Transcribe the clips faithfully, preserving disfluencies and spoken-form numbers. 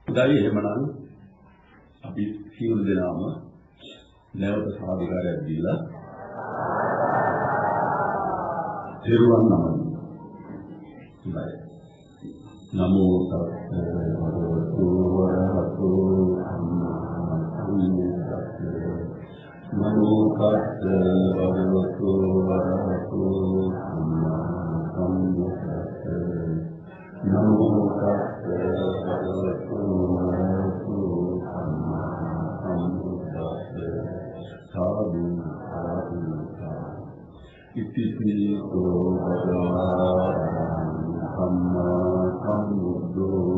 උදායි එහෙමනම් අපි සියලු දෙනාම නැවත සාධිකාරයක් දීලා දේරුවන් නමන. උදායි. නමෝ තස්ස භගවතු වරහතෝ නමෝ තස්ස භගවතු වරහතෝ නමෝ තස්ස භගවතු වරහතෝ සාදු සාදු ඉතිපිසෝ භගවා සම්මා සම්බුද්ධෝ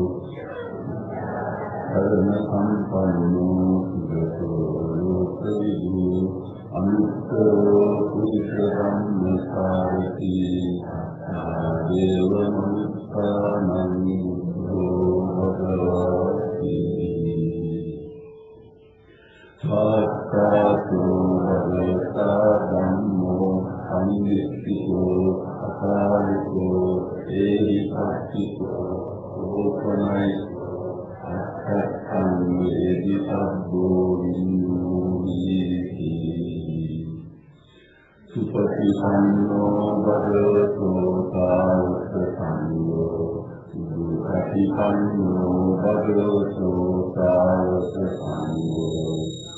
ධර්ම සම්පන්නෝ සුගතෝ ලෝකවිදු අනුත්තර පුරිස ධම්මසාරති දේව මනුස්සානං බුද්ධෝ භගවති සාක්ඛාතෝ භගවතා ධම්මෝ සම්දිස්සිතෝ අකාලිකෝ ඒහි පස්සිතෝ ඕපනයිකෝ අත්තං වේදි සබ්බෝ විඤ්ඤාණීති සුපටිපන්නෝ භගවතෝ සාවක සංඝෝ සුපටිපන්නෝ භගවතෝ සාවක සංඝෝ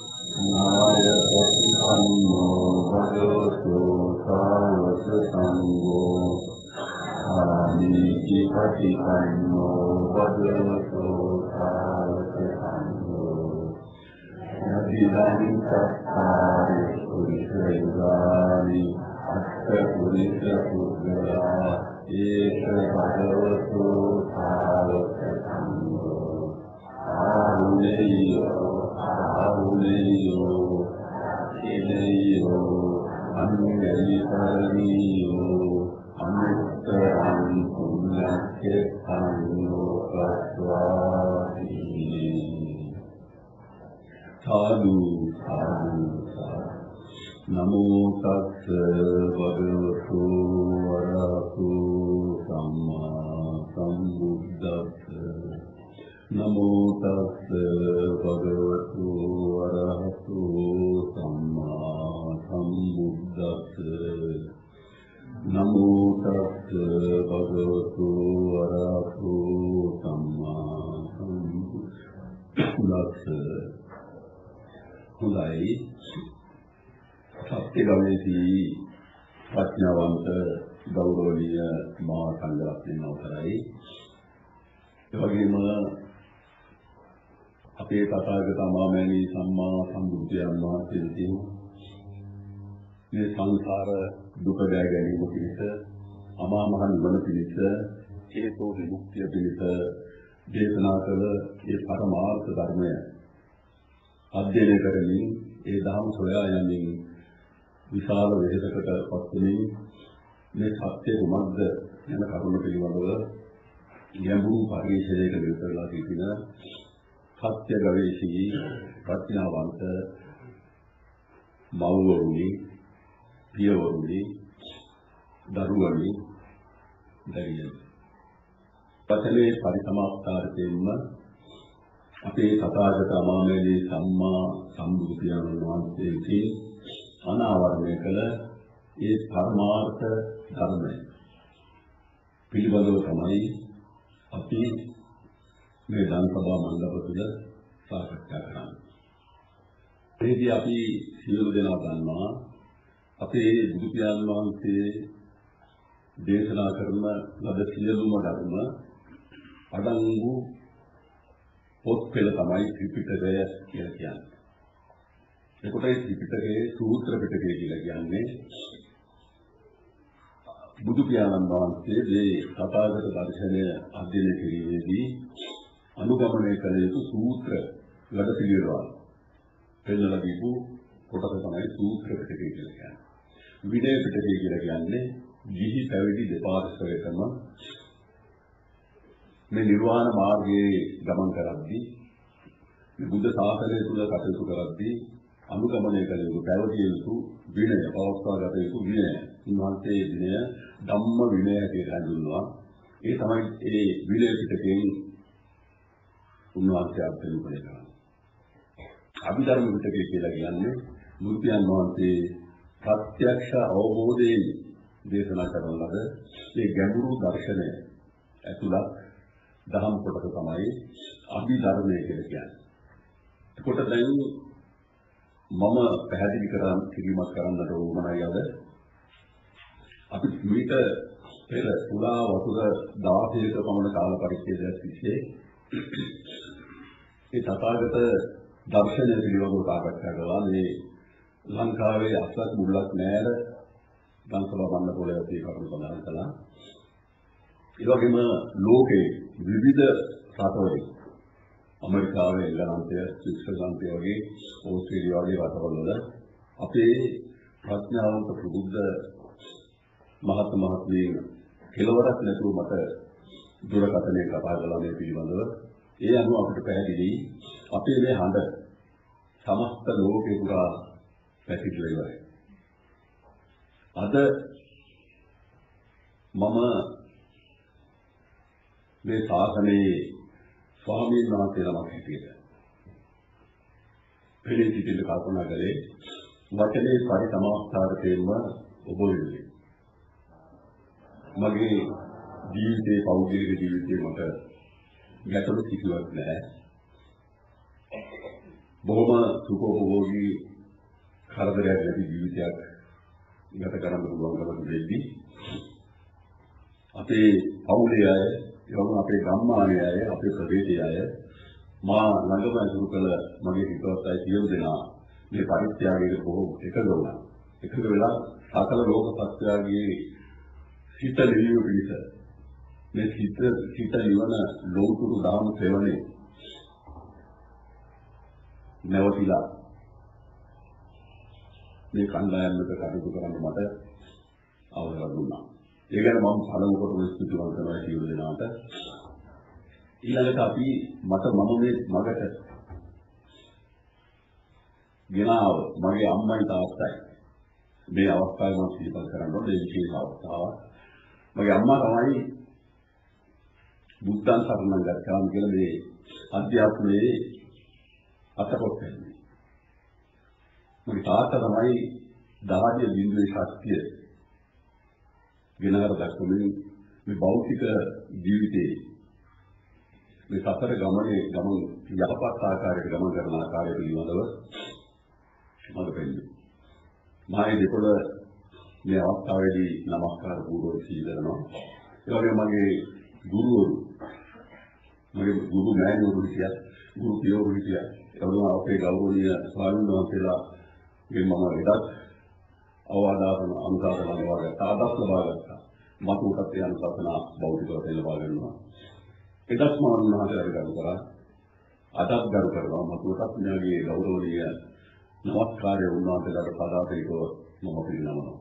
නායකපටිපන්නෝ භගවතෝ සාවක සංඝෝ ආනීතිපටිපන්නෝ භගවතෝ සාවක සංඝෝ යදිදං සත්තාරි පුරිසේවානි අත්ථ පුරිස පුද්ගලා ඒක භගවතෝ සාවක සංඝෝ ආරුණේයෝ ආරුණේයෝ ඉනේයෝ අනුගලිකරණීයෝ අනුත්තරං පුඤ්ඤක්ඛේතං ලෝකස්වාති සාදු සාදු නමෝ තස්ස භගවතු වරහතෝ සම්මා සම්බුද්දස්ස නමෝ තස්ස භගවතු වරහතෝ සම්මා සම්බුද්දස්ස නමෝ තස්ස භගවතු වරහතෝ සම්මා සම්බුද්දස්ස. හොඳයි. සත්‍ය ගමේදී ප්‍රඥාවන්ත ගෞරවනීය මහා සංඝරත්නයන් අවසරයි. ඒ වගේම අපේ තථාගත අමාමෑණී සම්මා සම්බුද්ධයන් වහන්සේ විසින් මේ සංසාර දුක දැක ගැනීම පිණිස අමා මහ නිවන පිණිස හේතු විමුක්තිය පිණිස දේශනා කළ ඒ පරමාර්ථ ධර්මය අධ්‍යයනය කරමින් ඒ ධර්ම සොයා යමින් විශාල වෙහෙසකට පත් වෙමින් මේ සත්‍ය කුමක්ද යන කරුණ පිළිබඳව ගැඹුරු පරිශ්‍රයක නිරත වෙලා සිටින සත්‍ය ගවේෂී ප්‍රඥාවන්ත මව්වරුනි පියවරුනි දරුවනි දැරියනි පතලේ පරිසමාප්තාර්ථයෙන්ම අපේ තථාගත අමාමෑණී සම්මා සම්බුදු පියාණන් වහන්සේගේ අනාවරණය කළ ඒ පරමාර්ථ ධර්මය පිළිබඳව තමයි අපි මේ ධර්ම සභා මණ්ඩප තුළ සාකච්ඡා කරන්නේ. එහිදී අපි සියලු දෙනා දන්නවා අපේ බුදු පියාණන් වහන්සේ දේශනා කරන ලද සියලුම ධර්ම අඩංගු පොත් පෙළ තමයි ත්‍රිපිටකය කියලා කියන්නේ. ඒකට ඒ ත්‍රිපිටකයේ සූත්‍ර පිටකය කියලා කියන්නේ බුදු පියාණන් වහන්සේ මේ තථාගත දර්ශනය අධ්‍යයනය කිරීමේදී අනුගමනය කළ යුතු සූත්‍ර වැඩපිළිවෙළ පෙන්නලා දීපු කොටස තමයි සූත්‍ර පිටකය කියලා කියන්නේ. විනය පිටකය කියලා කියන්නේ ගිහි පැවිදි දෙපාර්ශ්වයකම මේ නිර්වාණ මාර්ගයේ ගමන් කරද්දී මේ බුද්ධ ශාසනය තුළ කටයුතු කරද්දී අනුගමනය කළ යුතු පැවතිය යුතු විනය පවත්වාගත යුතු විනය උන්වහන්සේ විනය ධම්ම විනය කියලා හඳුන්වනවා. ඒ තමයි ඒ විනය පිටකයෙන් උන්වහන්සේ අත්දැකීම් කරනවා. අභිධර්ම පිටකය කියලා කියන්නේ බුදුන් වහන්සේ ප්‍රත්‍යක්ෂ අවබෝධයෙන් දේශනා කරන ලද මේ ගැඹුරු දර්ශනය ඇතුළත් දහම් කොටස තමයි අභිධර්මය කියලා කියන්නේ. ඒකට දැන් මම පැහැදිලි කරන් කිරීමක් කරන්නට ඕනයි අද අපි මේක පෙර පුරා වතුර දාසයක පමණ කාල පරිච්ඡේදයක් තිස්සේ ඒ තථාගත දර්ශනය පිළිබඳව සාකච්ඡා කළා. මේ ලංකාවේ අස්සක් මුල්ලක් නෑර දන්සලා වන්න පොළේ ඇති කරුණු සඳහන් කළා. ඒ වගේම ලෝකේ විවිධ රටවල ඇමරිකාවේ එංගලන්තය, ස්විට්සර්ලන්තය වගේ ඕස්ට්‍රේලියාව වගේ රටවල වල අපේ ප්‍රඥාවන්ත ප්‍රබුද්ධ මහත් මහත්මීන් කෙලවරක් නැතුව මට දුරකථනයේ කතා කළා මේ පිළිබඳව. ඒ අනුව අපිට පැහැදිලි අපේ මේ හඬ සමස්ත ලෝකේ පුරා පැතිරලා ඉවරයි. අද මම මේ ශාසනයේ ස්වාමීන් වහන්සේ නමක් හිටියද පෙරේ සිටින කල්පනා කළේ වචනේ පරිසමාස්ථාරකයෙන්ම ඔබ වෙන්නේ. මගේ ජීවිතේ පෞද්ගලික ජීවිතේ මට ගැටලු කිසිවක් නැහැ. බොහොම සුඛෝපභෝගී කරදරයක් නැති ජීවිතයක් ගත කරන්න පුළුවන්කම දෙද්දී අපේ පවුලේ අය, එවම අපේ ගම්මානයේ අය, අපේ ප්‍රදේශයේ අය මා ළඟම අසුරු කළ මගේ හිතවත් අය සියලු දෙනා මේ පරිත්‍යාගයේ බොහෝ එකඟ වුණා. එකඟ වෙලා සකල ලෝක සත්‍යයේ හිත නිවිය පිණිස මේ හිත හිත නිවන ලෝතුරු දාන සේවනයේ නැවතිලා මේ කණ්ඩායමකට කටයුතු කරන්න මට අවසර දුන්නා. ඒ ගැන මම පළමු කොට ස්තුතිවන්ත වෙනවා සියලු දෙනාට. ඊළඟට අපි මට මම මේ මගට ගෙනාව මගේ අම්මයි තාත්තයි මේ අවස්ථාවේ මම සිහිපත් කරන්න ඕනේ විශේෂ අවස්ථාවක්. මගේ අම්මා තමයි බුද්ධං සරණං ගච්ඡාමි කියලා මේ අධ්‍යාත්මයේ අතකොටන්නේ. මගේ තාත්තා තමයි දහදිය බිඳුවේ ශක්තිය ගෙනහර දක්වමින් මේ භෞතික ජීවිතයේ මේ සතර ගමනේ ගමන යහපත් ආකාරයකට ගමන් කරන ආකාරය පිළිබඳව මම පෙන්නනවා. මායි දෙපොළ මේ අවස්ථාවේදී නමස්කාර පූර්වක සීලනවා. ඒ වගේම මගේ ගුරුවරු මගේ ගුරු මෑණිවරු හිටියා, ගුරු පියවරු හිටියා. ඒ වගේම අපේ ගෞරවනීය ස්වාමීන් වහන්සේලා මේ මම එදත් අවවාදාන අනුශාසන වගේ තාදස් ලබා ගත්තා. මතු උපත් යන සත්‍යන බෞද්ධව ලබා ගන්නවා. එදත් මම උන්වහන්සේලාට ගරු කරා. අදත් ගරු කරනවා. මතු උපත් ඥානයේ ගෞරවනීය නමස්කාරය උන්වහන්සේලාට පදාපේකව මම පිළිනමනවා.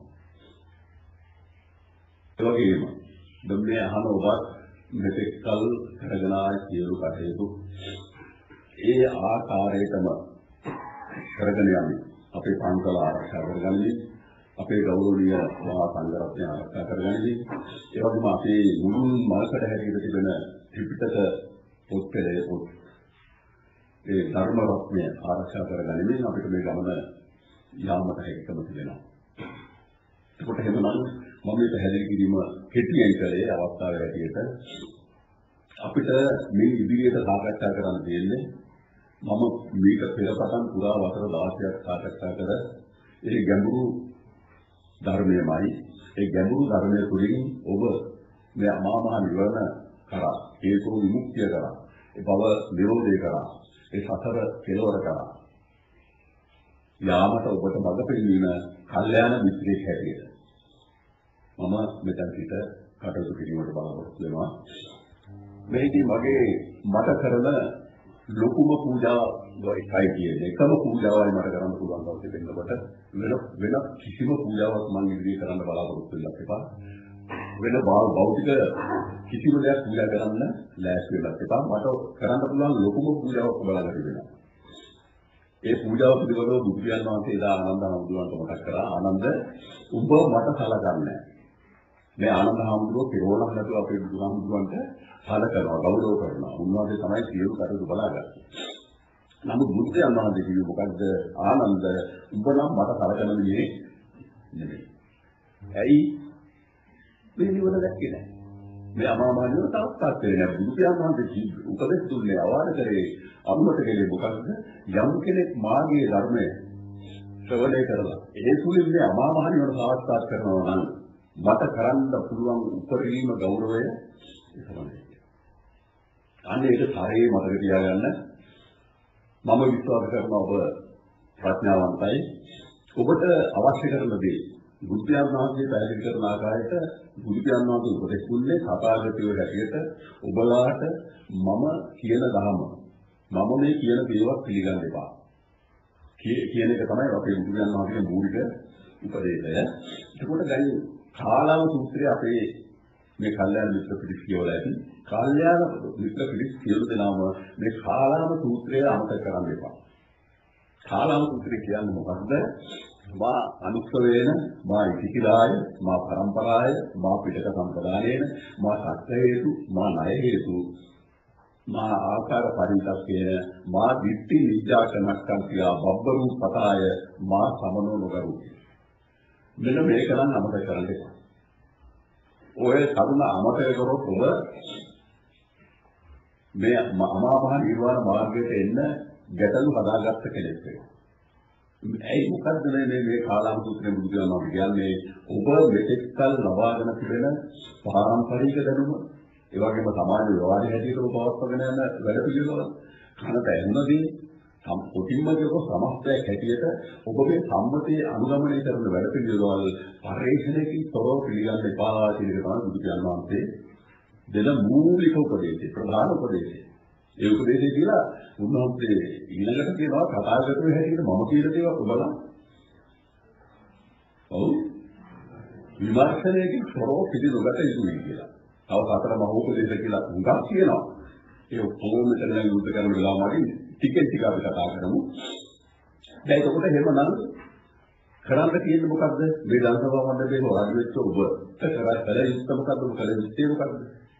ඒ වගේම දෙන්නේ අහන ඔබත් මෙතෙක් කල කරගෙන ආ සියලු කටයුතු ඒ ආකාරයටම කරගෙන යන්නේ. අපේ පන්සල ආරක්ෂා කරගන්නේ, අපේ ගෞරවනීය මහා සංඝරත්නය ආරක්ෂා කරගන්නේ, ඒ වගේම අපේ මුළු මල්කඩ හැටියට තිබෙන ත්‍රිපිටක පොත්පලේ පොත් ඒ ධර්ම රත්නය ආරක්ෂා කරගන්නේ අපිට මේ ගමන යාමට හැකියාව තිබෙනවා. ඒකට එහෙමනම් මම මේ පැහැදිලි කිරීම කෙටියෙන් කළේ අවස්ථාවේ හැටියට අපිට මේ ඉදිරියට සාකච්ඡා කරන්න තියෙන්නේ මම මේක පෙරපතන් පුරා වසර දහසක් සාකච්ඡා කර ඒ ගැඹුරු ධර්මයමයි. ඒ ගැඹුරු ධර්මයේ තුලින් ඔබ මේ අමා මහ නිවන කරා, හේතු විමුක්තිය කරා, ඒ බව නිරෝධය කරා, ඒ සතර කෙලවර කරා යාමට ඔබට මඟ පෙන්වීම කල්යාණ මිත්‍රයෙක් හැටියට මම මෙතන සිට කටයුතු කිරීමට බලාපොරොත්තු වෙනවා. මේකදී මගේ මට කරන ලොකුම පූජාව එකයි කියන්නේ. එකම පූජාවයි මට කරන්න පුළුවන් දවසේ දෙන්නකොට වෙන වෙන කිසිම පූජාවක් මම ඉදිරියේ කරන්න බලාපොරොත්තු වෙන්නත් එපා. වෙන භෞතික කිසිම දෙයක් පූජා කරන්න ලෑස්ති වෙන්නත් එපා. මට කරන්න පුළුවන් ලොකුම පූජාවක් ඔයාලට වෙනවා. ඒ පූජාව පිළිබඳව බුදුන් වහන්සේ දා ආනන්ද හඳුනනට මතක් කරා. ආනන්ද උඹ මට සලකන්නේ නැහැ. මේ ආනන්ද හාමුදුරුවෝ පිරෝණක් නැතුව අපේ බුදුහාමුදුරුවන්ට සාල කරනවා ගෞරව කරනවා. උන්වහන්සේ තමයි සියලු කටයුතු බලාගන්නේ. නමුත් බුදුන් වහන්සේ කිව්වේ මොකද්ද? ආනන්ද උඹ නම් මට සලකන විදිහේ නෙමෙයි. ඇයි? මේ නිවන දැක්කේ නැහැ. මේ අමාමානියෝ තාත්තාත් වෙන්නේ බුදුන් වහන්සේ උපදෙස් දුන්නේ අවවාද කරේ අනුමත කළේ මොකද්ද? යම් කෙනෙක් මාගේ ධර්මය ශ්‍රවණය කරලා ඒ තුලින් මේ අමාමානියෝ සාක්ෂාත් කරනවා නම් මට කරන්න පුළුවන් උපරිම ගෞරවය තමයි. අන්න ඒක තරයේ මතක තියාගන්න. මම විශ්වාස කරනවා ඔබ ප්‍රඥාවන්තයි. ඔබට අවශ්‍ය කරන දේ බුද්ධයන් වහන්සේ පැහැදිලි කරන ආකාරයට බුද්ධයන් වහන්සේ උපදෙස් දුන්නේ සතාගතයෝ හැටියට ඔබලාට මම කියන ධර්ම මම මේ කියන දේවල් පිළිගන්න එපා. කියන එක තමයි අපේ බුදුන් වහන්සේගේ මූලික උපදේශය. ඒකට දැන් කාලාම සූත්‍රය අපේ මේ කල්යාණ මිත්‍ර පිළිස් කියවලා ඇති. කල්යාණ මිත්‍ර පිළිස් කියවල දෙනාම මේ කාලාම සූත්‍රය අමතක කරන්න එපා. කාලාම සූත්‍රය කියන්නේ මොකක්ද? මා අනුක්ෂවේන මා ඉතිකිලාය මා පරම්පරාය මා පිටක සම්පදානේන මා සත්‍ය හේතු මා ණය හේතු මා ආකාර පරිත්‍යාගේන මා දිට්ඨි නිජාකනක්කම් කියා බබ්බරු පතාය මා සමනෝ නොකරු. මෙන්න මේක නම් අමතක කරන්න එපා. ඔය කරුණ අමතක කරොත් ඔබ මේ අමාමහ නිර්වාණ මාර්ගයට එන්න ගැටලු හදාගත්ත කෙනෙක් වෙනවා. ඇයි මොකද්ද මේ මේ කාලාම සූත්‍රයේ බුදුදහම කියන්නේ ඔබ මෙතෙක්කල් ලබාගෙන තිබෙන පාරම්පරික දැනුම ඒ වගේම සමාජ විවාද හැටියට ඔබ පවත්වාගෙන යන වැඩ පිළිවෙල කනට ඇහෙනදී කොටින්ම කියව සමස්තයක් හැටියට ඔබගේ සම්මතයේ අනුගමනය කරන වැඩ පිළිවෙල පරිශ්‍රණයකින් තොරව පිළිගන්න එපා කියන එක තමයි බුදුන් වහන්සේ දෙන මූලික උපදේශය ප්‍රධාන උපදේශය. ඒ උපදේශය කියලා උන්වහන්සේ ඊළඟට කියනවා කතාගතව හැටියට මම කියන දේවල් ඔබලා ඔව් විමර්ශනයකින් තොරව පිළිගත යුතුයි කියලා. තව සතර මහ උපදේශ කියලා උඟක් කියනවා. ඒ ඔක්කොම මෙතන යුද්ධ කරන වෙලාවමදී ටිකෙන් ටික අපි කතා කරමු. දැන් ඒකට එහෙමනම් කරන්න තියෙන්නේ මොකද්ද? මේ දන්සභාව මණ්ඩලයේ වාඩි වෙච්ච ඔබ කරලා කල යුත්තේ මොකද්ද? කල යුත්තේ මොකද්ද?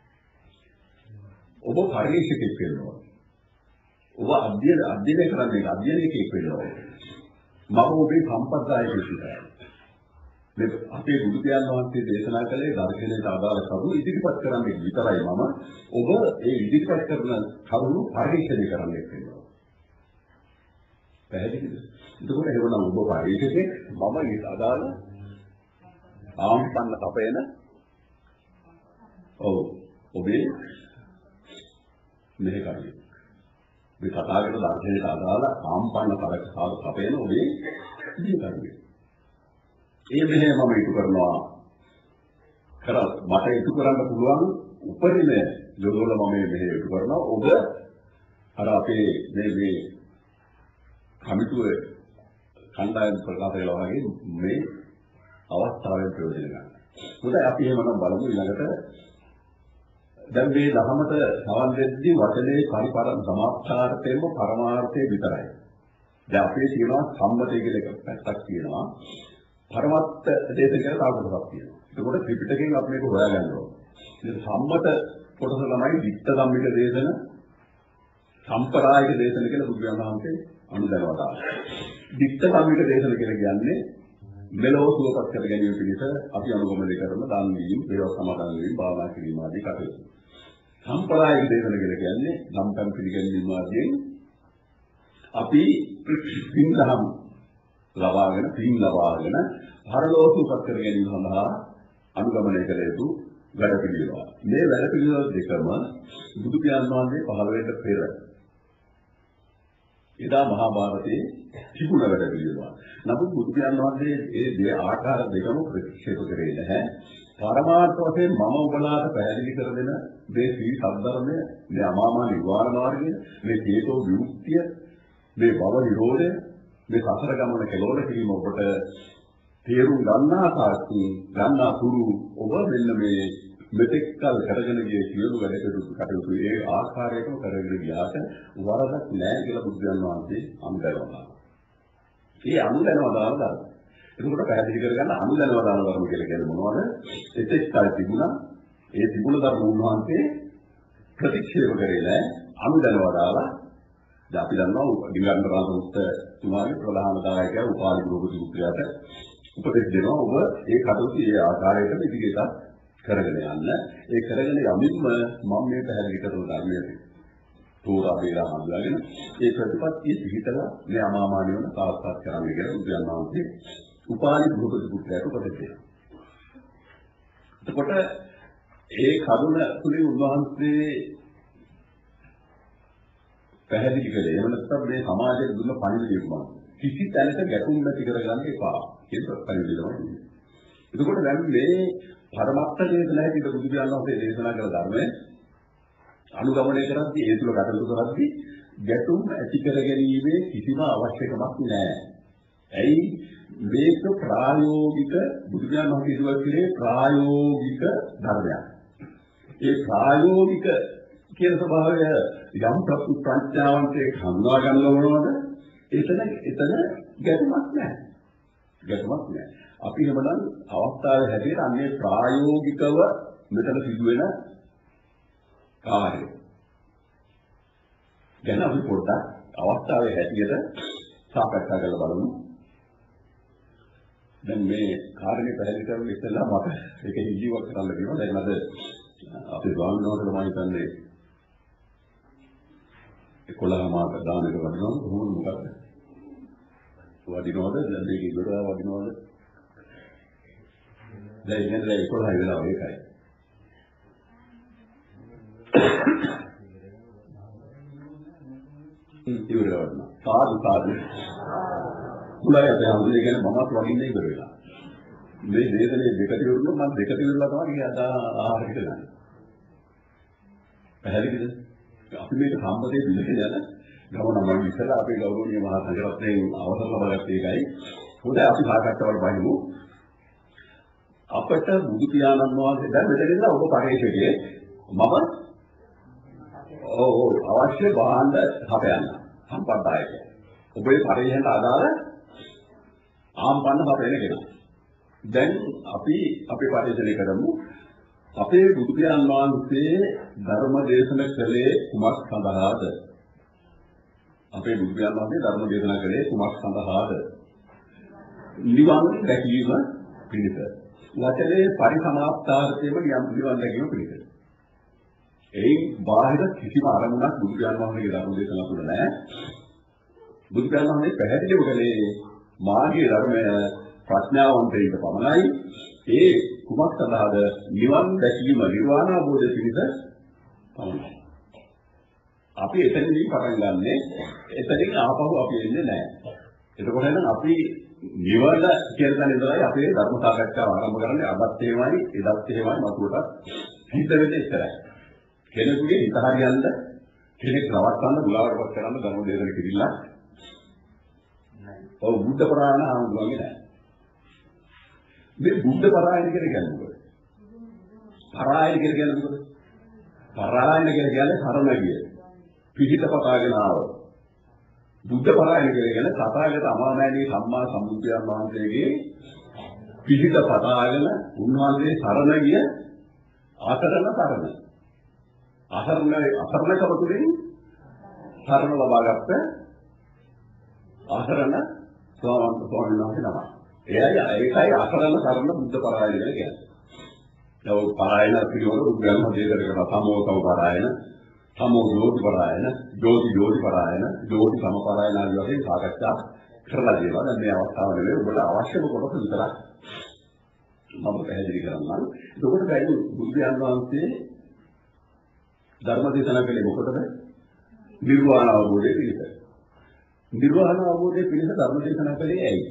ඔබ පරිශීලකෙක් වෙනවා. ඔබ අධ්‍යයන අධ්‍යයනය කරන්නේ අධ්‍යයනයකෙක් වෙනවා. මම ඔබේ සම්ප්‍රදායක විශ්වාසයි. මේ අපේ බුදු පියාණන් වහන්සේ දේශනා කළේ දර්ශනයට අදාළ කරුණු ඉදිරිපත් කරන්නේ විතරයි මම ඔබ ඒ ඉදිරිපත් කරන කරුණු පරිශීලනය කරන්නේ වෙනවා. පැහැදිලිද? එතකොට එහෙනම් ඔබ පරිශීලකෙක් මම ඒ අදාළ ආම්පන්න තපේන ඔව් ඔබේ මේ කරුණ මේ කතා කරන දර්ශනයට අදාළ ආම්පන්න තලක සාධ තපේන ඔබේ මේ කරුණ ඒ මෙහෙම මම ඉටු කරනවා කරා මට ඉටු කරන්න පුළුවන් උපරිම යොදවල මම මෙහෙ ඉටු කරනවා ඔබ අර අපේ මේ මේ කමිටුවේ කණ්ඩායම් ප්‍රකාශ කළා වගේ මේ අවස්ථාවෙන් ප්‍රයෝජන ගන්න. හොඳයි අපි එහෙමනම් බලමු ඊළඟට දැන් මේ ධර්මත සවන් දෙද්දී වචනේ පරිපරම සමාප්තාර්ථයෙන්ම පරමාර්ථය විතරයි. දැන් අපේ තියෙනවා සම්මතය කියලා එකක් පැත්තක් තියෙනවා. පරමත්ත දේශ කියලා තව කොටසක් තියෙනවා. ඒකෝට ත්‍රිපිටකයෙන් අපි මේක හොයාගන්න ඕනේ. මේ සම්මත කොටස තමයි විත්ත ධම්මික දේශන, සම්ප්‍රායික දේශන කියලා බුදුන් වහන්සේ අනුදැනවා තාම. විත්ත ධම්මික දේශන කියලා කියන්නේ මෙලොව සුවපත් කර ගැනීම පිණිස අපි අනුගමනය කරන දාන දීම, ඒවා සමාදන් වීම, භාවනා කිරීම ආදී කටයුතු. සම්ප්‍රායික දේශන කියලා කියන්නේ සම්පම් පිළිගැනීම ආදී අපි පින්දහම් ලබාගෙන පින් ලබාගෙන පරලෝක උපත් කර ගැනීම සඳහා අනුගමනය කළ යුතු වැඩ පිළිවෙල. මේ වැඩ පිළිවෙල දෙකම බුදු පියාණන් වහන්සේ පහළ වෙන්න පෙර එදා මහා භාරතයේ තිබුණ වැඩ පිළිවෙල. නමුත් බුදු පියාණන් වහන්සේ මේ දේ ආකාර දෙකම ප්‍රතික්ෂේප කරේ නැහැ. පරමාර්ථ වශයෙන් මම ඔබලාට පැහැදිලි කර දෙන මේ සී සද්ධර්මය, මේ අමාමහ නිර්වාණ මාර්ගය, මේ හේතෝ විමුක්තිය, මේ භව නිරෝධය, මේ සසර ගමන කෙලවර කිරීම ඔබට තේරුම් ගන්නා තාක්ෂි ගන්නා තුරු ඔබ මෙන්න මේ මෙතෙක් කල කරගෙන ගිය සියලු වැඩ කටයුතු ඒ ආකාරයටම කරගෙන ගියාට වරදක් නැහැ කියලා බුදුන් වහන්සේ අනුදැනුවා. ඒ අනුදැනුවා දාලා එතකොට පැහැදිලි කරගන්න අනුදැනවදාන ධර්ම කියලා කියන්නේ මොනවද? එතෙක් කල් තිබුණා. ඒ තිබුණ ධර්ම උන්වහන්සේ ප්‍රතික්ෂේප කරේ නැහැ. අනුදැනවදාලා දැන් අපි දන්නවා දිගන්තරාම උත්තුමාගේ ප්‍රධාන දායකයා උපාලි ගුරුතුමෝ පුත්‍රයාට උපදෙස් දෙනවා ඔබ ඒ කටයුතු ඒ ආකාරයටම ඉදිරියට කරගෙන යන්න. ඒ කරගෙන යමින්ම මම මේ පැහැදිලි කරන ධර්මයේ තෝරා බේරා හඳුනාගෙන ඒ ප්‍රතිපත්තිය පිළිතලා මේ අමාමාන වෙන සාර්ථක කරන්න කියලා උද්‍යන්නාන්සේ උපාලි ගුරුතුමෝ පුත්‍රයාට උපදෙස් දෙනවා. එතකොට ඒ කරුණ තුලින් උන්වහන්සේ පැහැදිලි කළේ එහෙම නැත්නම් මේ සමාජයට දුන්න පණිවිඩය මොනවද? කිසි තැනක ගැටුම් නැති කරගන්න එපා කියන පණිවිඩය තමයි. එතකොට දැන් මේ පරමත්ත දේශනාවේ ඉඳ බුදු පියාණන්සේ දේශනා කළ ධර්මයේ අනුගමනය කරද්දී ඒ තුල කටයුතු කරද්දී ගැටුම් ඇති කර ගැනීමේ කිසිම අවශ්‍යකමක් නැහැ. ඇයි මේක ප්‍රායෝගික බුදු පියාණන්සේ ඉදුවා කියේ ප්‍රායෝගික ධර්මයක්. ඒ ප්‍රායෝගික කියන ස්වභාවය යම් ප්‍රඥාවන්තයෙක් හඳුනා ගන්න ඕනවද? එතන එතන ගැටුමක් නැහැ. ගැටුමක් නැහැ. අපි හැමදාම අවස්ථාවේ හැටියට අන්නේ ප්‍රායෝගිකව මෙතන සිදුවෙන කාර්යය. දැන් අපි පොඩ්ඩක් අවස්ථාවේ හැටියට සාකච්ඡා කරලා බලමු. දැන් මේ කාර්යය පැහැදිලි කරන්න ඉස්සෙල්ලා මට ඒක ඉජීවක් කරන්න දෙනවා. දැන් අද අපේ ස්වාමීන් වහන්සේලා මම හිතන්නේ එකොළහ මාස දානක වදිනවා කොහොමද මොකක්ද? වදිනවද? දැන් මේක ඉවර වදිනවද? දැන් ඉන්නේ එකොළහ වෙලා ඒකයි. ඉවර වෙනවා. සාදු සාදු. උලයි අපේ හඳුනේ කියන්නේ මමත් වදින්නේ ඉවර වෙලා. මේ දේශනේ දෙකට ඉවරුනොත් මම දෙකට ඉවරලා තමයි අද ආහාර හිතන්නේ. පැහැදිලිද? අපි මේක සම්පතේ පිළිගෙන යන ගමන මම ඉස්සලා අපේ ගෞරවනීය මහා සංඝරත්නයෙන් අවසර ලබාගත්තේ ඒකයි. හොඳයි අපි සාකච්ඡාවල් බලමු. අපට බුදු පියාණන් වහන්සේ දැන් මෙතනින්ද ඔබ පරිශ්‍රයේ මම ඔව් ඔව් අවශ්‍ය භාණ්ඩ හපයන්න සම්පත්දායක. ඔබේ පරිශ්‍රයට අදාළ ආම්පන්න හපයන කෙනා. දැන් අපි අපේ පරිශ්‍රණය කරමු. අපේ බුදු පියාණන් වහන්සේ ධර්ම දේශන කළේ කුමක් සඳහාද? අපේ බුදු පියාණන් වහන්සේ ධර්ම දේශනා කළේ කුමක් සඳහාද? නිවන් දැකීම පිණිස. වචනේ පරිසමාප්තාර්ථයේම නිවන් දැකීම පිණිස. ඒ බාහිර කිසිම අරමුණක් බුදු පියාණන් වහන්සේගේ ධර්ම දේශනා තුළ නැහැ. බුදු පියාණන් වහන්සේ පැහැදිලිව කළේ මාර්ගයේ ධර්මය ප්‍රඥාවන්තයින්ට පමණයි. ඒ කුමක් සඳහාද? නිවන් දැකීම නිර්වාණ අවබෝධය පිණිස පමණයි. අපි එතනදී පටන් ගන්නෙ එතනින් ආපහු අපි එන්නේ නැහැ. එතකොට නම් අපි නිවන කියන තැන ඉඳලා අපේ ධර්ම සාකච්ඡාව ආරම්භ කරන්නේ අදත් එහෙමයි එදත් එහෙමයි මතුවට හිත වෙන්නේ ඉතරයි. කෙනෙකුගේ හිත හරියන්න කෙනෙක් නවත්තන්න බුලාවටපත් කරන්න ධර්ම දේශන කිරිලා ඔව් බුද්ධ පුරාණ ආමුදුවගේ නැහැ. මේ බුද්ධ පරායන කියලා කියන්නේ මොකද? පරායන කියලා කියන්නේ මොකද? පරායන කියලා කියන්නේ සරණ ගිය. පිහිට පතාගෙන ආව. බුද්ධ පරායන කියලා කියන්නේ සතාගත අමාමෑණී සම්මා සම්බුද්ධයන් වහන්සේගේ පිහිට පතාගෙන උන්වහන්සේ සරණ ගිය ආසරණ සරණ. අසරණ අසරණකම තුළින් සරණ ලබාගත්ත ආසරණ ස්වාමීන් වහන්සේ නමයි. එයයි ඒකයි අසරණ සරණ බුද්ධ පරායන කියලා කියන්නේ. දැන් පරායන පිළිවෙල උග්‍රම හදේතර කරන සමෝතම පරායන, සමෝ ජෝති පරායන, ජෝති ජෝති පරායන, ජෝති සම පරායන ආදී වශයෙන් සාකච්ඡා කරලා දෙනවා. දැන් මේ අවස්ථාව නෙවෙයි ඔබට අවශ්‍යම කොටස විතරක් මම පැහැදිලි කරන්නම්. එතකොට බැරි බුදුන් වහන්සේ ධර්ම දේශනා කළේ මොකටද? නිර්වාණ අවබෝධය පිණිස. නිර්වාණ අවබෝධය පිණිස ධර්ම දේශනා කළේ ඇයි?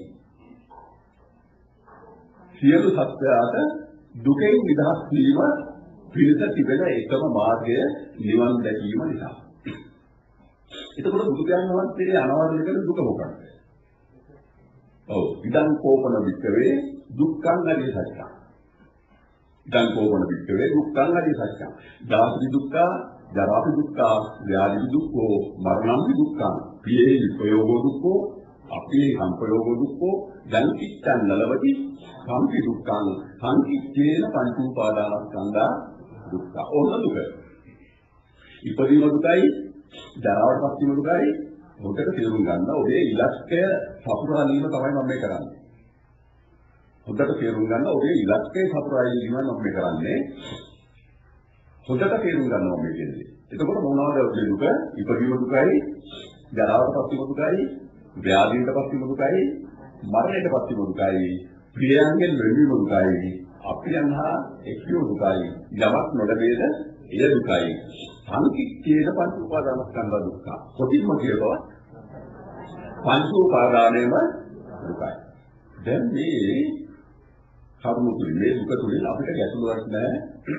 සියලු සත්‍යයට දුකෙන් නිදහස් වීම පිණිස තිබෙන එකම මාර්ගය නිවන් දැකීම නිසා. එතකොට බුදු පියාණන් වහන්සේ අනවරණ කළ දුක මොකක්ද? ඔව් ඉදං කෝපන වික්කවේ දුක්ඛං අරිය සත්‍යං. ඉදං කෝපන වික්කවේ දුක්ඛං අරිය සත්‍යං. ජාති දුක්ඛ, ජරා දුක්ඛ, ව්‍යාධි දුක්ඛ, මරණ දුක්ඛ, පියේ විපයෝග දුක්ඛ, අපි සම්පයෝග දුක්ඛෝ දැන් කිච්ඡන් නලවති සම්පි දුක්ඛං සංකිච්ඡේන පංච උපාදානස්කන්ධා දුක්ඛ. ඕන දුක. ඉපදීම දුකයි, ජරාවටපත් වීම දුකයි හොකට තේරුම් ගන්න. ඔබේ ඉලක්කය සපුරා ගැනීම තමයි මම මේ කරන්නේ. හොකට තේරුම් ගන්න ඔබේ ඉලක්කය සපුරා ගැනීම මම මේ කරන්නේ. හොකට තේරුම් ගන්නවා මේ කියන්නේ. එතකොට මොනවද ඔබේ දුක? ඉපදීම දුකයි, ජරාවටපත් වීම දුකයි, ව්‍යාධියටපත් වීම දුකයි, මරණයටපත් වීම දුකයි, ප්‍රියයන්ගෙන් වෙන්වීම දුකයි, අප්‍රියයන් හා එක්වීම දුකයි, යමක් නොලැබේද එය දුකයි. සංකිච්ඡේන පංච උපාදානස්කන්ධ දුක්ඛ. කොටින්ම කියනවා පංච උපාදානයේම දුකයි. දැන් මේ කර්ම තුලින් මේ දුක තුලින් අපිට ගැටලුවක් නැහැ.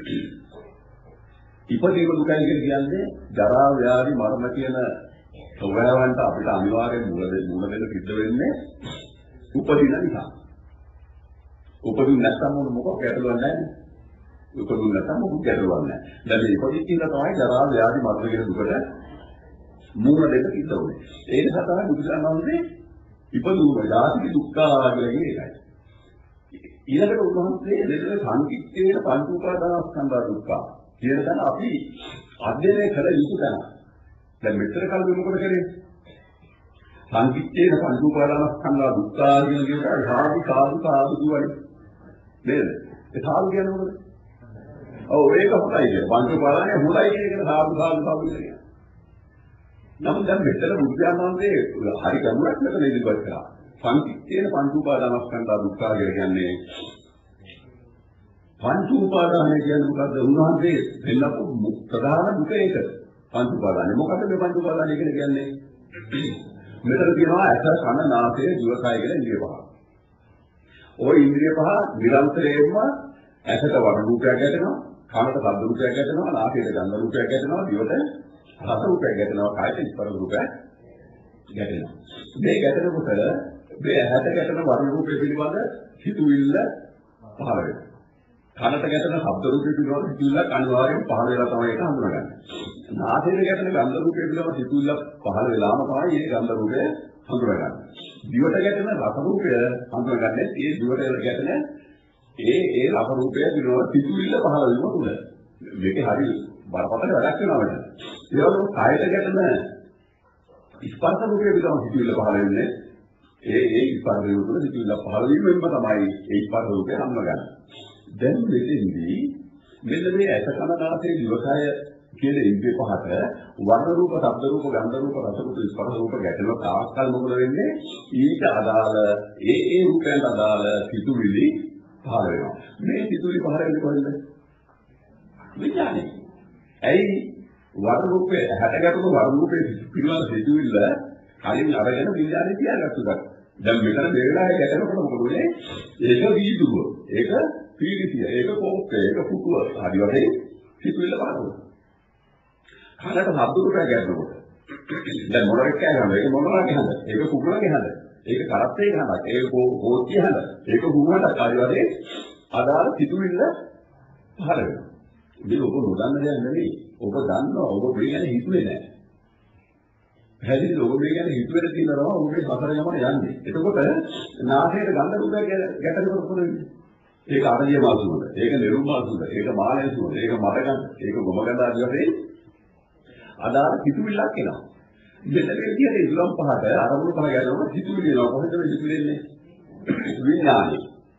ඉපදීම දුකයි කියන්නේ ජරා ව්‍යාධි මරණ කියන ස්වභාවයන්ට අපිට අනිවාර්යෙන් මුල මුල දෙන්න සිද්ධ වෙන්නේ උපදින නිසා. උපදින්න නැත්නම් මොකක් ගැටලුවක් නැහැ. උපදින්න නැත්නම් මොකක් ගැටලුවක් නැහැ. දැන් මේ ඉපදින්න තමයි ජරා ව්‍යාධි මරණ කියන දුකට මුල දෙන්න සිද්ධ වෙන්නේ. ඒ නිසා තමයි බුදුසසුනේ ඉපදුම ජාති දුක්ඛ කියලා කියන්නේ. ඊළඟට උන්වහන්සේ දෙන්න සංකිට්ඨේන පංච උපාදානස්කන්ධ දුක්ඛ කියන දන අපි අධ්‍යයනය කළ යුතු තැන. දැන් මෙතර කල් මොකද කරේ? සංකිට්ඨේන පංච උපාදානස්කන්ධ දුක්ඛ කියන දේට සාදු සාදු සාදු කියවනේ. නේද? ඒ සාදු කියන්නේ මොකද? ඔව් ඒක හොඳයි කියන. පංච උපාදානය හොඳයි කියන එක සාදු සාදු සාදු කියන්නේ. නමුත් දැන් මෙතන බුද්ධානන්දේ හරි ගැඹුරක් මෙතන ඉදිරිපත් කරා. සංකිට්ඨේන පංච උපාදානස්කන්ධ දුක්ඛ කියන්නේ පංච උපාදානය කියන්නේ මොකද්ද? උන්වහන්සේ දෙන්නපු ප්‍රධාන දුක ඒක. පංච උපාදානය. මොකද්ද මේ පංච උපාදානය කියන්නේ? මෙතන කියනවා ඇස, කන, නාසය, දිව, කය කියලා ඉන්ද්‍රිය පහ. ওই ඉන්ද්‍රිය පහ නිරන්තරයෙන්ම ඇසට වර්ණ රූපයක් ගැටෙනවා, කනට ශබ්ද රූපයක් ගැටෙනවා, නාසයට ගන්ධ රූපයක් ගැටෙනවා, දිවට රස රූපයක් ගැටෙනවා, කයට ස්පර්ශ රූපයක් ගැටෙනවා. මේ ගැටෙනකොට මේ ඇහැට ගැටෙන වර්ණ රූපය පිළිබඳ හිතුවිල්ල පහළ වෙනවා. කනට ගැටෙන ශබ්ද රූපය පිළිබඳ හිතුවිල්ල අනිවාර්යෙන් පහළ වෙලා තමයි ඒක හඳුනගන්නේ. නාසයට ගැටෙන ගන්ධ රූපය පිළිබඳ හිතුවිල්ල පහළ වෙලාම තමයි මේ ගන්ධ රූපය හඳුනගන්නේ. දිවට ගැටෙන රස රූපය හඳුනගන්නේ ඒ දිවට ගැටෙන ඒ ඒ රස රූපය පිළිබඳ හිතුවිල්ල පහළ වීම තුල. මේකේ හරි බරපතල වැඩක් වෙනවා මෙතන. ඒ වගේම කායයට ගැටෙන ස්පර්ශ රූපය පිළිබඳ හිතුවිල්ල පහළ වෙන්නේ ඒ ඒ ස්පර්ශ රූපය තුල හිතුවිල්ල පහළ වීමෙන්ම තමයි ඒ ස්පර්ශ රූපය හඳුනගන්නේ. දැන් මෙතෙන්දී මෙන්න මේ ඇස කන නාසය දිවකය කියන ඉන්ද්‍රිය පහට වර්ණ රූප, ශබ්ද රූප, ගන්ධ රූප, රස රූප, ස්පර්ශ රූප ගැටෙන තාක්කල් මොකද වෙන්නේ? ඊට අදාළ ඒ ඒ රූපයන්ට අදාළ සිතුවිලි පහළ වෙනවා. මේ සිතුවිලි පහළ වෙන්නේ කොහෙන්ද? විඥානේ. ඇයි වර්ණ රූපේ හැට ගැටුණු වර්ණ රූපේ පිළිබඳ සිතුවිල්ල කලින් අරගෙන විඥානේ තියාගත්තා. දැන් මෙතන මේ වෙලාවේ ගැටෙනකොට මොකද වෙන්නේ? ඒක වීදුව. ඒක පීඩිතිය, ඒක කෝපය, ඒක පුතුව. ආදි වශයෙන් සිතුවිල්ල පහළ වෙනවා. කනට ශබ්ද රූපයක් ගැටෙනකොට දැන් මොනවාක් කියනවා? ඒක මොනවාක් කියනද? ඒක කුකුලගේ හඳ. ඒක කරත්තේ හඳක්. ඒක කෝච්චිය හඳ. ඒක හුඟකට ආදි වශයෙන් අදාළ සිතුවිල්ල පහළ වෙනවා. මේක ඔබ නොදන්න දෙයක් නෙවෙයි. ඔබ දන්නවා. ඔබ මේ ගැන හිතුවේ නැහැ. හැදින් ඔබ මේ ගැන හිතුවේ තියෙනවා ඔබේ සතර යමන යන්නේ. එතකොට නාසයේ ගන්ධ රූපයක් ගැටෙනකොට මොකද වෙන්නේ? ඒක අරලිය මාසුවද, ඒක නිරුම් මාසුවද, ඒක මාළය සුවද, ඒක මඩගඳ, ඒක ගොමගඳ ආදී වශයෙන් අදාළ සිතුවිල්ලක් එනවා. මෙන්න මේ විදිහට ඉස්ලාම් පහට අරමුණු පහ ගැනනකොට සිතුවිලි එනවා. කොහෙද මේ සිතුවිලි එන්නේ? විඥානේ.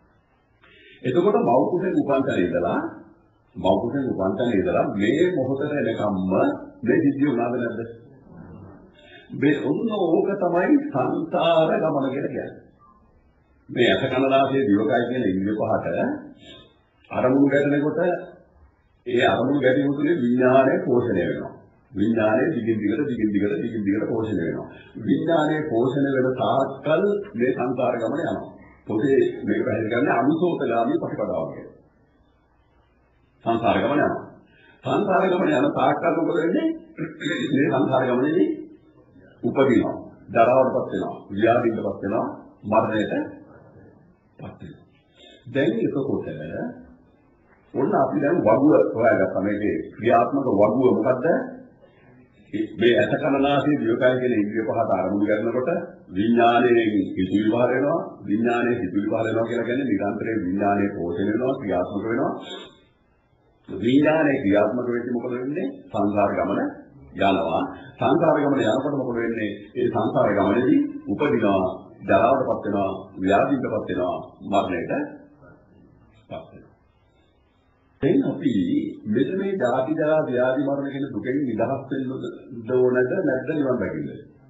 එතකොට මව් කුසේ උපන් තැන ඉඳලා මව් කුසේ උපන් තැන ඉඳලා මේ මොහොතේ එනකම්ම මේ සිද්ධිය උනාද නැද්ද? මේ ඔන්න ඕක තමයි සංසාර ගමන කියලා කියන්නේ. මේ අස කන නාසය දිවකය කියන ඉන්ද්‍රිය පහට අරමුණු ගැටෙනකොට ඒ අරමුණු ගැටීම තුළින් විඥානය පෝෂණය වෙනවා. විඥානය දිගින් දිගට දිගින් දිගට දිගින් දිගට පෝෂණය වෙනවා. විඥානයේ පෝෂණය වෙන තාක්කල් මේ සංසාර ගමන යනවා. පොතේ මේක පැහැදිලි කරන්නේ අනුසෝතගාමී ප්‍රතිපදාව කියලා. සංසාර ගමන යනවා. සංසාර ගමන යන තාක්කල් මොකද වෙන්නේ? මේ සංසාර ගමනේදී උපදිනවා. දරාවටපත් වෙනවා. ව්‍යාධියටපත් වෙනවා. මරණයට දැන් එතකොට ඔන්න අපි දැන් වගුව හොයාගත්තා. මේකේ ක්‍රියාත්මක වගුව මොකද්ද? මේ අසකනාසී දිවකය කියන ඉන්ද්‍රිය පහට ආරමුණු කරනකොට විඥානයේ හිතුවිලි පහල වෙනවා. විඥානයේ හිතුවිලි පහල වෙනවා කියලා කියන්නේ නිරන්තරයෙන් විඥානයේ පෝෂණය වෙනවා, ක්‍රියාත්මක වෙනවා. විඥානයේ ක්‍රියාත්මක වෙච්ච මොකද වෙන්නේ? සංසාර ගමන යනවා. සංසාර ගමන යනකොට මොකද වෙන්නේ? ඒ සංසාර ගමනේදී උපදිනවා, ජරාවටපත් වෙනවා, ව්‍යාධියටපත් වෙනවා, මරණයටපත් වෙනවා. දැන් අපි මෙන්න මේ ධාති ජරා ව්‍යාධි මරණ කියන දුකෙන් නිදහස් වෙන්න ඕනද නැද්ද නිවන් දකින්න?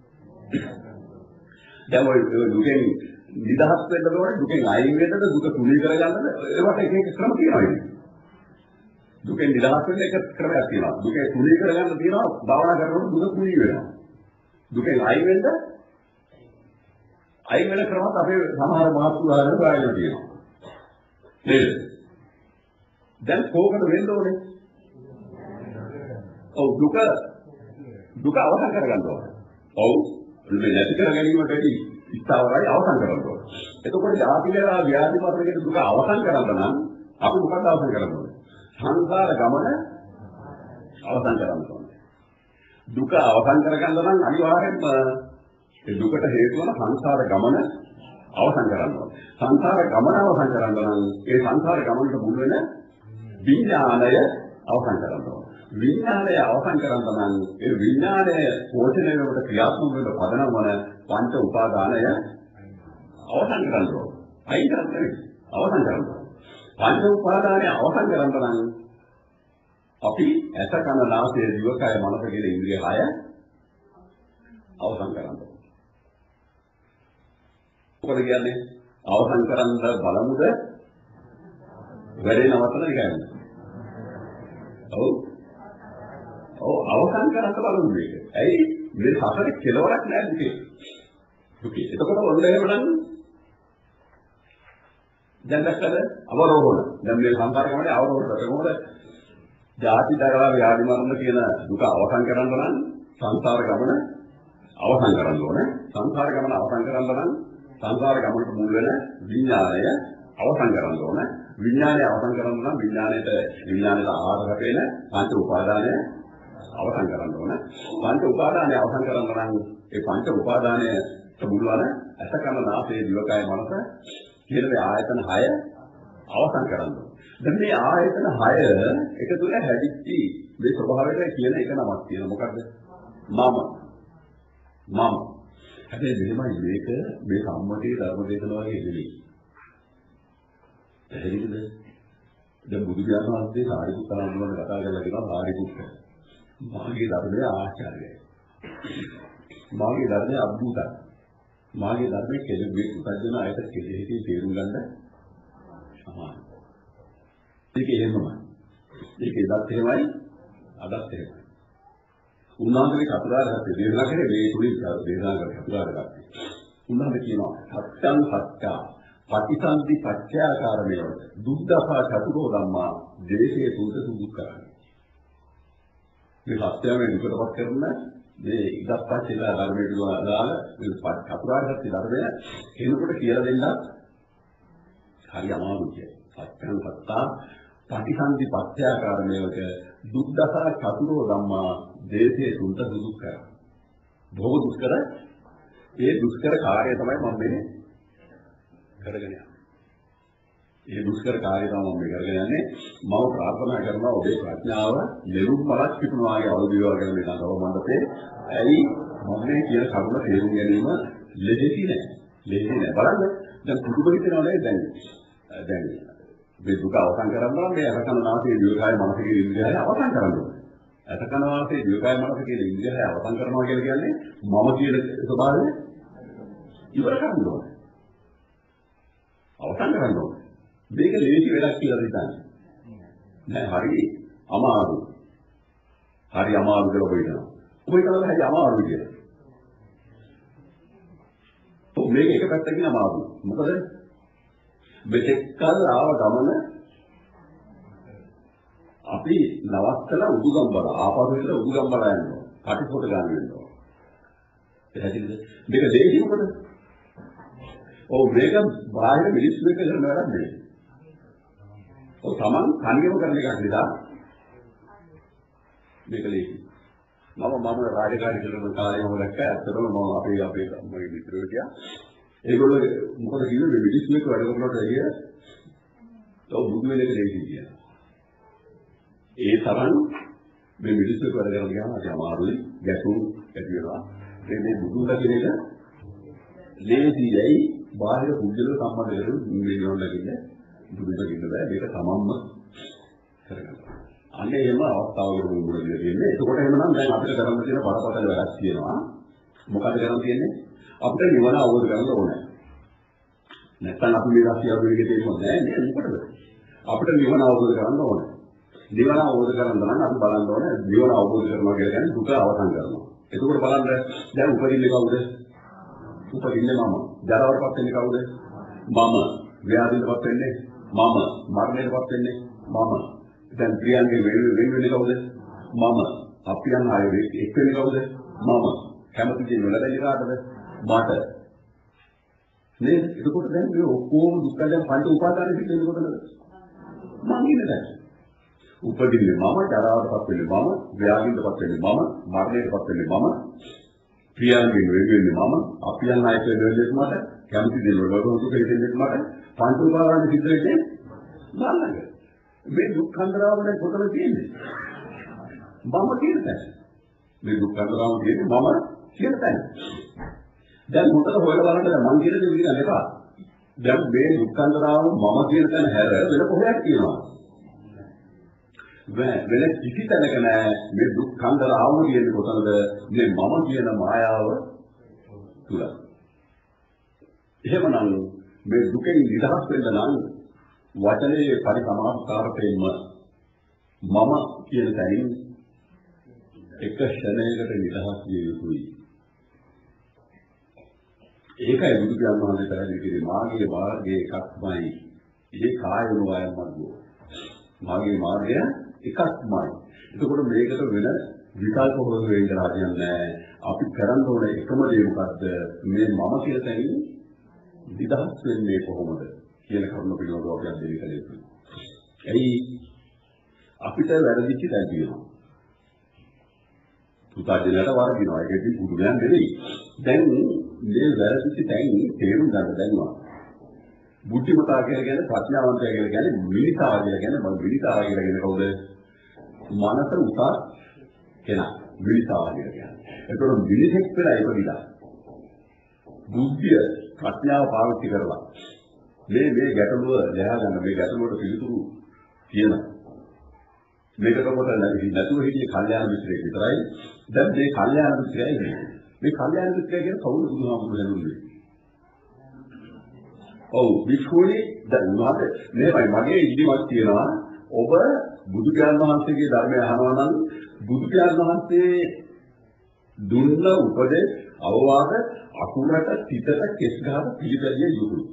දැන් ඔය දුකෙන් නිදහස් වෙන්න ඕනේ, දුකෙන් අයින් වෙන්නද, දුක තුනී කරගන්නද? ඒවට එක එක ක්‍රම තියෙනවා. දුකෙන් නිදහස් වෙන්න එක ක්‍රමයක් තියෙනවා. දුකේ තුනී කරගන්න තියෙනවා, භාවනා කරනකොට දුක තුනී වෙනවා. දුකෙන් අයින් වෙන්න අයින් වෙන ක්‍රමත් අපේ සමහර මහත්තුලාගෙන ප්‍රයෝජන තියෙනවා. නේද? දැන් කොහොමද වෙන්න ඕනේ? ඔව් දුක දුක අවසන් කරගන්න ඕනේ. ඔව් දුක නැති කර ගැනීමට ඇති ඉස්තාවරයි අවසන් කරගන්න ඕනේ. එතකොට ජාතිලා ව්‍යාධි මරණයක දුක අවසන් කරන්න නම් අපි මොකක්ද අවසන් කරන්න ඕනේ? සංසාර ගමන අවසන් කරන්න ඕනේ. දුක අවසන් කරගන්න නම් අනිවාර්යෙන්ම ඒ දුකට හේතු වන සංසාර ගමන අවසන් කරන්න ඕනේ. සංසාර ගමන අවසන් කරන්න නම් ඒ සංසාර ගමනට මුල් වෙන විඥාණය අවසන් කරන්න ඕනේ. විඥාණය අවසන් කරන්න නම් ඒ විඥාණය පෝෂණය වෙනකොට ක්‍රියාත්මක වෙන පදනම වන පංච උපාදානය අවසන් කරන්න ඕනේ. අයින් කරන්නේ අවසන් කරන්න ඕනේ. පංච උපාදානය අවසන් කරන්න නම් අපි ඇස කන නාසය දිවකය මනස කියන ඉන්ද්‍රිය හය අවසන් කරන්න ඕනේ. මොකද කියන්නේ? අවසන් කරන්න බලමුද වැඩේ නවත්තලා කියන්නේ. ඔව්. ඔව් අවසන් කරන්න බලමු මේක. ඇයි මේ සසරේ කෙලවරක් නැහැ දුකේ. දුකේ. එතකොට ඔන්න එහෙමනම් දැන් දැක්කද අවරෝහණ. දැන් මේ සංකාර ගමනේ අවරෝහණ කොහොමද? ජාති දරා ව්‍යාධි මරණ කියන දුක අවසන් කරන්න නම් සංසාර ගමන අවසන් කරන්න ඕනේ. සංසාර ගමන අවසන් කරන්න නම් සංසාර ගමනට මුල් වෙන විඥාණය අවසන් කරන්න ඕනේ. විඥානය අවසන් කරන්න නම් විඥාණයට විඥානයට ආහාර වෙන පංච උපාදානය අවසන් කරන්න ඕනේ. පංච උපාදානය අවසන් කරන්න නම් ඒ පංච උපාදානයට මුල් වන ඇස කන නාසය දිවකය මනස කියන මේ ආයතන හය අවසන් කරන්න ඕනේ. දැන් මේ ආයතන හය එකතු වෙලා හැදිච්චි මේ ස්වභාවයට කියන එක නමක් තියෙනවා. මොකද්ද? මම. මම. හැබැයි මෙහෙමයි මේක මේ සම්මතයේ ධර්ම දේශනාව වගේ නෙවෙයි. එහෙයිද? දැන් බුදු දහම වහන්සේ සාරිපුත්ත ආනන්දවන කතා කරලා කියනවා සාරිපුත්ත. මාගේ ධර්මයේ ආචාර්යයි. මාගේ ධර්මයේ අද්භූතයි. මාගේ ධර්මයේ කෙලෙන්නේ උපදින අයට කෙලෙහිදී තේරුම් ගන්න සමානයි. ඒක එහෙමයි. ඒක එදත් එහෙමයි අදත් එහෙමයි. උන්වහන්සේ චතුරාර්ය සත්‍ය දේශනා කරේ මේ තුලින් දේශනා කරේ චතුරාර්ය සත්‍ය. උන්වහන්සේ කියනවා සත්‍යං සත්‍යා පටිසන්ධි පත්‍යාකාරමේව දුක්ඛා චතුරෝ ධම්මා දේශේ තුන්ත සුදුක්ඛාරයි. මේ සත්‍යයෙන් විතරපත් කරන මේ ඉදප්පච්චේලා ධර්මයේ දුවදාල මේ චතුරාර්ය සත්‍ය ධර්මය කෙනෙකුට කියලා දෙන්න හරි අමාරුයි. සත්‍යං සත්තා පටිසන්ධි පත්‍යාකාරමේවක දුක්ඛා චතුරෝ ධම්මා දේශේ තුන්ත සුදුක්ඛාරයි. බොහෝ දුෂ්කර ඒ දුෂ්කර කාර්යය තමයි මම මේ කරගෙන යන්නේ. ඒ දුෂ්කර කාර්යය තමයි මම කරගෙන යන්නේ. මම ප්‍රාර්ථනා කරනවා ඔබේ ප්‍රඥාව නිරුක් බලක් පිටුනවා වගේ අවදිවල් කරන මේ නතර මණ්ඩපේ. ඇයි මම මේ කියන කරුණ තේරුම් ගැනීම ලෙහෙසි නෑ. ලෙහෙසි නෑ. බලන්න දැන් පුදුම හිතනවා නේද දැන් දැන් මේ දුක අවසන් කරනවා මේ අරකන නාසයේ දිවකය මනසේ ඉන්ද්‍රියය අවසන් කරනවා. අරකන නාසයේ දිවකය මනසේ ඉන්ද්‍රියය අවසන් කරනවා කියලා කියන්නේ මම කියන ස්වභාවය ඉවර කරනවා. අවසන් කරන්න ඕනේ. මේක ලේසි වැඩක් කියලා හිතන්නේ. නෑ හරි අමාරු. හරි අමාරු කියලා කියනවා. ඔබ හිතනවා හරි අමාරු කියලා. ඔව් මේක එක පැත්තකින් අමාරු. මොකද මෙතෙක් කල් ආව ගමන අපි නවත්තලා උඩුගම් බල ආපහු ඉතල උඩුගම් බල යනවා. කටිපොත ගන්න වෙනවා. එහෙනම් මේක ලේසි මොකද? ඔව් මේක බාහිර මිනිස්සු එක්ක කරන වැඩක් නෙවෙයි. ඔව් Taman කණියම කරන එකක් නේද? මේක ලේසි. මම මම රාජකාරී කරන කාලේ මම දැක්ක ඇත්තටම මම අපේ අපේ මගේ මිත්‍රයෝ කියා ඒගොල්ලෝ මොකද කියන්නේ මිනිස්සු එක්ක වැඩ කරනකොට එළිය තව බුදු වෙන එක දෙන්නේ කියලා. ඒ තරම් මේ මිනිස්සු එක්ක වැඩ කරන ගියාම අපි අමාරුයි ගැටුම් ඇති වෙනවා. ඒ මේ බුදු දකින එක ලේසියයි බාහිර පුද්ගල සම්බන්ධ කරගෙන නිවිනොන්න කියන්නේ බුදු දකින්න බෑ මේක තමන්ම කරගන්න. අනේ එහෙම අවස්ථාවකට මුහුණ දෙන්න තියෙන්නේ. ඒකකොට එහෙමනම් දැන් අපිට කරන්න තියෙන බරපතල වැඩක් තියෙනවා. මොකද කරන්න තියෙන්නේ? අපිට නිවන අවබෝධ කරගන්න ඕනේ. නැත්නම් අපි මේ රාශිය අවබෝධ දෙන්නේ නැහැ නේද? මොකටද? අපිට නිවන අවබෝධ කරගන්න ඕනේ. නිවන අවබෝධ කරගන්න නම් අපි බලන්න ඕනේ නිවන අවබෝධ කරනවා කියලා කියන්නේ දුක අවසන් කරනවා. එතකොට බලන්න දැන් උපදින්නේ කවුද? උපදින්නේ මම. ජරාවටපත් වෙන්නේ කවුද? මම. ව්‍යාධියටපත් වෙන්නේ මම. මරණයටපත් වෙන්නේ මම. දැන් ප්‍රියංගේ වෙන වෙන්නේ කවුද? මම. අපියන් ආයේ එක් වෙන්නේ කවුද? මම. කැමති දේ නොලැබෙන්නේ කාටද? මට. නේද? එතකොට දැන් මේ ඔක්කොම දුක්ඛයන් පංච උපාදාන පිළිබඳව කොටද? මම ඉන්නේ. උපදින්නේ මම, ජරාවටපත් වෙන්නේ මම, ව්‍යාධියටපත් වෙන්නේ මම, මරණයටපත් වෙන්නේ මම, ප්‍රියංගේ වෙන්නේ මම, අපියන් ආයේ වෙන්නේ මට, කැමති දේ නොලැබෙන්නේ දෙන්නේ මට, පංච උපාදාන සිද්ධ වෙන්නේ මම. මේ දුක්ඛන්දරාව දැන් කොතන තියෙන්නේ? මම කියන තැන. මේ දුක්ඛන්දරාව තියෙන්නේ මම කියන තැන. දැන් මොකද හොයලා බලන්න දැන් මම කියන දේ පිළිගන්න එපා. දැන් මේ දුක්ඛන්දරාව මම කියන තැන හැර වෙන කොහොමද කියනවා? වෙන වෙන කිසි තැනක නෑ මේ දුක්ඛන්දරාව කියන්නේ කොතනද? මේ මම කියන මායාව තුල. එහෙමනම් මේ දුකෙන් නිදහස් වෙන්න නම් වචනේ පරිසමාස්කාරයෙන් මම කියන තැනින් එක ක්ෂණයකට නිදහස් විය යුතුයි. ඒකයි බුදු පියාණන් වහන්සේ පැහැදිලි කරේ මාගේ මාර්ගයේ එකක්මයි. ඒ කායන වයන් මාර්ගය. මාගේ මාර්ගය එකක්මයි. එතකොට මේකට වෙන විකල්ප හොයන්න වෙන්න හරියන්නේ අපි කරන්න ඕන එකම දේ මොකද්ද? මේ මම කියන තැනින් නිදහස් වෙන්නේ කොහොමද? කියන කරුණ පිළිබඳව අපි අධ්‍යයනය කළ යුතුයි. එයි අපිට වැරදිච්ච තැන් තියෙනවා. පුතාජනට වරදිනවා. ඒකෙදි පුදුමයන් නෙවෙයි. දැන් මේ වැරදිච්ච තැන් තේරුම් ගන්න දැන්වා. බුද්ධිමතා කියලා කියන්නේ ප්‍රඥාවන්තය කියලා කියන්නේ මිනිසා කියලා කියන්නේ මම මිනිසා කියලා කියන්නේ කවුද? මනස උසා කෙනා. මිනිසා කියලා කියන්නේ. ඒතකොට මිනිසෙක් වෙලා ඉපදිලා බුද්ධිය ප්‍රඥාව පාවිච්චි කරලා මේ මේ ගැටලුව ලැහ ගන්න මේ ගැටලුවට පිළිතුරු කියනවා. මේක කොහොමද නැතුව හිටියේ කල්යාණ මිත්‍රයෙක් විතරයි. දැන් මේ කල්යාණ මිත්‍රයයි ඉන්නේ. මේ කල්යාණ මිත්‍රය කියන්නේ කවුද බුදුහාමුදුරුවෝ දැනුන්නේ? ඔව් විශ්වෝනේ දැන් උනාට මේවයි මගේ ඉදිරියට තියෙනවා ඔබ බුදු පියාණන් වහන්සේගේ ධර්මය අහනවා නම් බුදු පියාණන් වහන්සේ දුන්න උපදෙස් අවවාද අකුරට පිටට කෙස් ගහන පිළිපැදිය යුතුයි.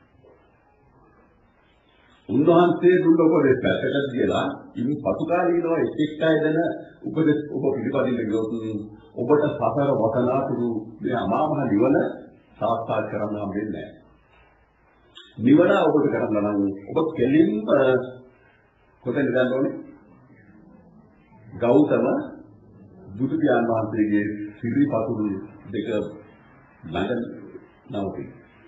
උන්වහන්සේ දුන්න උපදෙස් පැත්තට කියලා ඉන් පසු කාලේ ඉනවා එක් එක් අය දෙන උපදෙස් ඔබ පිළිපදින්න ගියොත් ඔබට සසර වසනාතුරු මේ අමා මහ නිවන සාක්ෂාත් කරගන්න හම්බෙන්නේ නැහැ. නිවන අවබෝධ කරගන්න නම් ඔබ කෙලින්ම කොතෙන්ද යන්න ඕනේ? ගෞතම බුදු පියාණන් වහන්සේගේ සිරිපතුරු දෙක ළඟ නවතින.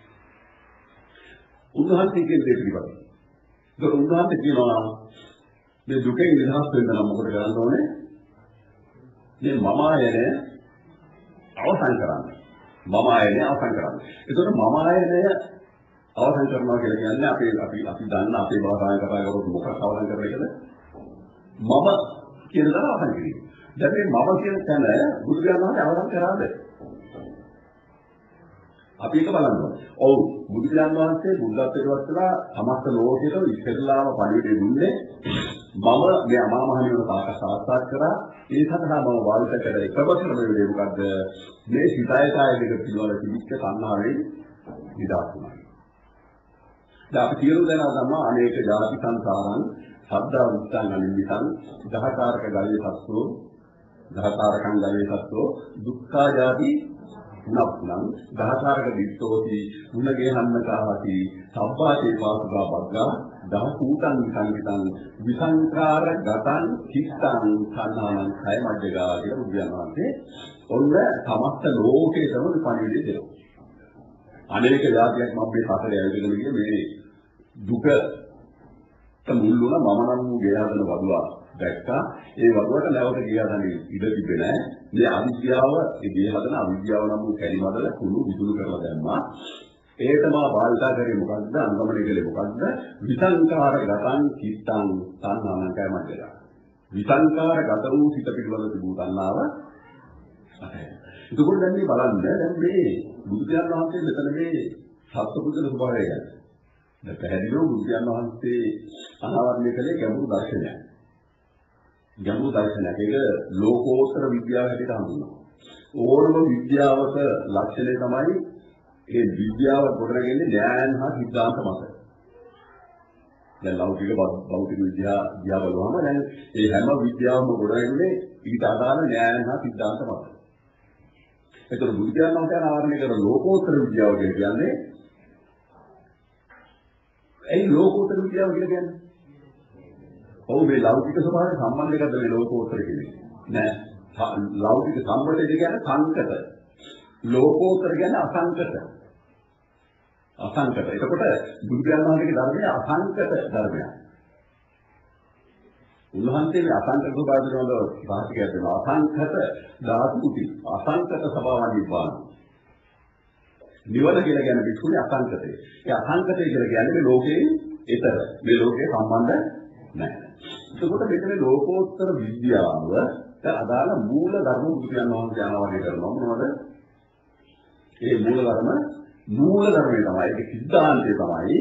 උන්වහන්සේ කියන්නේ පිළිපදින්න. ඒක උන්වහන්සේ කියනවා මේ දුකෙන් නිදහස් වෙන්න නම් මොකද කරන්න ඕනේ? මේ මම ආයනය අවසන් කරන්න. මම ආයනය අවසන් කරන්න. ඒතකොට මම ආයනය අවසන් කරනවා කියලා කියන්නේ අපි අපි අපි දන්න අපේ භාෂාවෙන් කතා කරොත් මොකක්ද අවසන් කරන්නේ කියලා? මම කියන දේ අවසන් කිරීම. දැන් මේ මම කියන තැන බුදු දහමේ අවසන් කරාද? අපි ඒක බලන්න ඕනේ. ඔව් බුදු දහමේ බුද්ධත්වයට වස්තලා සමස්ත ලෝකෙට ඉස්සෙල්ලාම පණිවිඩය දුන්නේ මම මේ අමා මහ නිවන සාක්ෂාත් කරා. ඒ සඳහා මම වාදිත කර එකම ක්‍රමවේදය මොකද්ද? මේ සිතයතය දෙක පිළිවෙල තිබිච්ච සංහාරේ නිදාස් වුණා. දැන් අපි සියලු දෙනා දන්නවා අනේක ජාති සංසාරං සද්දා උත්තං අනිමිතං දහකාරක ගලේ සත්වෝ දහකාරකං ගලේ සත්වෝ දුක්ඛා ජාති උනප්පුලං දහකාරක දිත්තෝති උනගේ හන්නකාහති සබ්බාතේ පාසුගා බග්ගා දහසූතං සංගිතං විසංකාර ගතං චිත්තං සන්නානං කය මජ්ජගා කියලා බුදුන් වහන්සේ ඔන්න සමස්ත ලෝකේටම පණිවිඩය දෙනවා. අනේක જાතියක් මම මේ කතරේ ඇවිදගෙන ගියේ මේ දුක මුල් වුණා මම නම් වූ ගේ හදන වදුවා දැක්කා. ඒ වදුවට නැවත ගේ හදන ඉඩ තිබෙන්නේ නැහැ. මේ අවිද්‍යාව ඒ ගේ හදන අවිද්‍යාව නම් වූ කැලිමඩල කුණු විදුණු කරලා දැම්මා. ඒ තමයි බාල්තා කරේ මොකද්ද අංගමණය කලේ මොකද්ද විසංකාර ගතං චිත්තං තණ්හානං කය මැදලා විසංකාර ගත වූ සිත පිළිබඳ තිබූ තණ්හාව එතකොට දැන් මේ බලන්න දැන් මේ බුදුන් වහන්සේ මෙතන මේ සත්පුරුෂ ස්වභාවය ගැන දැන් පැහැදිලිව බුදුන් වහන්සේ අනාවරණය කළේ ගැඹුරු දර්ශනයක් ගැඹුරු දර්ශනයක් ඒක ලෝකෝත්තර විද්‍යාව හැටියට හඳුන්වනවා ඕනම විද්‍යාවක ලක්ෂණය තමයි ඒ විද්‍යාව ගොඩනගන්නේ ඥාන හා සිද්ධාන්ත මත. දැන් ලෞකික භෞතික විද්‍යාව දිහා බලුවම දැන් ඒ හැම විද්‍යාවම ගොඩනගන්නේ ඊට අදාළ ඥාන හා සිද්ධාන්ත මත. ඒතර බුද්ධයන්වහන්සේ ආවරණය කරන ලෝකෝත්තර විද්‍යාව කියන්නේ ඒ ලෝකෝත්තර විද්‍යාව කියන්නේ ඔව් මේ ලෞකික ස්වභාවය සම්බන්ධයක්ද මේ ලෝකෝත්තර කියන්නේ නෑ. ලෞකික සම්බන්ධය කියන්නේ සංකත. ලෝකෝත්තර කියන්නේ අසංකත. අසංකත. එතකොට බුදුන් වහන්සේගේ ධර්මය අසංකත ධර්මයක්. උන්වහන්සේ මේ අසංකත ස්වභාවය පිළිබඳව භාෂිකයක් දෙනවා. අසංකත ධාතුති අසංකත ස්වභාවය නිබ්බාන. නිවන කියලා කියන්නේ විසුනේ අසංකතය. ඒ අසංකතය කියලා කියන්නේ ලෝකේ ඊතර. මේ ලෝකේ සම්බන්ධ නැහැ. එතකොට මෙතන ලෝකෝත්තර විද්‍යාව අදාළ මූල ධර්ම බුදුන් වහන්සේ අනාවරණය කරනවා. මොනවද? ඒ මූල ධර්ම මූල ධර්මය තමයි ඒක සිද්ධාන්තය තමයි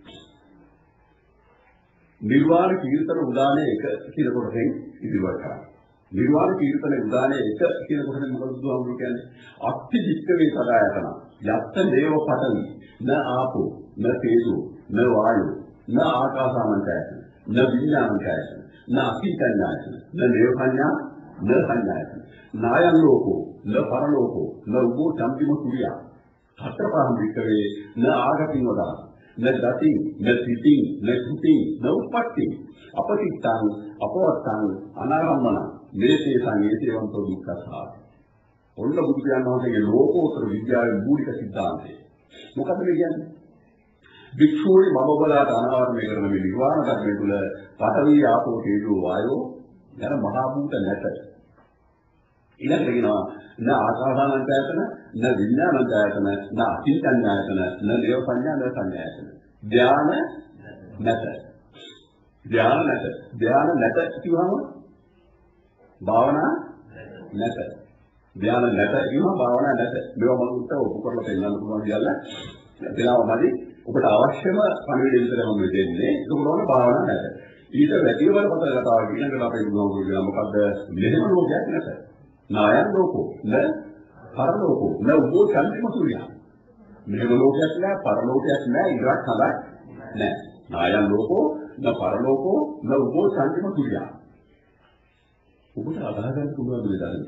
නිර්වාණ කීර්තන උදානයේ එක කියන කොටසෙන් ඉදිරියට කරන්නේ. නිර්වාණ කීර්තන උදානයේ එක කියන කොටසෙන් මොකද බුදුහාමුදුරුවෝ කියන්නේ? අත්ති වික්කවේ සදායතන යත්ත දේව පඨවි න ආපෝ න තේජෝ න වායෝ න ආකාසාමංචයතන න විඥානංචයතන න අකින්චඤ්ඤායතන න දේව සංඥා න සංඥායතන නායං ලෝකෝ න පරලෝකෝ න උභෝ චම්පිම සූර්යා හතරපහන් විකවේ න ආගතින් වදා න ගති න සිටි න කුටි න උප්පත්ති අපතිත්තං අපවත්තං අනාරම්මන මේසේ සංයේතවන්තෝ දුක්ඛසා ඔන්න බුදුන් වහන්සේගේ ලෝකෝත්තර විද්‍යාවේ මූලික સિદ્ધාන්තය මොකද මේ කියන්නේ වික්ෂෝයි මම බලාට අනාවරණය කරන මේ නිර්වාණ ධර්මයේ තුල පඨවි ආපෝ තේජෝ වායෝ යන මහා භූත නැත ඊළඟට කියනවා න ආකාසානංචයතන න විඥානංචයතන න අකින්චඤ්ඤායතන න දේව සංඥා න සංඥායතන ධාන නැත ධාන නැත ධාන නැත කියවම භාවනා නැත ධාන නැත කියවම භාවනා නැත මේවා මම උත්තර ඔප්පු කරලා පෙන්නන්න පුළුවන් කියලා එතනමදි ඔබට අවශ්‍යම පණිවිඩය විතරම මම දෙන්නේ ඒක උනන භාවනා නැත ඊට වැඩි වල පතර කතාව ඊළඟට අපේ බුදුහාමුදුරුවෝ කියනවා මොකද්ද මෙහෙම ලෝකයක් නැත නායන් ලෝකෝ න පරලෝකෝ න උභෝ චන්දිම සූර්යා මෙහෙම ලෝකයක් නෑ පරලෝකයක් නෑ ඉරක් හදක් නෑ නායන් ලෝකෝ න පරලෝකෝ න උභෝ චන්දිම සූර්යා ඔබට අදහස් ගන්න පුළුවන් දෙයක්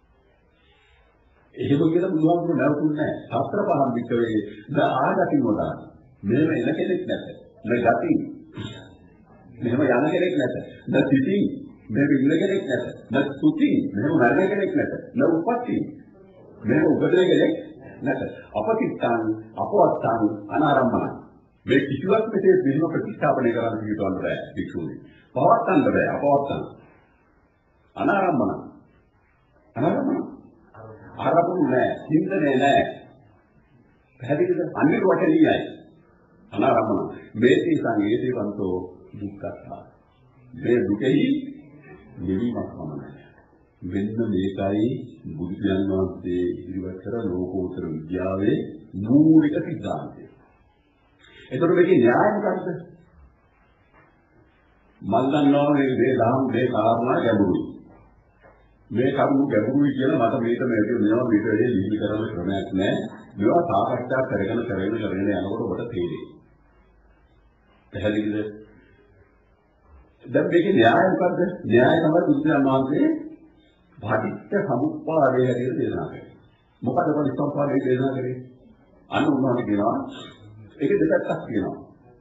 එහෙම කියලා බුදුහාමුදුරුවෝ නැවතුන්නේ නෑ සතර පහන් විතරේ න ආගතින් වදා මෙහෙම එන කෙනෙක් නැත න ගති මෙහෙම යන කෙනෙක් නැත න සිටි මෙහෙම ඉන්න කෙනෙක් නැත න සුති මෙහෙම මරණ කෙනෙක් නැත න උපත්ති මෙහෙම උපදින කෙනෙක් නැත අපතිත්තං අපවත්තං අනාරම්මන මේ කිසිවක් මෙසේ විහිම ප්‍රතිස්ථාපනය කරන්න කියනවා බෑ වික්ෂුනේ පවත්තන්න බෑ අපවත්තං අනාරම්මන අනාරම්මන ආරම්භු නෑ චින්තනේ නෑ පැහැදිලිද අනිත් වචනීයයි අනාරම්මන මේති සංයේති වන්තෝ දුක්ඛස්සා මේ දුකෙහි නිවීමක් පමණයි. මෙන්න මේකයි බුදුන් වහන්සේ ඉදිරිපත් කරන ලෝකෝත්තර විද්‍යාවේ මූලික સિદ્ધාන්තය. එතකොට මේකේ න්‍යාය මොකක්ද? මල් දන්නවා මේ දේ දහම් මේ කාරණා ගැඹුරුයි. මේ කරුණු ගැඹුරුයි කියලා මට මේක මේක මේවා මේක වෙලේ ලිහි කරන්න ක්‍රමයක් නැහැ. මේවා සාකච්ඡා කරගෙන කරගෙන කරගෙන යනකොට ඔබට තේරෙයි. පැහැදිලිද? දැන් මේකේ න්‍යාය මොකද්ද? න්‍යාය තමයි බුදුන් වහන්සේ භාතිත්‍ය සමුප්පාදය හැටියට දේශනා කරන්නේ. මොකද පරිසම්පාදයේ දේශනා කරේ? අන්න උන්වහන්සේ කියනවා ඒක දෙකක් තියෙනවා.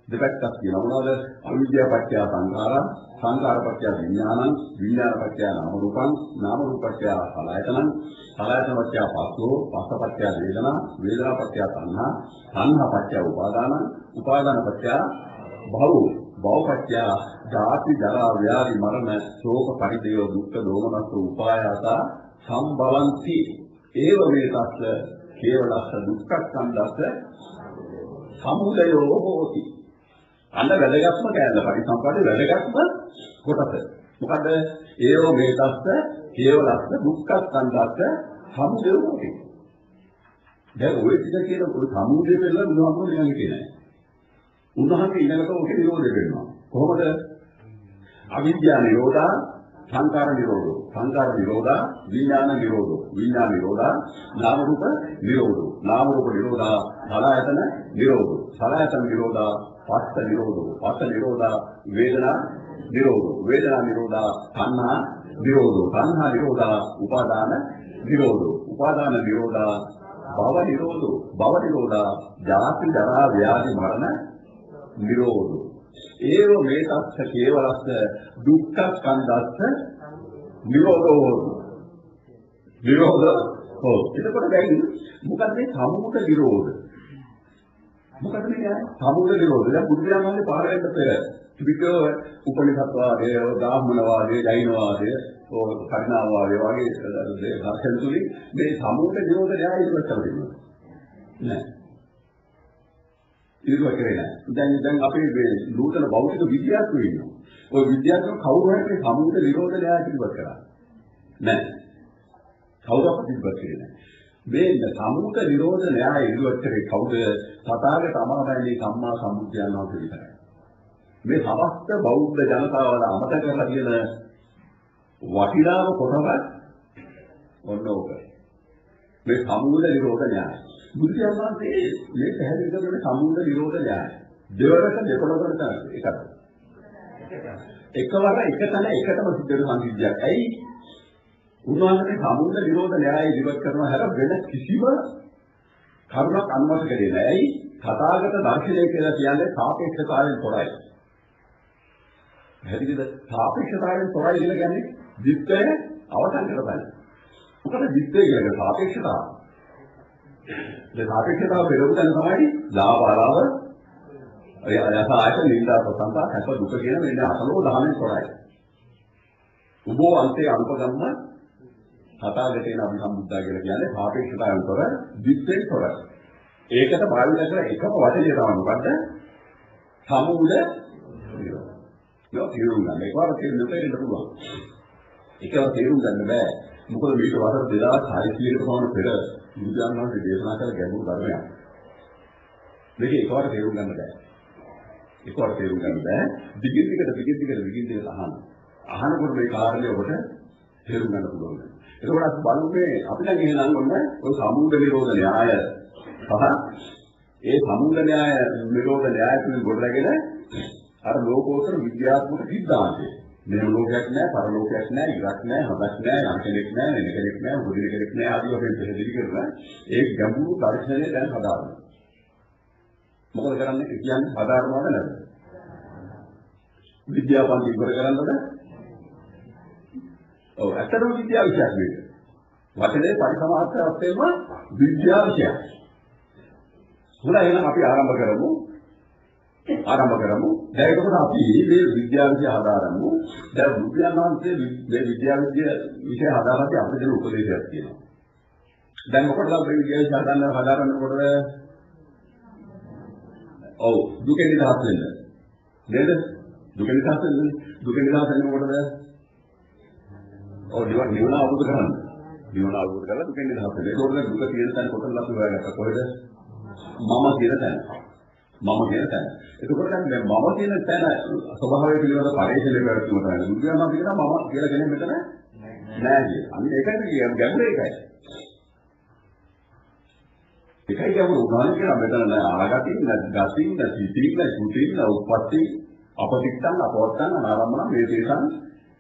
දෙපැත්තක් තියෙනවා. මොනවද? අවිද්‍යාව පත්‍ය සංඛාරා, සංඛාර පත්‍ය විඥානං, විඥාන පත්‍ය නාම රූපං, නාම රූප පත්‍ය සලආයතනං, සලආයතන පත්‍ය පස්සෝ, පස්ස පත්‍ය වේදනා, වේදනා පත්‍ය තණ්හා, තණ්හා පත්‍ය උපාදානං, උපාදාන පත්‍ය භව, භව පත්‍ය ජාති ජරා ව්‍යාධි මරණ ශෝක පරිදේව දුක්ඛ දෝමනස්ස උපායාස සම්බලಂತಿ ඒව මේකස්ස කේවලස්ස දුක්ඛ ස්කන්ධස්ස සමුදයෝ හෝති. අන්න වැදගත්ම කැලල පරිසම්පාදේ වැදගත්ම කොටස. මොකද ඒව මේකස්ස කේවලස්ස දුක්ඛ ස්කන්ධස්ස සමුදයෝ හෝති. දැන් ඔය ටික කියන ඔය සමුදය කියලා බුදුහාමුදුරුවෝ කියන්නේ කියන්නේ. උන්වහන්සේ ඊළඟට ඔක නිරෝධ වෙනවා. කොහොමද? අවිද්‍යා නිරෝධා, සංකාර නිරෝධෝ, සංකාර නිරෝධා, විඥාන නිරෝධෝ, විඥාන නිරෝධා, නාම රූප නිරෝධෝ, නාම රූප නිරෝධා, සලආයතන නිරෝධෝ, සලආයතන නිරෝධා, පස්ස නිරෝධෝ, පස්ස නිරෝධා, වේදනා නිරෝධෝ, වේදනා නිරෝධා, තණ්හා නිරෝධෝ, තණ්හා නිරෝධා, උපාදාන නිරෝධෝ, උපාදාන නිරෝධා, භව නිරෝධෝ, භව නිරෝධා, ජාති ජරා ව්‍යාධි මරණ නිරෝධෝ. ඒව මේකස්ස කේවලස්ස දුක්ඛ ස්කන්ධස්ස නිරෝධෝ. නිරෝධ හෝ. එතකොට දැන් මොකද මේ සමුද නිරෝධ? මොකද මේ සමුද නිරෝධ? දැන් බුදුරජාණන් වහන්සේ පාරෙන්ද පෙර විකෝ උපනිෂත්වාදය, ධම්මනවාදය, ජෛනවාදය, ඕ කර්ණාවාදය වගේ දර්ශන තුලින් මේ සමුද නිරෝධ න්‍යාය ඉදිරිපත් කරනවා. නෑ. ඉතින් කරේ නෑ. දැන් දැන් අපි මේ නූතන භෞතික විද්‍යාඥයෝ ඉන්නවා. ඔය විද්‍යාඥයෝ කවුරු හරි මේ සමුද නිරෝධ න්‍යාය ඉදිරිපත් කරා. නෑ. කවුරුත් ඉදිරිපත් කරේ නෑ. මේ සමුද නිරෝධ න්‍යාය ඉදිරිපත් කරේ කවුද? තථාගත අමාමෑණී සම්මා සම්බුද්ධයන් වහන්සේ විතරයි. මේ සමස්ත බෞද්ධ ජනතාවල අමතක කරලා තියෙන වටිනාම කොටස ඔන්න ඕක. මේ සමුද නිරෝධ න්‍යාය. බුදුන් වහන්සේ මේ පැහැදිලි කරන සමුද නිරෝධ න්‍යාය. දෙවරක දෙපළකට එකක්. එකවර එක තැන එකටම සිද්ධ වෙන සංසිද්ධියක්. ඇයි? උන්වහන්සේ සමුද නිරෝධ න්‍යාය ඉදිරිපත් කරන හැර වෙන කිසිම කරුණක් අනුමත කරේ නැහැ. ඇයි? තථාගත දර්ශනය කියලා කියන්නේ සාපේක්ෂතාවයෙන් තොරයි. හැදිද සාපේක්ෂතාවයෙන් තොරයි කියලා කියන්නේ විත්‍ය අවසන් කරපයි. මොකද විත්‍ය කියන්නේ සාපේක්ෂතාව. ඒ සාපේක්ෂතාව පෙරමුදන තමයි ලාභාලාව අය අයසායක නින්දා ප්‍රසංසා හැප දුක කියන මෙන්න අසලෝ දහමෙන් තොරයි. උබෝ අන්තේ අනුපගම්ම තථාගතයන් අපි සම්බුද්ධා කියලා කියන්නේ සාපේක්ෂතාවයෙන් තොර විත්‍යෙන් තොරයි. ඒකට භාවිත කරන එකම වචනේ තමයි මොකද්ද? සමුද නිරෝධ. නෝ තේරුම් ගන්න. ඒකවල තේරුම් දෙන්න පුළුවන්. ඒකව තේරුම් ගන්න බෑ. මොකද මේක වසර දෙදාස් හයසියයකට පමණ පෙර බුදුන් වහන්සේ දේශනා කළ ගැඹුරු ධර්මයක්. මේක ඒකවල තේරුම් ගන්න බෑ. ඒකවල තේරුම් ගන්න බෑ. දිගින් දිගට දිගින් දිගට දිගින් දිගට අහන්න. අහනකොට මේ කාරණේ ඔබට තේරුම් ගන්න පුළුවන්. එතකොට අපි බලන්නේ අපි දැන් එහෙනම් ඔන්න ඔය සමුද නිරෝධ න්‍යාය සහ ඒ සමුද න්‍යාය නිරෝධ න්‍යාය තුලින් ගොඩනගෙන අර ලෝකෝත්තර විද්‍යාත්මක සිද්ධාන්තය. මේ ලෝකයක් නෑ, පරලෝකයක් නෑ, ඉරක් නෑ, හදක් නෑ, යම් කෙනෙක් නෑ, වෙන කෙනෙක් නෑ, මුදින කෙනෙක් නෑ ආදී වශයෙන් පැහැදිලි කරන ඒ ගැඹුරු දර්ශනය දැන් හදාගන්න. මොකද කරන්නේ? කියන්නේ හදාගන්නවද නැද්ද? විද්‍යාපන්ති ඉවර කරන්නද? ඔව්, ඇත්තටම විද්‍යාව විෂයක් මේක. වචනේ පරිසමාර්ථයක් වෙනවා විද්‍යාව විෂයක්. හොඳයි එහෙනම් අපි ආරම්භ කරමු. ආරම්භ කරමු. දැන් ඒකත් අපි මේ විද්‍යාව විෂය හදාරමු. දැන් බුද්ධාගමන්තයේ මේ විද්‍යාව විෂය හදාරද්දී අපිට දෙන උපදේශයක් තියෙනවා. දැන් මොකටද අපි විද්‍යාව විෂය හදාන්න හදාරනකොට ඔව් දුක නිදහස් වෙන්න. නේද? දුක නිදහස් වෙන්න. දුක නිදහස් වෙනකොටද ඔව් නිවන නිවන අවබෝධ කරගන්න. නිවන අවබෝධ කරලා දුක නිදහස් වෙන්න. ඒකෝට දුක තියෙන තැන කොතනද අපි හොයාගත්තා? කොහෙද? මම කියන තැන. මම කියන තැන. එතකොට දැන් මේ මම කියන තැන ස්වභාවය පිළිබඳ පරිශීලනය කරලා තමයි. බුදුරජාණන් කියනවා මම කියලා කෙනෙක් මෙතන නෑ කියන. අන්න ඒකයි කියන්නේ ගැඹුර ඒකයි. ඒකයි ගැඹුර උදාහරණ කියලා මෙතන නෑ ආගතින් නෑ ගතින් නෑ සිතින් නෑ කුටින් නෑ උප්පත්ති අපතික්තං අපවත්තං අනාරම්මන මේ තේසං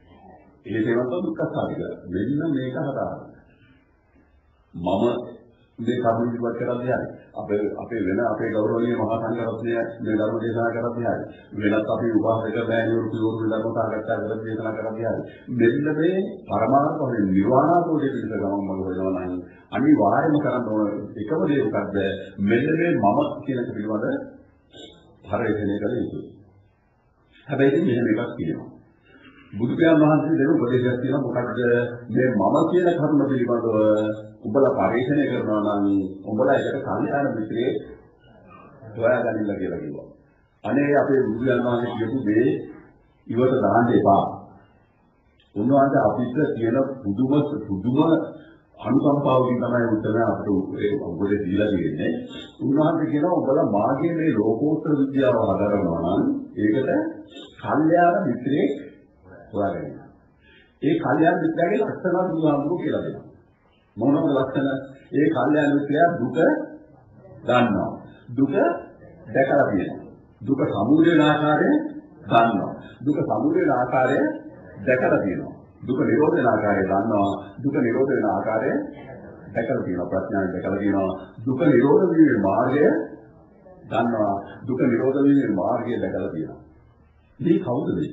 ඒ තේවන්ත දුක්ඛ සාධික. මෙන්න මේක හදාගන්න. මම මේ කරුණ ඉදිරිපත් කරද්දී හරි අපේ අපේ වෙන අපේ ගෞරවනීය මහා සංඝරත්නය මේ ධර්ම දේශනා කරද්දී හරි වෙනත් අපි උපාසක බෑණිවරු පියවරු ධර්ම සාකච්ඡා කරද්දී දේශනා කරද්දී හරි මෙන්න මේ පරමාර්ථ වලින් නිර්වාණාභෝධය පිළිබඳ ගමන් මඟ හොයනවා නම් අනිවාර්යයෙන්ම කරන්න ඕන එකම දේ මොකද්ද මෙන්න මේ මම කියන එක පිළිබඳ පරිශ්‍රණය කළ යුතුයි. හැබැයි ඉතින් මෙහෙම එකක් තියෙනවා. බුදු පියාණන් වහන්සේ දෙන උපදේශයක් තියෙනවා මොකක්ද මේ මම කියන කරුණ පිළිබඳව උඹලා පරිශ්‍රණය කරනවා නම් උඹලා ඒකට කල්යාණ මිත්‍රයෙක් හොයාගන්න කියලා කිව්වා. අනේ අපේ බුදු පියාණන් වහන්සේ කියපු දේ ඉවත දාන්න එපා. උන්වහන්සේ අපිට කියන පුදුම පුදුම අනුකම්පාවකින් තමයි උත්තර අපිට ඒ උඹලේ දීලා තියෙන්නේ. උන්වහන්සේ කියනවා උඹලා මාගේ මේ ලෝකෝත්තර විද්‍යාව හදාරනවා නම් ඒකට කල්යාණ මිත්‍රයෙක් හොයාගන්න. ඒ කල්යාණ මිත්‍රයාගේ ලක්ෂණ බුදුහාමුදුරුවෝ කියලා දෙනවා. මොනවද ලක්ෂණ? ඒ කල්යාණ මිත්‍රයා දුක දන්නවා. දුක දැකලා තියෙනවා. දුක සමුදය වෙන ආකාරය දන්නවා. දුක සමුදය වෙන ආකාරය දැකලා තියෙනවා. දුක නිරෝධ වෙන ආකාරය දන්නවා. දුක නිරෝධ වෙන ආකාරය දැකලා තියෙනවා. ප්‍රඥාවෙන් දැකලා තියෙනවා. දුක නිරෝධ වීමේ මාර්ගය දන්නවා. දුක නිරෝධ වීමේ මාර්ගය දැකලා තියෙනවා. මේ කවුද මේ?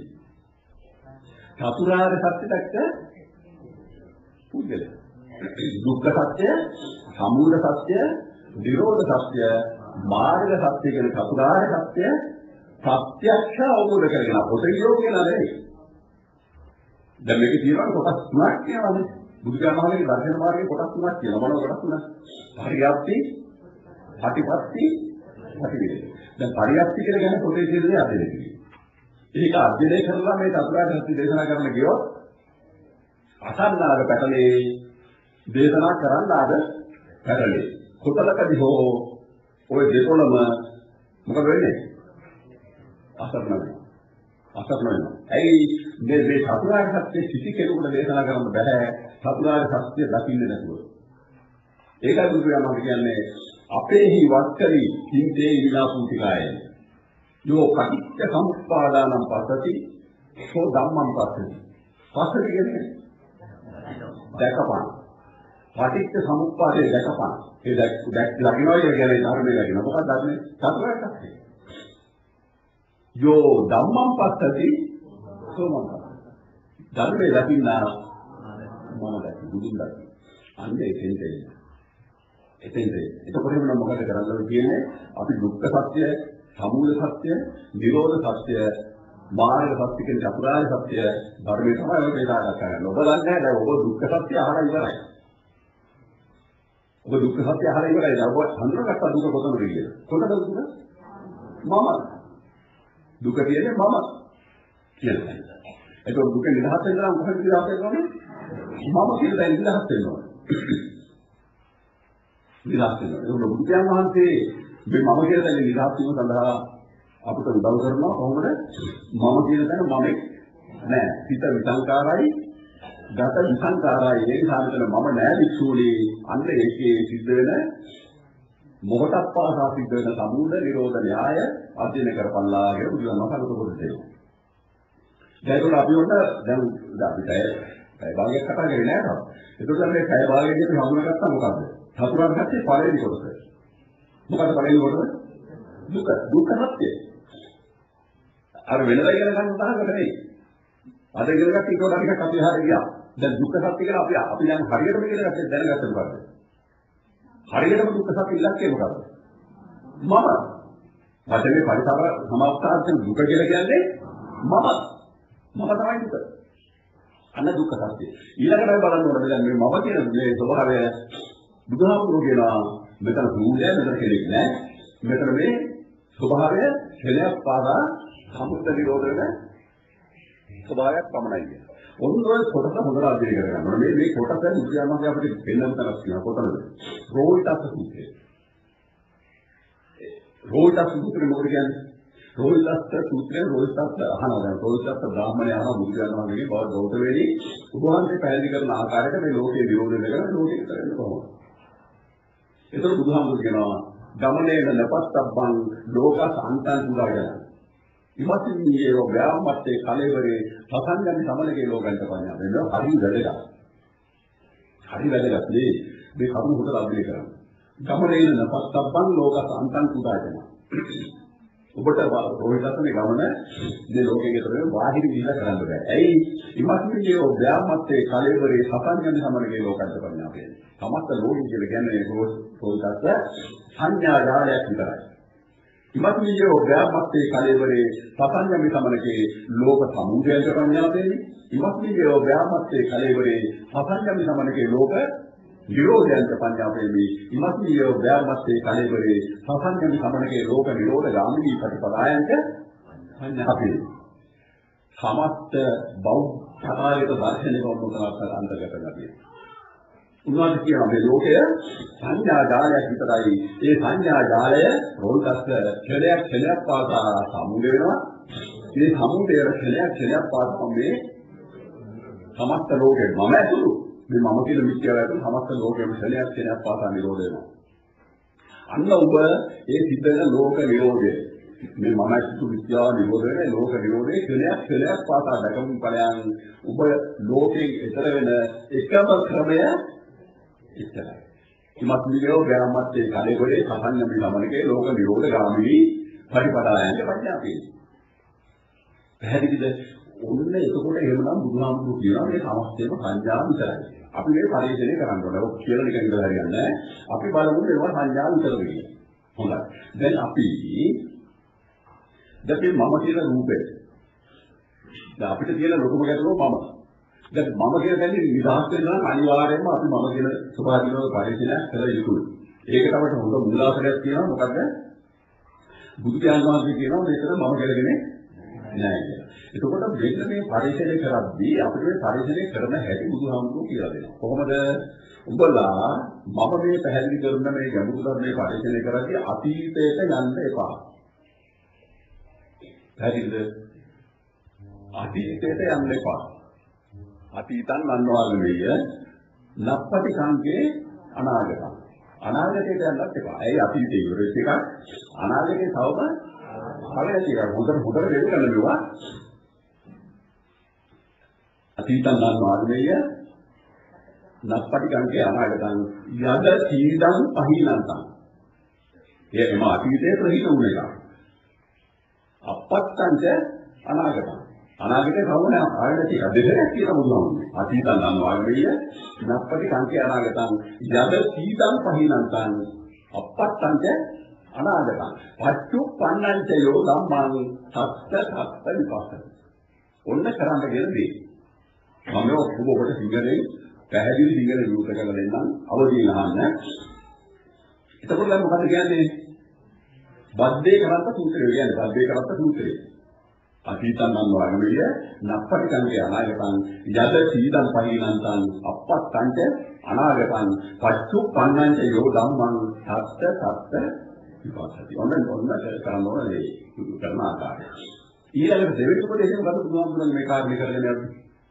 චතුරාර්ය සත්‍ය දැක්ක පුද්ගලයා. දුක්ඛ සත්‍ය, සමුදය සත්‍ය, නිරෝධ සත්‍ය, මාර්ග සත්‍ය කියන චතුරාර්ය සත්‍ය ප්‍රත්‍යක්ෂ අවබෝධ කරගෙන පොතේ යෝග්‍ය නැහැ. දැන් මේක තියෙනවා කොටස් තුනක් කියනවානේ. බුදු දහමේ දර්ශන මාර්ගයේ කොටස් තුනක් කියනවා. මොනවද කොටස් තුන? පරියප්ති, ප්‍රතිපත්ති, ප්‍රතිවිද. දැන් පරියප්ති කියලා කියන්නේ පොතේ තියෙන දේ අධ්‍යයනය කිරීම. ඒක අධ්‍යයනය කරලා මේ චතුරාර්ය සත්‍ය දේශනා කරන්න ගියොත් අසන්නාද පැටලේ දේශනා කරන්න ආද පැටලේ. කොතලකදී හෝ ඔය දෙකොළම මොකද වෙන්නේ? අසරණ වෙනවා. අසරණ වෙනවා. ඇයි මේ මේ චතුරාර්ය සත්‍ය කිසි කෙනෙකුට දේශනා කරන්න බෑ. චතුරාර්ය සත්‍ය දකින්නේ නැතුව. ඒකයි බුදුරජාණන් කියන්නේ අපේහි වක්කරි හිතේ විලාපූතිකාය. යෝ පටිච්ච සමුප්පාදානම් පස්සති සෝ ධම්මං පස්සති. පස්සති කියන්නේ දැකපන්. පටිච්ච සමුප්පාදේ දැකපන්. ඒ දැක් දැක් ලගිනවා කියන්නේ ධර්මයේ ලගිනවා. මොකක්ද ධර්මයේ? චතුරාර්ය සත්‍ය. යෝ ධම්මං පස්සති සෝ මං පස්සති. ධර්මයේ ලගිනා මම දැක බුදුන් දැක. අන්න ඒකෙන් දෙන්නේ. එතෙන්ද එතකොට වෙන මොකද කරන්නේ කියන්නේ අපි දුක්ඛ සත්‍ය, සමුදය සත්‍ය, නිරෝධ සත්‍ය, මාර්ග සත්‍ය කියන චතුරාර්ය සත්‍ය ධර්මයේ තමයි ඔය බෙදා ගන්න. ඔබ දන්නේ නැහැ දැන් ඔබ දුක්ඛ සත්‍ය අහලා ඉවරයි. ඔබ දුක්ඛ සත්‍ය අහලා ඉවරයි. ඔබ හඳුනාගත්ත දුක කොතනද කියලා. කොතනද දුක? මම. දුක කියන්නේ මම කියලා. ඒක දුක නිදහස් වෙනවා කොහොමද නිදහස් වෙන්නේ? මම කියලා දැන් නිදහස් වෙනවා. නිදහස් වෙනවා. ඒක බුදු වහන්සේ මේ මම කියන දේ නිදහස් වීම සඳහා අපිට උදව් කරනවා කොහොමද? මම කියන තැන මම නෑ. හිත විසංකාරයි, ගත විසංකාරයි. ඒක සාමිතන මම නෑ වික්ෂූලී. අන්න ඒකේ සිද්ධ වෙන මොහොතක් පාසා සිද්ධ වෙන සමුදය නිරෝධ න්‍යාය අධ්‍යයනය කරපල්ලා කියලා බුදුන් වහන්සේ කරුණු දෙනවා. දැන් අපි ඔන්න දැන් අපි පැය පැය භාගයක් කතා කරේ නෑ නේද? ඒකත් මේ පැය භාගයේදී අපි හඳුනාගත්තා මොකද්ද? චතුරාර්ය සත්‍ය පළවෙනි කොටස. මොකද පළවෙනි කොටස? දුක. දුක්ඛ සත්‍ය. අර වෙනදා ඉගෙන ගන්න උත්සාහ කරන්නේ. අද ඉගෙන ගන්න ඊට වඩා ටිකක් අපි හරිය ගියා. දැන් දුක්ඛ සත්‍ය කියලා අපි අපි දැන් හරියටම ඉගෙන ගත්තේ දැනගත්ත මොකද්ද? හරියටම දුක්ඛ සත්‍ය ඉලක්කය මොකද්ද? මම. වචනේ පරිසර සමාප්තාර්ථයෙන් දුක කියලා කියන්නේ මම. මම තමයි දුක. අන්න දුක්ඛ සත්‍ය. ඊළඟට බලන්න ඕනේ දැන් මේ මම කියන මේ ස්වභාවය බුදුහාමුදුරුවෝ කියනවා මෙතන සූර්යය මෙතන කෙනෙක් නෑ. මෙතන මේ ස්වභාවය හෙලයක් පාදා සමුද්ද නිරෝධ වෙන ස්වභාවයක් පමණයි කියන්නේ. ඔන්න ඔය කොටස හොඳට අධ්‍යයනය කරගන්න ඕනේ. මේ මේ කොටස බුදුහාමුදුරුවෝ අපිට පෙන්නන තරක් තියෙනවා. කොතනද? රෝහිතස් සූත්‍රය. රෝහිතස් සූත්‍රය මොකද කියන්නේ? රෝහිතස් සූත්‍රය රෝහිතස් අහනවා. දැන් රෝහිතස් බ්‍රාහ්මණය අහනවා බුදුහාමුදුරුවෝගේ බව ගෞතමයේදී උභාන්තේ පැහැදිලි කරන ආකාරයට මේ ලෝකයේ විරෝධය කරන ලෝකෙ කරන්නේ කොහොමද? ඒතර බුදුහාමුදුරුවෝ කියනවා ගමනේන නපත්තබ්බං ලෝකසාන්තං පුරායන. ඉමතින්නේ ව්‍යාමත්තේ කලෙවරේ සසංගන් සමලගේ ලෝකන්ට පඤ්ඤා. මේක හරි වැදගත්. හරි වැදගත් මේ මේ කරුණු හොතලා අධ්‍යයනය කරන්න. ගමනේ නපත්තබ්බන් ලෝකසන්තං කුඩායන. ඔබට රෝහිතත්නේ ගමන මේ ලෝකයේ විතරේ බාහිර විහිලා කරන්න බෑ. ඇයි? ඉමත්මියේ ඔබ්‍යාමත්තේ කලෙවරේ සතන්යන් සමරගේ ලෝකද්ද පඤ්ඤාපේ. සමස්ත ලෝකෙ කියලා කියන්නේ රෝහිතත් සංඥා ජාලයක් විතරයි. ඉමත්මියේ ඔබ්‍යාමත්තේ කලෙවරේ සතන්යන් සමරගේ ලෝක සමුදයන්ද පඤ්ඤාපේ. ඉමත්මියේ ඔබ්‍යාමත්තේ කලෙවරේ සතන්යන් සමරගේ ලෝක නිරෝධයන්ත පඤ්ඤාපේමි. ඉමත්මියේ ඔබ්‍යාමත්තේ කලෙවරේ සතන්යන් සමරගේ ලෝක නිරෝධ ගාමිනී ප්‍රතිපදායන්ත පඤ්ඤාපේ. සමස්ත බෞද්ධ ආයත දර්ශනික උන්වහන්සේට අන්තර්ගත කරගන්නවා. උන්වහන්සේ කියන මේ ලෝකය සංඥා ජාලයක් විතරයි. ඒ සංඥා ජාලය රෝල්කස්ස ක්ෂණයක් ක්ෂණයක් පාසා සමුදේ වෙනවා. මේ සමුදේ ක්ෂණයක් ක්ෂණයක් පාසා මේ සමස්ත ලෝකෙ මම ඇතුළු මේ මම කියන මිත්‍යාව ඇතුළු සමස්ත ලෝකෙම ක්ෂණයක් ක්ෂණයක් පාසා නිරෝධ වෙනවා. අන්න ඔබ ඒ සිද්ධ වෙන ලෝක නිරෝධය මේ මම ඇතුළු මිත්‍යාව නිරෝධ වෙන ලෝක නිරෝධයේ ක්ෂණයක් ක්ෂණයක් පාසා දකමු ඵලයන් ඔබ ලෝකයෙන් ඈතර වෙන එකම ක්‍රමය ඉස්සරහ. ඉමත්මියෝ ගාමත්තේ කලෙවරේ සතන්යම් සමනකේ ලෝක නිරෝධ ගාමිනී පරිපදායන්ට පඤ්ඤාපේ. පැහැදිලිද? ඔන්න එතකොට එහෙමනම් බුදුහාමුදුරුවෝ කියනවා මේ සමස්තයම සංඥා විතරයි. අපි මේ පරිශීලනය කරන්න ඕනේ. ඔක් කියලා නිකන් ඉඳලා හරියන්නේ නැහැ. අපි බලමු ඒවා සංඥා විතරද කියලා. හොඳයි. දැන් අපි දැන් මම කියන රූපේ. දැන් අපිට තියෙන ලොකුම ගැටලුව මම. දැන් මම කියන දෙන්නේ නිදහස් වෙනවා අනිවාර්යයෙන්ම අපි මම කියන ස්වභාවිකව පරිශීලනය කළ යුතුයි. ඒකට අපිට හොඳ මූලාශ්‍රයක් තියෙනවා. මොකද බුදු දානවාදී කියනවා මෙතන මම කියලාගෙන නෑ කියලා. එතකොට මෙන්න මේ පරිශීලනය කරද්දී අපිට මේ පරිශීලනය කරන හැටි බුදුහාමුදුරුවෝ කියලා දෙනවා. කොහොමද? උඹලා මම මේ පැහැදිලි කරන මේ ගැඹුරු ධර්මයේ පරිශීලනය කරද්දී අතීතයට යන්න එපා. පැහැදිලිද? අතීතයට යන්න එපා. අතීතං අන්වාගමෙය නප්පටි සංකේ අනාගතං. අනාගතයට යන්නත් එපා. ඇයි අතීතේ ඉවර වෙච්ච එක අනාගතේ තවම හරියට කියලා හොඳට හොඳට දෙන්න කරනවා. අතීතං අන්වාගමෙය නප්පටි සංකේ අනාගතං යද සීදං පහිනන්තං. ඒකම අතීතයේ ප්‍රහිත වුණ එක. අපත්තංච අනාගතං. අනාගතේ කවුරුනේ ආයෙත් ඒක දෙකක් කියලා බුදුහාමුදුරුවෝ. අතීතං අන්වාගමෙය නප්පටි සංකේ අනාගතං යද සීදං පහිනන්තං අපත්තංච අනාගතං පච්චුප්පන්නංච යෝ ධම්මං සත්ත සත්ත විපස්සති. ඔන්න කරන්න කියන දේ. මම ඔබ ඔබට සිංහලෙන් පැහැදිලි සිංහල විවෘත කරලා දෙන්නම් අවදීන් අහන්න. එතකොට දැන් මොකද කියන්නේ? බද්දේ කරත්ත සූත්‍රය කියන්නේ බද්දේ කරත්ත සූත්‍රය. අතීතං අන්වාගමෙය නප්පටි සංකේ අනාගතං යද සීදං පහිනන්තං අපත්තංච අනාගතං පච්චුප්පන්නංච යෝ ධම්මං සත්ත සත්ත විපස්සති. ඔන්න ඔන්න කරන ඕනේ කරන ආකාරය. ඊළඟට දෙවෙනි උපදේශය මොකද බුදුහාමුදුරන් මේ කාර්ය කරගෙන යන්නේ?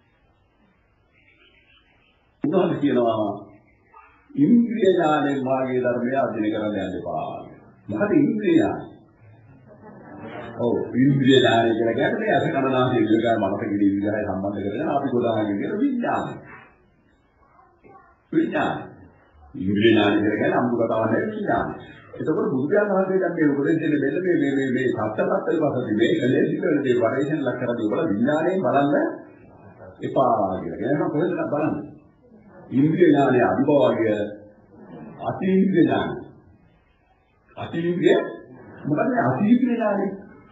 උදාහරණ කියනවා ඉන්ද්‍රිය ඥානෙන් වාගේ ධර්මය අධ්‍යයනය කරන්න යන්න එපා. මොකද ඉන්ද්‍රිය ඥාන? ඔව් ඉන්ද්‍රිය ඥානය කියලා කියන්නේ අස කමනාසී විගය මනස කිරි විගය සම්බන්ධ කරගෙන අපි ගොඩාගෙන කියන විඥානය. විඥානය. ඉන්ද්‍රිය ඥානය කියලා කියන්නේ අමුතු කතාවක් නෙවෙයි විඥානය. එතකොට බුදුදහම වහන්සේ දැන් මේ උපදෙස් දෙන්නේ මෙන්න මේ මේ මේ මේ සත්‍යපත්ත විපස්සති මේ කලේශිකවල දේ වරේෂන් ලක් කරලා ඔබලා විඥාණයෙන් බලන්න එපා කියලා. කියනවා කොහෙද බලන්නේ? ඉන්ද්‍රිය ඥානය අභිභවය අතීන්ද්‍රිය ඥානය. අතීන්ද්‍රිය මොකද අතීන්ද්‍රිය ඥානය?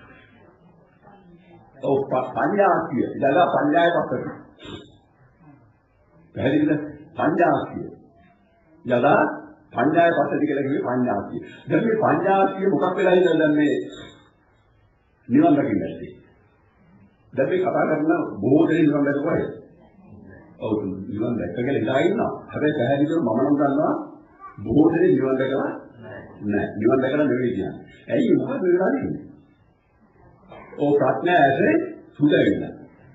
ඔව් පඤ්ඤාක්තිය. ඉතලා පඤ්ඤාය පස්සට. පැහැදිලිද? පඤ්ඤාක්තිය. යදා පඤ්ඤාය පස්සට කියලා කිව්වේ පඤ්ඤාක්තිය. දැන් මේ පඤ්ඤාක්තිය මොකක් වෙලා ඉන්නද දැන් මේ නිවන් දකින්න ඇත්තේ. දැන් මේ කතා කරන බොහෝ දෙනෙක් නිවන් දැකපුවා. ඔව් නිවන් දැක්ක කියලා ඉඳලා ඉන්නවා. හැබැයි පැහැදිලිව මම නම් දන්නවා බොහෝ දෙනෙක් නිවන් දැකලා නැහැ. නිවන් දැකලා නෙවෙයි කියන්නේ. ඇයි මොකද වෙලා ඉන්නේ? ඔව් ප්‍රඥා ඇසේ සුදැවිලා.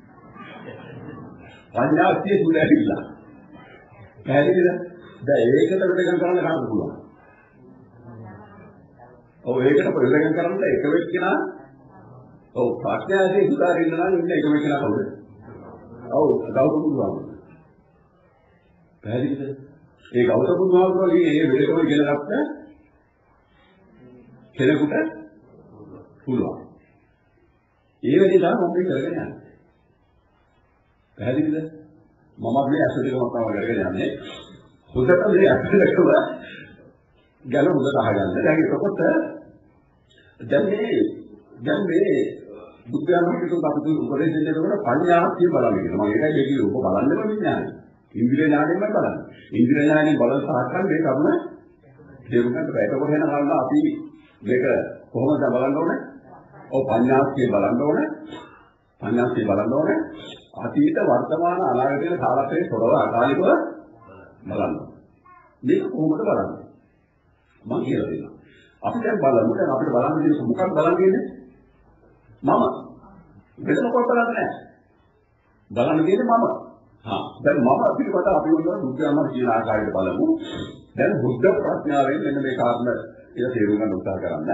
පඤ්ඤාක්තිය සුදැවිලා. පැහැදිලිද? දැන් ඒකට වෙදකම් කරන්න කාටද පුළුවන්? ඔව් ඒකට වෙදකම් කරන්න එක වෙච්චිනා ඔව් ප්‍රඥාවේ සුදාරින්න නම් ඉන්න එක වෙච්චිනා කවුද? ඔව් ගෞතම බුදුහාමුදුරුවෝ. පැහැදිලිද? ඒ ගෞතම බුදුහාමුදුරුවෝගේ ඒ වෙලකම ඉගෙන ගත්ත කෙනෙකුට පුළුවන්. ඒ වෙලේ තමයි මම කරගෙන යන්නේ. පැහැදිලිද? මම මේ ඇස් දෙකම තමයි කරගෙන යන්නේ. හොඳට මේ ඇස් දෙකම ගැන හොඳට අහගන්න. දැන් එතකොට දැන් මේ දැන් මේ බුද්ධාගමකට අපිට උපදෙස් දෙන්නකොට පඤ්ඤාත්‍ය බලන්න කියනවා. මම ඒකයි කිව්වේ ඔබ බලන්නම විඥානය. ඉන්ද්‍රිය ඥාණයෙන්ම බලන්න. ඉන්ද්‍රිය ඥාණයෙන් බලන සාකච්ඡා මේ කරුණ තේරුම් ගන්න බෑ. ඒකකොට වෙන කාරණා අපි මේක කොහොමද බලන්න ඕනේ? ඔව් පඤ්ඤාත්‍ය බලන්න ඕනේ. පඤ්ඤාත්‍ය බලන්න ඕනේ. අතීත වර්තමාන අනාගත කියන කාලපේ තොරව අකාලිකව බලන්න. මේක කොහොමද බලන්නේ? මම කියලා දෙනවා. අපි දැන් බලමු. දැන් අපිට බලන්න දෙන්නේ මොකක්ද බලන්නේ? මම වෙනම කොට බලන්නේ නැහැ. බලන්න දෙන්නේ මම. හා දැන් මම පිළිපත අපි වුණා බුද්ධාගම කියන ආකාරයට බලමු. දැන් බුද්ධ ප්‍රඥාවෙන් මෙන්න මේ කාරණා කියලා තේරුම් ගන්න උත්සාහ කරන්න.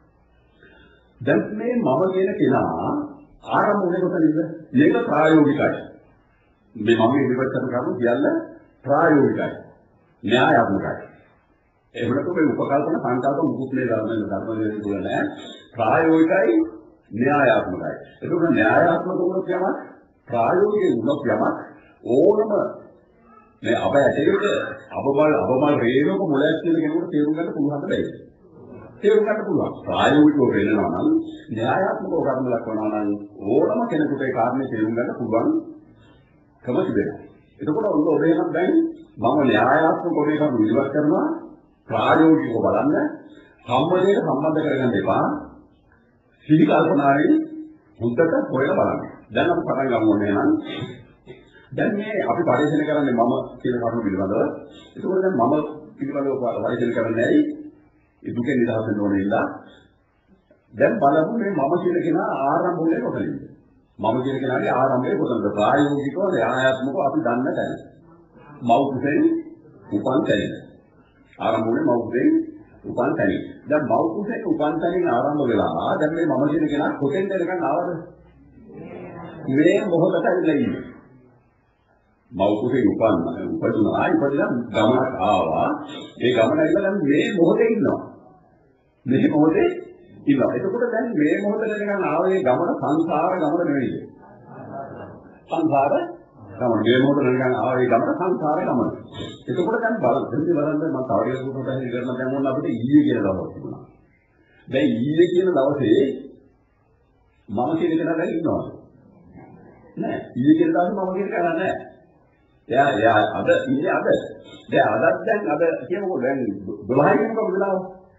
දැන් මේ මම කියන කෙනා ආරම්භුනේ කොතනද? මේක ප්‍රායෝගිකයි. මේ මම ඉදිරිපත් කරන කරුණු කියන්නේ ප්‍රායෝගිකයි. න්‍යායාත්මකයි. එහෙම නැත්නම් මේ උපකල්පන සංකල්ප මුකුත් මේ ධර්මයේ ධර්මයේ දුර නැහැ. ප්‍රායෝගිකයි න්‍යායාත්මකයි. ඒක න්‍යායාත්මක වුණොත් යමක් ප්‍රායෝගික වුණොත් යමක් ඕනම මේ අප ඇටේට අපබල අපබල රේණුක මුලයක් කියන කෙනෙකුට තේරුම් ගන්න පුළුවන් දෙයක්. තේරුම් ගන්න පුළුවන්. ප්‍රායෝගිකව වෙනවා නම් න්‍යායාත්මකව කර්ම ලක්වනවා නම් ඕනම කෙනෙකුට ඒ කාරණේ තේරුම් ගන්න පුළුවන් කම තිබෙනවා. එතකොට ඔන්න ඔබ එහෙනම් දැන් මම න්‍යායාත්මකව මේක විශ්වාස කරනවා ප්‍රායෝගිකව බලන්න සම්මතයට සම්බන්ධ කරගන්න එපා. සිහි කල්පනාවේ හුද්දට හොයලා බලන්න. දැන් අපි පටන් ගමු ඕනේ නම් දැන් මේ අපි පරිශීලනය කරන්නේ මම කියන කරුණ පිළිබඳව. ඒකෝර දැන් මම පිළිබඳව පරිශීලනය කරන්නේ ඇයි? ඒ දුකෙන් නිදහස් වෙන්න ඕනේ ඉඳලා. දැන් බලමු මේ මම කියන කෙනා ආරම්භුනේ කොතනද? මම කියන කෙනාගේ ආරම්භය කොතනද? ප්‍රායෝගිකව න්‍යායාත්මකව අපි දන්න තැන. මව් කුසෙන් උපන් තැන. ආරම්භුනේ මව් කුසෙන් උපන් තැන. දැන් මව් කුසෙන් උපන් තැනින් ආරම්භ වෙලා දැන් මේ මම කියන කෙනා කොතෙන්ද එනකන් ආවද? මේ මොහොතට ඇවිල්ලා ඉන්නේ. මව් කුසේ උපන්න උපදුනා ඉපදලා ගමනක් ආවා. ඒ ගමන ඇවිල්ලා දැන් මේ මොහොතේ ඉන්නවා. මේ මොහොතේ ඉන්නවා. එතකොට දැන් මේ මොහොතේ නිකන් ආවේ ගමන සංසාර ගමන නෙවෙයි. සංසාර ගමන මේ මොහොතේ නිකන් ආවේ ගමන සංසාර ගමන. එතකොට දැන් බලන්න දෙන්නේ බලන්න මම තව එකකට කොටස් කරන දැන් මොන අපිට ඊයේ කියන දවස් තිබුණා. දැන් ඊයේ කියන දවසේ මම කියන කෙනා දැන් ඉන්නවා. නෑ ඊයේ කියන දවසේ මම කියන කෙනා නෑ. එයා එයා අද ඉන්නේ අද. දැන් අදත් දැන් අද කියමුකෝ දැන් දොළහයි කියනකොට වෙලාව.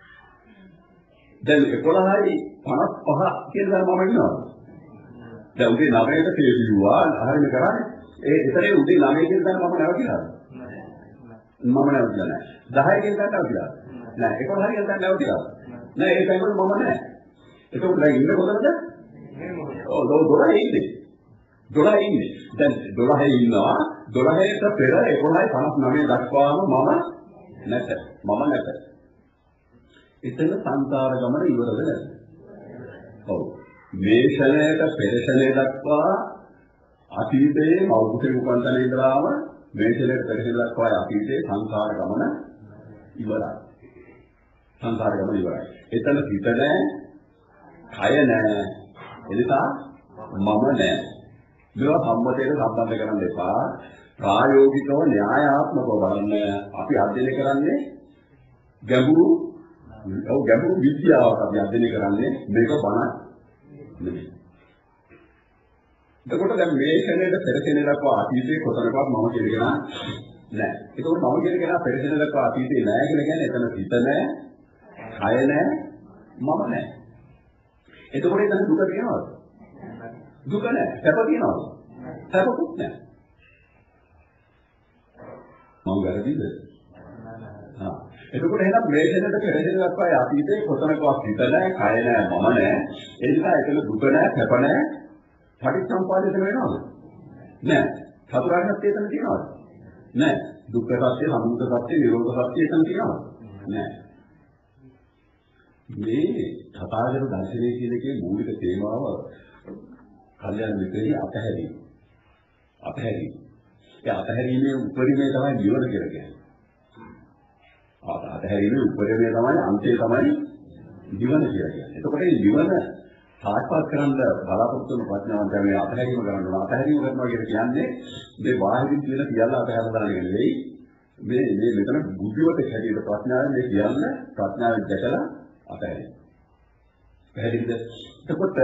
දැන් එකොළහයි පනස් පහ කියලා මම ඉන්නවා. දැන් උදේ නවයට තේරුවා හරියට කරන්නේ. ඒ ඉතරේ උදේ නවය කියලා මම නැවතිලා. මම නැවතිලා නෑ. දහය කියලා නැවතිලා. නෑ එකොළහයි කියලා නැවතිලා. නෑ ඒ ටයිම් වල මම නෑ. ඒක දැන් ඉන්නේ කොතනද? ඔව් දොළහයි ඉන්නේ. දොළහයි ඉන්නේ. දැන් දොළහයි ඉන්නවා. දොළහට පෙර එකොළහයි පනස් නවය දක්වාම මම නැත. මම නැත. එතන සංසාර ගමන ඉවරද නැද්ද? ඔව්. මේ ශරණයට පෙර ශරණය දක්වා අතීතයේ මෞර්තික උපන්තන ඉඳලාම මේ ශරණයට පෙර ශරණය දක්වා අතීතයේ සංසාර ගමන ඉවරයි. සංසාර ගමන ඉවරයි. එතන හිත නැහැ, කය නැහැ. එනිසා මම නැහැ. මේවා සම්මතයට සම්බන්ධ කරන්න එපා. ප්‍රායෝගිකව න්‍යායාත්මකව බලන්න අපි අධ්‍යයනය කරන්නේ ගැඹුරු ඔව් ගැඹුරු විද්‍යාවක් අපි අධ්‍යයනය කරන්නේ මේක බණ නෙමෙයි. එතකොට දැන් මේ ශරණයට පෙර ශරණය දක්වා අතීතයේ කොතනකවත් මම කියන නෑ. ඒකෝට මම කියන කෙනා පෙර ශරණය දක්වා අතීතේ නෑ කියලා කියන්නේ එතන හිත නෑ, කය නෑ, මම නෑ. එතකොට එතන දුක තියෙනවද? දුක නෑ. සැප තියෙනවද? සැපකුත් නෑ. මම වැරදිද? හා. එතකොට එහෙනම් මේ ශරණයට පෙර ශරණය දක්වා අතීතයේ කොතනකවත් හිත නෑ, කය නෑ, මම නෑ. ඒ නිසා එතන දුක නෑ, සැප නෑ. පටිච්චසමුප්පාදයට වෙනවද? නෑ. චතුරාර්ය සත්‍ය එතන තියෙනවද? නෑ. දුක්ඛ සත්‍ය, සමුදය සත්‍ය, නිරෝධ සත්‍ය එතන තියෙනවද? නෑ. මේ තථාගත දර්ශනය කියන එකේ මූලික තේමාව කල්යාණ මිත්‍රයේ අතහැරීම. අතහැරීම. ඒ අතහැරීමේ උපරිමය තමයි නිවන කියලා කියන්නේ. අතහැරීමේ උපරිමය තමයි අන්තය තමයි නිවන කියලා කියන්නේ. එතකොට මේ නිවන සාක්ෂාත් කරන්න බලාපොරොත්තු වෙන ප්‍රඥාවන්තයා මේ අතහැරීම කරන්න ඕන. අතහැරීම කරනවා කියන්නේ මේ බාහිරින් කියන සියල්ල අතහැරලා දාන එක නෙවෙයි. මේ මේ මෙතන බුද්ධිවත හැටියට ප්‍රඥාවෙන් මේ කියන්නේ ප්‍රඥාවෙන් දැකලා අතහැරීම. පැහැදිලිද? එතකොට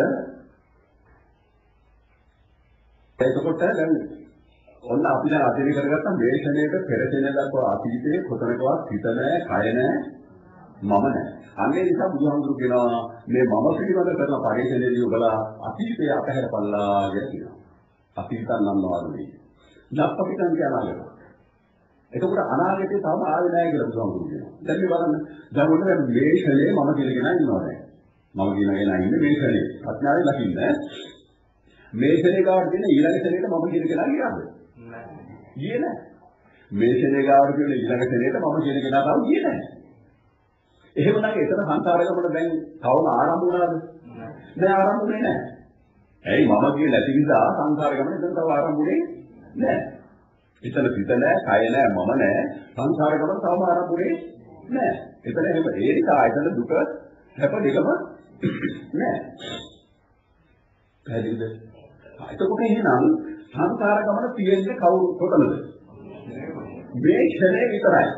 එතකොට දැන් ඔන්න අපි දැන් අධිරි කරගත්තා මේ ක්ෂණයක පෙර ක්ෂණය දක්වා අතීතයේ කොතනකවත් හිත නැහැ, කය නැහැ, මම නැහැ. අන්නේ නිසා බුදුහාමුදුරු කියනවා මේ මම පිළිබඳ කරන පරිශ්‍රණයේදී ඔබලා අතීතය අතහැරපල්ලා කියලා කියනවා. අතීතයන් නම් වාදුනේ. නැත්පිටන් කියනවා. එතකොට අනාගතේ තවම ආවේ නැහැ කියලා බුදුහාමුදුරු කියනවා. දැන් මේ බලන්න. දැන් ඔන්න මේ ක්ෂණයේ මම කියලා කෙනා ඉන්නවා දැන්. මම කියන කෙනා ඉන්නේ මේ ක්ෂණයේ. ප්‍රඥාවෙන් දකින්න. මේ ක්ෂණේ ගාවට තියෙන ඊළඟ ක්ෂණයට මම කියන කෙනා කියලාද? ගියේ නැහැ. මේ ක්ෂණේ ගාවට තියෙන ඊළඟ ක්ෂණයට මම කියන කෙනා තාම ගියේ නැහැ. එහෙමනම් එතන සංසාරයකට දැන් තවම ආරම්භ වුණාද? නෑ ආරම්භ වෙන්නේ නැහැ. ඇයි මම කියේ නැති නිසා සංසාර ගමන එතන තව ආරම්භ වෙන්නේ නැහැ. එතන පිට නැහැ, කය නැහැ, මම නැහැ. සංසාර ගමන තවම ආරම්භ වෙන්නේ නැහැ. එතන එහෙම ඒ නිසා එතන දුක හැප දෙකම නැහැ. පැහැදිලිද? එතකොට එහෙනම් සංසාර ගමන තියෙන්නේ කවුරු කොතනද? මේ ක්ෂණය විතරයි.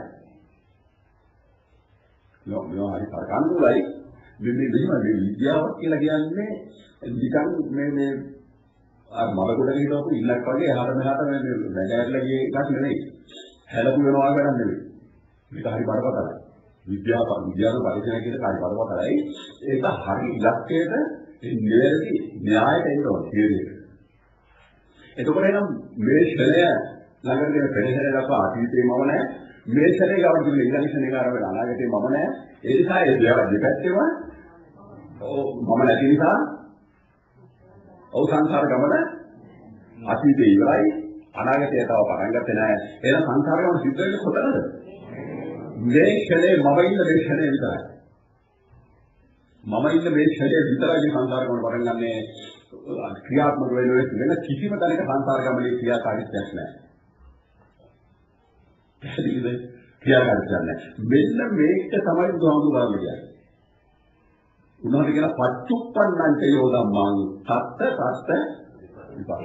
යෝ යෝ හරි කරකන්දුලයි මේ මේ මේ විද්‍යාවක් කියලා කියන්නේ නිකන් මේ මේ අර මලකොඩක හිටවපු ඉල්ලක් වගේ එහාට මෙහාට මේ වැඩ ඇරලා ගිය එකක් නෙවෙයි. හැලපු වෙනවා ගන්න නෙවෙයි. මේක හරි බරපතලයි. විද්‍යාව විද්‍යාව පරිශීලනය කියන කාර්ය බරපතලයි. ඒක හරි ඉලක්කයට නිවැරදි න්‍යායට එන්න ඕනේ. එතකොට එනම් මේ ක්ෂණය ළඟට දෙන පෙරහැර දක්වා අතීතේ මම නැහැ. මේ ක්ෂණේ ගාවට දුන්නේ ඊළඟ ක්ෂණේ ගාවට අනාගතේ මම නැහැ. ඒ නිසා ඒ දෙපැත්තේම ඔව් මම නැති නිසා ඔව් සංසාර ගමන අතීතේ ඉවරයි. අනාගතය තව පටන් ගත්තේ නැහැ. එහෙනම් සංසාර ගමන සිද්ධ වෙන්නේ කොතනද? මේ ක්ෂණේ මම ඉන්න මේ ක්ෂණේ විතරයි. මම ඉන්න මේ ක්ෂණේ විතරයි සංසාර ගමන පටන් ගන්නනේ. ක්‍රියාත්මක වෙන්නේ වෙන කිසිම තැනක සංසාර ගමනේ ක්‍රියාකාරීත්වයක් නැහැ. පැහැදිලිද? ක්‍රියාකාරීත්වයක් නැහැ. මෙන්න මේක තමයි බුදුහාමුදුරුවෝ කියන්නේ. උනාට කියන පච්චුප්පන්නං චයෝ ධම්මං සත්ත සත්ත විපාක.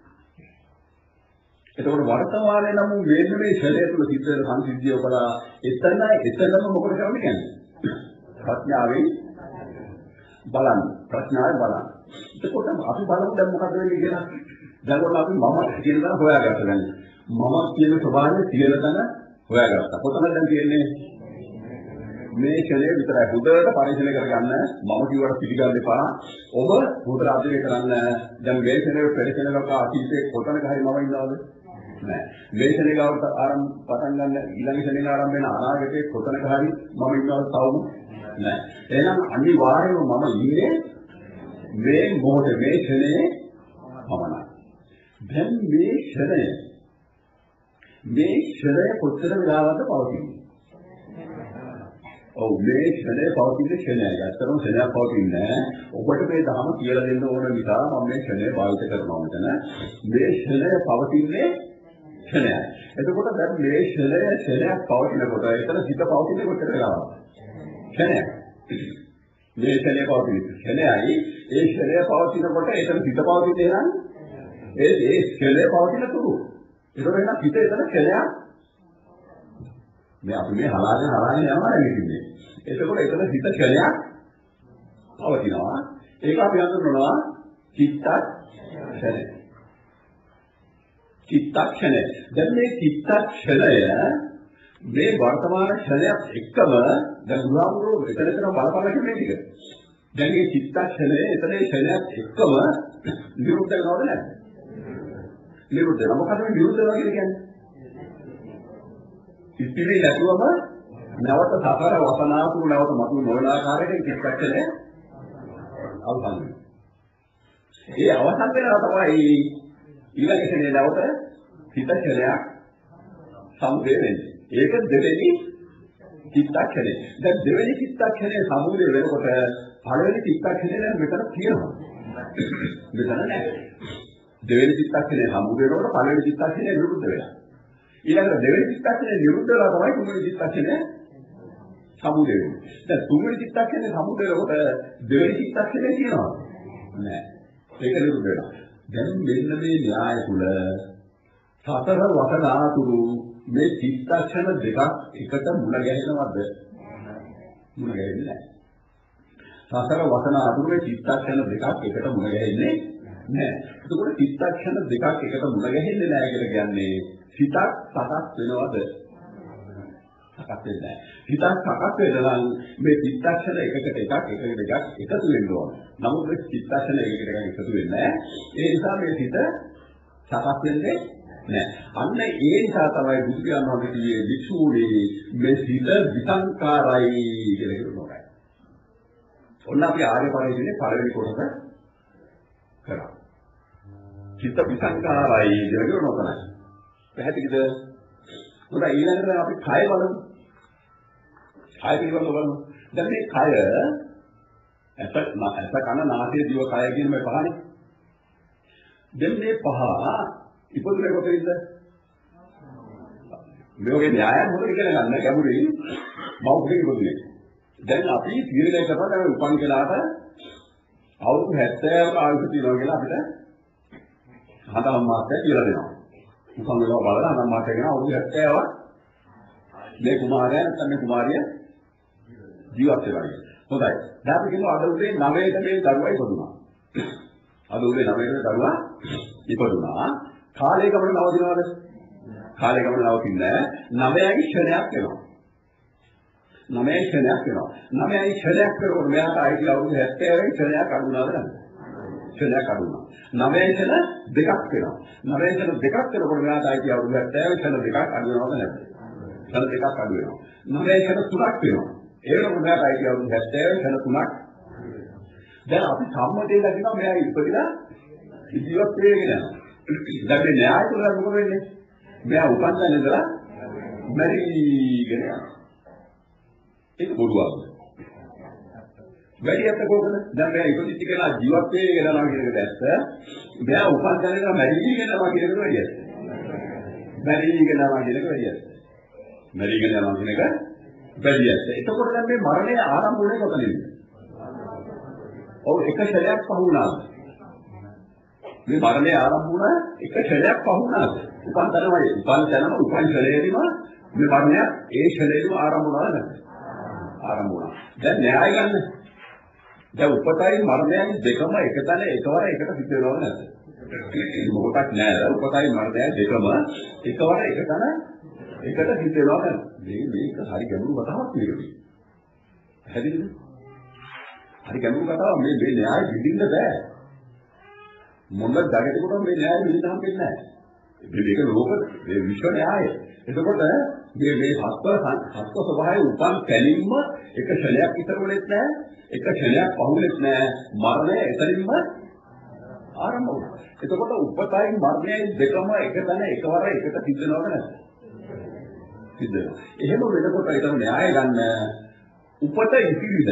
එතකොට වර්තමානයේ නම් මෙන්න මේ ශරීරය තුළ සිද්ධ වෙන සංසිද්ධිය ඔබලා එතන එතනම මොකද කරන්නේ කියන්නේ? ප්‍රඥාවෙන් බලන්න. ප්‍රඥාවෙන් බලන්න. එතකොට අපි බලමු දැන් මොකද වෙන්නේ කියලා. දැන් ඔන්න අපි මම කියන දා හොයාගත්තා දැන්. මම කියන ස්වභාවය තියෙන තැන හොයාගත්තා. කොතනද දැන් තියෙන්නේ? මේ ක්ෂණය විතරයි. හොඳට පරිශීලනය කරගන්න. මම කිව්වට පිළිගන්න එපා. ඔබ හොඳට අධ්‍යයනය කරන්න. දැන් මේ ක්ෂණය පරිශීලනය කරලා අතීතේ කොතනක හරි මම ඉන්නවද? නෑ. මේ ක්ෂණය ගාවට ආරම්භ පටන් ගන්න ඊළඟ ක්ෂණේ ආරම්භ වෙන අනාගතේ කොතනක හරි මම ඉන්නවද තවම? නෑ. එහෙනම් අනිවාර්යයෙන්ම මම ඉන්නේ මේ මොහොතේ මේ ක්ෂණේ පමණයි. දැන් මේ ක්ෂණය මේ ක්ෂණය කොච්චර වෙලාවක්ද පවතින්නේ? ඔව් මේ ක්ෂණය පවතින ක්ෂණයයි. ඇත්තටම ක්ෂණයක් පවතින්නේ නැහැ. ඔබට මේ ධර්ම කියලා දෙන්න ඕන නිසා මම මේ ක්ෂණය භාවිත කරනවා මෙතන. මේ ක්ෂණය පවතින්නේ ක්ෂණයයි. එතකොට දැන් මේ ක්ෂණය ක්ෂණයක් පවතිනකොට එතන සිත පවතින්නේ කොච්චර වෙලාවක්ද? ක්ෂණයක්. මේ ක්ෂණය පවතින ක්ෂණයයි ඒ ක්ෂණය පවතිනකොට එතන සිත පවතින්නේ නම් ඒ ඒ ක්ෂණය පවතින තුරු. ඒතකොට එන පිට එතන ක්ෂණයක් මේ අපි මේ හලාගෙන හලාගෙන යනවා නෙමෙයි. එතකොට එතන සිත ක්ෂණයක් පවතිනවා. ඒක අපි හඳුන්වනවා චිත්තක්ෂණය. චිත්තක්ෂණය. දැන් මේ චිත්තක්ෂණය මේ වර්තමාන ක්ෂණයක් එක්කම දැන් බුදුහාමුදුරුවෝ එතන එතන බලපං කියන්නේ ටික. දැන් මේ චිත්තක්ෂණය එතන ක්ෂණයක් එක්කම නිරුද්ධ වෙනවද නැද්ද? නිරුද්ධ වෙනවා. මොකද මේ නිරුද්ධ වෙනවා කියන්නේ? ඉතිරි නැතුවම නැවත සතර වසනාතුරු නැවත මතු නොවන ආකාරයෙන් චිත්තක්ෂණය අවසන් වෙනවා. ඒ අවසන් වෙනවා තමයි ඊළඟ ක්ෂණේ නැවත චිත්තක්ෂණයක් සමුදේ වෙන්නේ. ඒක දෙවෙනි චිත්තක්ෂණය. දැන් දෙවෙනි චිත්තක්ෂණය සමුදේ වෙනකොට පළවෙනි චිත්තක්ෂණය දැන් මෙතන තියෙනවා. මෙතන නැහැ. දෙවෙනි චිත්තක්ෂණය සමුදේ වෙනකොට පළවෙනි චිත්තක්ෂණය නිරුද්ධ වෙනවා. ඊළඟට දෙවෙනි චිත්තක්ෂණය නිරුද්ධ වෙලා තමයි තුන්වෙනි චිත්තක්ෂණය සමුදේ. දැන් තුන්වෙනි චිත්තක්ෂණේ සමුදේකට දෙවෙනි චිත්තක්ෂණේ කියනවා. නෑ. ඒක නිරුද්ධ වෙනවා. දැන් මෙන්න මේ න්‍යාය තුල සතර වසනාතුරු මේ චිත්තක්ෂණ දෙකක් එකට මුණ ගැහෙනවද? මුණ ගැහෙන්නේ නැහැ. සතර වසනාතුරු මේ චිත්තක්ෂණ දෙකක් එකට මුණ ගැහෙන්නේ නැහැ. ඒකෝට චිත්තක්ෂණ දෙකක් එකට මුණ ගැහෙන්නේ නැහැ කියලා කියන්නේ සිතක් සකස් වෙනවද? සකස් වෙන්නේ නැහැ. හිතක් සකස් වෙනවා නම් මේ චිත්තක්ෂණ එකකට එකක් එකකට එකක් එකතු වෙන්න ඕන. නමුත් මේ චිත්තක්ෂණ එකකට එකක් එකතු වෙන්නේ නැහැ. ඒ නිසා මේ සිත සකස් වෙන්නේ නැහැ. අන්න ඒ නිසා තමයි බුදු පියාණන් වහන්සේ කියේ වික්ෂූනි මේ සිත විසංකාරයි කියලා කියනවා. ඔන්න අපි ආර්ය පරිශ්‍රයේ පළවෙනි කොටස කරා. සිත විසංකාරයි කියලා කියනවා තමයි. පැහැදිලිද? මොකද ඊළඟට අපි කය බලමු. කය පිළිබඳව බලමු. දැන් මේ කය ඇස ඇස කන නාසය දිව කය කියන මේ පහනේ. දැන් මේ පහ ඉපදුනේ කොතනින්ද? මේකේ න්‍යාය මොකද කියලා ගන්න ගැඹුරින් මෞඛික ඉපදුනේ. දැන් අපි තීරණය කරනවා දැන් උපන් කලාට අවුරුදු හැත්තෑවක ආයුෂ තියෙනවා කියලා අපිට හතම මාසයක් කියලා දෙනවා. උපන් වෙනවා බලලා හතම මාසයක් වෙනවා අවුරුදු හැත්තෑව මේ කුමාරයා නැත්නම් මේ කුමාරිය ජීවත් වෙනවා කියන්නේ. හොඳයි. දැන් අපි කියමු අද උදේ නවයට මේ දරුවා ඉපදුනා. අද උදේ නවයට දරුවා ඉපදුනා. කාලය ගමන නවතිනවද? කාලය ගමන නවතින්නේ නැහැ. නවයයි ක්ෂණයක් වෙනවා. නවයයි ක්ෂණයක් වෙනවා. නවයයි ක්ෂණයක් කරනකොට මෙයාට ආයිති අවුරුදු හැත්තෑවයි ක්ෂණයක් අඩු වුණාද නැද්ද? ක්ෂණයක් අඩු වුණා. නවයයි ක්ෂණ දෙකක් වෙනවා. නවයයි ක්ෂණ දෙකක් කරනකොට මෙයාට ආයිති අවුරුදු හැත්තෑවයි ක්ෂණ දෙකක් අඩු වෙනවද නැද්ද? ක්ෂණ දෙකක් අඩු වෙනවා. නවයයි ක්ෂණ තුනක් වෙනවා. ඒ වෙනකොට මෙයාට ආයිති අවුරුදු හැත්තෑවයි ක්ෂණ තුනක්. දැන් අපි සම්මතයේ දකිනවා මෙයා ඉපදිලා ජීවත් වෙගෙන යනවා. දැන් මේ න්‍යාය තුල මොකද වෙන්නේ? මෙයා උපන් තැන ඉඳලා මැරිගෙන යනවා. ඒක බොරුවක්. වැඩියට කොහොමද? දැන් මෙයා ඉපදිච්ච කෙනා ජීවත් වෙගෙන යනවා කියන එක දැස්ස. මෙයා උපන් තැන ඉඳලා මැරිගෙන යනවා කියන එක වැඩියට. මැරිගෙන යනවා කියන එක වැඩියට. මැරිගෙන යනවා කියන එක වැඩියට. එතකොට දැන් මේ මරණය ආරම්භ වෙන්නේ කොතනින්ද? ඔව් එක ශරීරයක් පහ වුණාද? මේ මරණය ආරම්භ වුණා එක ශරීරයක් පහ වුණාද? උපන් තැනමයි උපන් තැනම උපන් ශරීරෙම මේ මරණය ඒ ශරීරෙම ආරම්භ වුණාද නැද්ද? ආරම්භ වුණා. දැන් න්‍යාය ගන්න. දැන් උපතයි මරණයයි දෙකම එක තැන එකවර එකට සිද්ධ වෙනවද නැද්ද? මොකක්වත් නෑ. උපතයි මරණයයි දෙකම එකවර එක තැන එකට සිද්ධ වෙනවද නැද්ද? මේ මේක හරි ගැඹුරු කතාවක් නෙවෙයි. හැදෙන්නේ? හරි ගැඹුරු කතාවක්. මේ මේ න්‍යාය විඳින්න බෑ. මොන ජගතේකට මේ න්‍යාය විඳින්න හම්බෙන්නේ නැහැ. මේක ලෝක මේ විශ්ව න්‍යාය. එතකොට මේ මේ සත්ව සත්ව ස්වභාවය උපන් කැලින්ම එක ක්ෂණයක් විතර වෙලෙත් නැහැ. එක ක්ෂණයක් පහුවෙලෙත් නැහැ. මරණය එතනින්ම ආරම්භ වුණා. එතකොට උපතයි මරණයයි දෙකම එක තැන එකවර එකට සිද්ධ වෙනවද නැද්ද? සිද්ධ වෙනවා. එහෙම වෙනකොට ඒක න්‍යාය ගන්න උපත ඉතිරිද?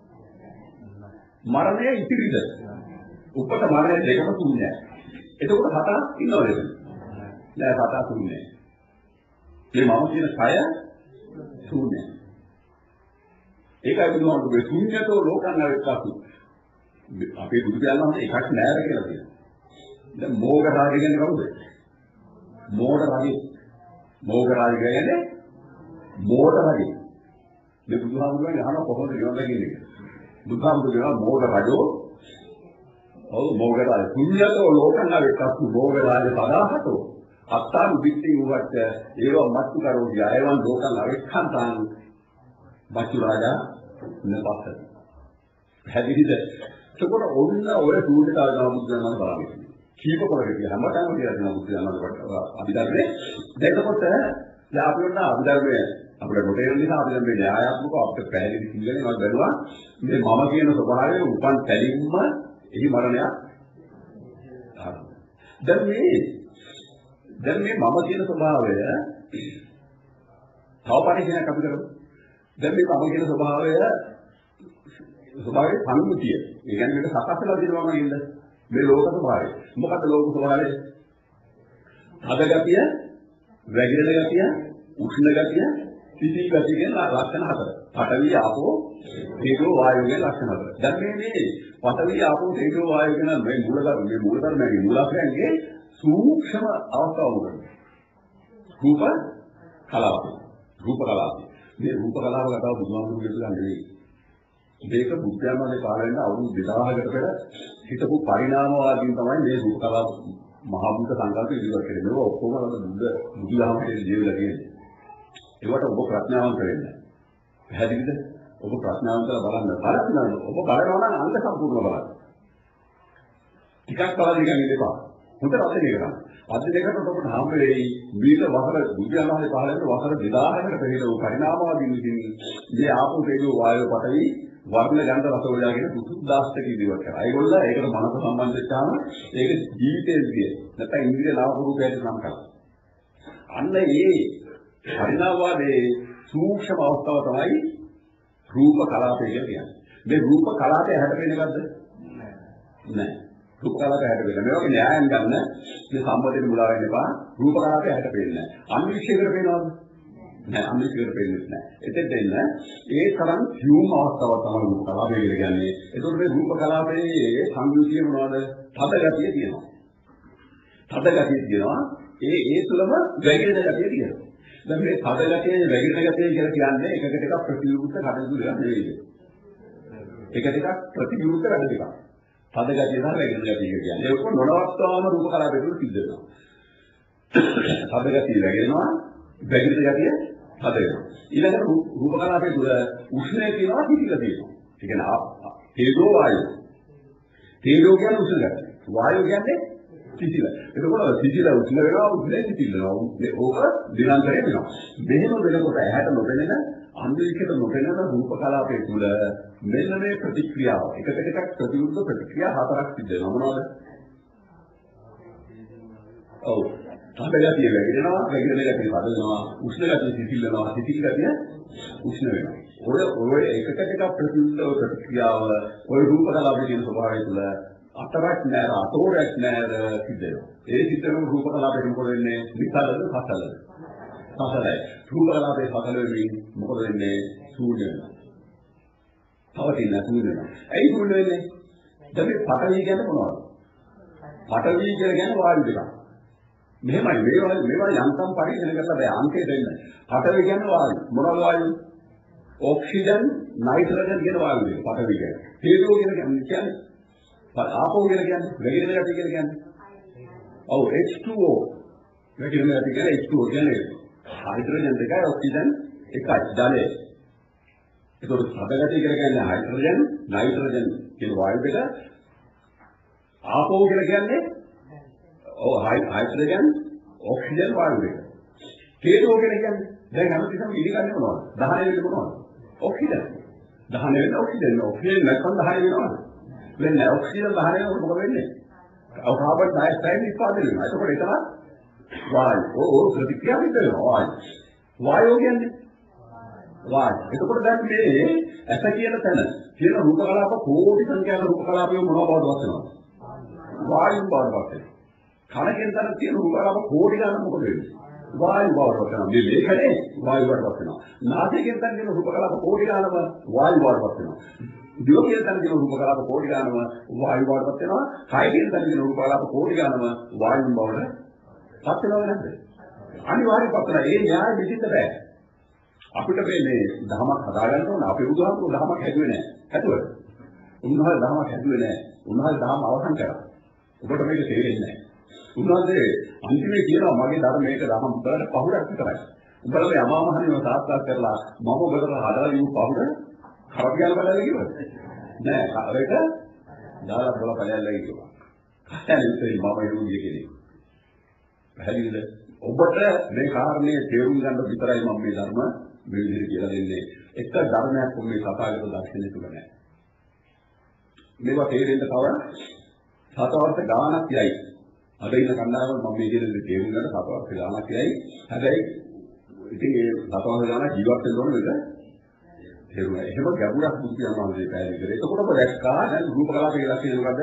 මරණය ඉතිරිද? උපත මරණය දෙකම තුන්යයි. එතකොට හතක් ඉන්නවද? නෑ හතක් තුන්යයි. මේ මම කියන කය ශූන්‍යයි. ඒකයි බුදුහාමුදුරුවෝ ශූන්‍යතෝ ලෝකං අවිස්සතු. අපේ බුදු පියාණන් වහන්සේ එකක් නෑර කියලා කියනවා. දැන් මෝග රාගය කියන්නේ කවුද? මෝඩ රාගය. මෝග රාගය කියන්නේ මෝඩ රාගය. මේ බුදුහාමුදුරුවෝ අහන කොහොමද කියනවා කියන්නේ? බුදුහාමුදුරුවෝ මෝඩ රාජෝ ඔව් මෝග රාජ ශූන්‍යතෝ ලෝකං අවිස්සතු මෝග රාජ සදාහතෝ අත්තාරු විත්තිං උවත් ඒව මත්තු කරෝගිය අයවන් ලෝකං අවික්ඛන්තං මත්තු රාජා නපස්සති. හැදිරිද? එතකොට ඔන්න ඔය සූත්‍රය ආවම බුදුන් බලන්නේ. කීප කරගෙන හැමදාම කියනවා බුදුන් වහන්සේ අභිධර්මයේ. එතකොට දැන් අපි වුණා අභිධර්මයේ අපිට කොටේන නිසා අපි දැන් මේ න්‍යායාත්මකව අපිට පැහැදිලි කිව්වනේ මම බැලුවා මේ මම කියන ස්වභාවය උපන් තැලින්ම එහි මරණයක්. දැන් මේ දැන් මේ මම කියන ස්වභාවය තව පරිශීලනයක් අපි කරමු. දැන් මේ මම කියන ස්වභාවය ස්වභාවයේ සම්මුතිය. ඒ කියන්නේ මේක සකස් වෙලා දිනවම නේද? මේ ලෝක ස්වභාවය. මොකද ලෝක ස්වභාවය? හද ගතිය, වැగిරෙන ගතිය, උෂ්ණ ගතිය, සිසිල් ගතිය කියන ලක්ෂණ හතර. පඨවි ආපෝ තේජෝ වායුවේ ලක්ෂණ හතර. දැන් මේ මේ පඨවි ආපෝ තේජෝ වායුව කියන මේ මූලධර්ම මේ මූලධර්මයේ මූලකයන්ගේ සූක්ෂම අවස්ථාව මොකද? රූප කලාප. රූප කලාප. මේ රූප කලාප කතාව බුදුහාමුදුරුවෝ කියලා නෙවෙයි. මේක බුද්ධයාමගේ කාලෙන්න අවුරුදු දෙදාහකට පෙර හිටපු පරිණාමවාදීන් තමයි මේ රූප කලාප මහා බුද්ධ සංකල්ප ඉදිරියට කරන්නේ. මේක ඔක්කොම බුද්ධ බුදුදහමේ ජීවිතය කියන්නේ. ඒවට ඔබ ප්‍රඥාවන්ත වෙන්න. පැහැදිලිද? ඔබ ප්‍රඥාවන්තව බලන්න. බලන්න ඔබ බලනවා නම් අන්ත සම්පූර්ණ බලන්න. ටිකක් බලන්න නිකන් ඉඳපන්. හොඳට අධ්‍යයනය කරන්න. අධ්‍යයනය කරනකොට ඔබට හම් වෙයි මේක වසර බුද්ධයාමගේ කාලෙන්න වසර දෙදාහකට පෙර හිටපු පරිණාමවාදීන් විසින් මේ ආපෝ තේජෝ වායෝ පඨවි වර්ණ ගන්ධ රස වලගෙන සුසුදාස්තක ඉදිරියට කරා. ඒගොල්ලෝ ඒකට මනස සම්බන්ධ වෙච්චාම ඒක ජීවිතයේ විදිය. නැත්නම් ඉන්ද්‍රිය නාම රූපයට නම් කරා. අන්න ඒ පරිණාමවාදයේ සූක්ෂම අවස්ථාව තමයි රූප කලාපය කියලා කියන්නේ. මේ රූප කලාපය හැට වෙන එකක්ද? නෑ. රූප කලාපය හැට වෙන. මේ වගේ න්‍යායන් ගන්න මේ සම්පතේ මුලා වෙන්න එපා. රූප කලාපය හැට වෙන්නේ නෑ. අනිශ්චිතකර වෙනවද? නෑ අනිශ්චිතකර වෙන්නේ නෑ. එතෙන් දෙන්න ඒ තරම් හියුම් අවස්ථාවක් තමයි රූප කලාපය කියලා කියන්නේ. ඒතකොට මේ රූප කලාපයේ සංයුතිය මොනවද? තද ගතිය තියෙනවා. තද ගතිය තියෙනවා. ඒ ඒ තුලම වැగిරෙන ගතිය තියෙනවා. දැන් මේ තද ගතිය වැగిරෙන ගතිය කියලා කියන්නේ එකකට එකක් ප්‍රතිවිරුද්ධ කටයුතු දෙයක් නෙවෙයි. එක ටිකක් ප්‍රතිවිරුද්ධ වැඩ ටිකක්. තද ගතිය සහ වැగిරෙන ගතිය කියන්නේ ඒක නොනවත්වාම රූප කලාපයකට සිද්ධ වෙනවා. තද ගතිය වැగిරෙනවා, වැగిරෙන ගතිය තද වෙනවා. ඊළඟට රූප කලාපයේ තුල උෂ්ණය තියෙනවා, සිසිල තියෙනවා. ඒ කියන්නේ තේජෝ වායෝ. තේජෝ කියන්නේ උෂ්ණ ගතිය. වායෝ කියන්නේ සිසිල. එතකොට සිසිල උෂ්ණ වෙනවා, උෂ්ණ සිසිල වෙනවා. ඕක දිනන්තරේ වෙනවා. මෙහෙම වෙනකොට ඇහැට නොපෙනෙන අන්දේශයට නොපෙනෙන රූප කලාපයේ තුල මෙන්න මේ ප්‍රතික්‍රියාව එකට එකක් ප්‍රතිවිරුද්ධ ප්‍රතික්‍රියා හතරක් සිද්ධ වෙනවා. මොනවද? ඔව්. තද ගතිය වැగిරෙනවා, වැగిරෙන ගතිය තද වෙනවා, උෂ්ණ ගතිය සිසිල් වෙනවා, සිසිල් ගතිය උෂ්ණ වෙනවා. ඔය ඔය එකට එකක් ප්‍රතිවිරුද්ධ ප්‍රතික්‍රියාව ඔය රූප කලාපයේ තියෙන ස්වභාවය තුල අතරක් නෑර අතෝරක් නෑර සිද්ධ වෙනවා. ඒ සිද්ධ වෙන රූප කලාපයට මොකද වෙන්නේ? විසලද සසලද? සසලයි. රූප කලාපයේ සසල වෙමින් මොකද වෙන්නේ? ශූන්‍ය වෙනවා. තවතින ශූන්‍ය වෙනවා. ඇයි ශූන්‍ය වෙන්නේ? දැන් මේ පඨවි කියන්නේ මොනවද? පඨවි කියලා කියන්නේ වායු දෙකක්. මෙහෙමයි මේවා මේවා යන්තම් පරිශන කරලා බෑ අන්තේ දෙන්න. පඨවි කියන්නේ වායු. මොනවද වායු? ඔක්සිජන්, නයිට්‍රජන් කියන වායු දෙක. පඨවි කියන්නේ. තේජෝ කියන කියන්නේ ආපෝ කියලා කියන්නේ වැగిරෙන ගතිය කියලා කියන්නේ. ඔව් H two O. වැగిරෙන ගතිය කියන්නේ H two O කියන්නේ හයිඩ්‍රජන් දෙකයි ඔක්සිජන් එකයි ජලය. ඒකෝට හදගතිය කියලා කියන්නේ හයිඩ්‍රජන්, නයිට්‍රජන් කියන වායු දෙක. ආපෝ කියලා කියන්නේ ඔව් හයිඩ්‍රජන්, ඔක්සිජන් වායු දෙක. තේජෝ කියලා කියන්නේ දැන් හැමතිස්සම ඉදිරියන්නේ මොනවද? දහනය වෙන්නේ මොනවද? ඔක්සිජන්. දහනය වෙන්නේ ඔක්සිජන්. ඔක්සිජන් නැත්නම් දහනය වෙනවද? වෙන්නේ ඔක්සිජන් දහනය වෙනකොට මොකද වෙන්නේ? කාබන් ඩයොක්සයිඩ් නිෂ්පාදනය වෙනවා. එතකොට ඒක තමයි වායු. ඕ ප්‍රතික්‍රියා වෙනවා වායු. වායෝ කියන්නේ වායු. එතකොට දැන් මේ ඇස කියන තැන කියන රූප කලාප කෝටි සංඛ්‍යාත රූප කලාපය මොනව බවද වස්තනවා? වායු බවද වස්තනවා. කන කියන තැන තියෙන රූප කලාප කෝටි ගණන් මොකද වෙන්නේ? වායු බවද වස්තනවා. මේ මේකනේ වායු බවද වස්තනවා. නාසය කියන තැන තියෙන රූප කලාප කෝටි ගණන් වායු බවද වස්තනවා. දිව කියන තැන තියෙන රූප කලාප කෝටි ගණන් වායු බවද වස්තනවා. කය කියන තැන තියෙන රූප කලාප කෝටි ගණන් වායු බවද පත් වෙනවද නැද්ද? අනිවාර්යයෙන් පත් වෙනවා. ඒ න්‍යාය විදිහට බෑ. අපිට මේ දහමක් හදාගන්න ඕන. අපේ උදාහරණ දහමක් හැදුවේ නෑ. හැදුවද? උන්වහන්සේ දහමක් හැදුවේ නෑ. උන්වහන්සේ දහම අවසන් කරා. ඔබට මේක තේරෙන්නේ නෑ. උන්වහන්සේ අන්තිමේ කියනවා මගේ ධර්මයක දහම උඹලට පහුරක් විතරයි. උඹලා මේ අමා මහ නිවන සාක්ෂාත් කරලා මම ඔබට හදලා දීපු පහුර කරපියල් බලලා කිව්වද? නෑ. ඒක දාලා බල බලලා කිව්වා. කතාවේ ඉතින් මම යෝගිය කෙනෙක්. පැහැදිලිද? ඔබට මේ කාරණේ තේරුම් ගන්න විතරයි මම මේ ධර්ම මේ විදිහට කියලා දෙන්නේ. එක ධර්මයක් මේ කතාවක දර්ශනය තුල නැහැ. මේවා තේරෙන්න තව සතවර්ෂ ගානක් යයි. අද ඉන්න කණ්ඩායම මම මේ විදිහට තේරුම් ගන්න සතවර්ෂ ගානක් යයි. හැබැයි ඉතින් ඒ සතවර්ෂ ගාන ජීවත් වෙන්න ඕන මේක. තේරුණා. එහෙම ගැඹුරක් බුද්ධ ඥානවලදී පැහැදිලි කරේ. එතකොට ඔබ දැක්කා දැන් රූප කලාපයේ ලක්ෂණ මොකද්ද?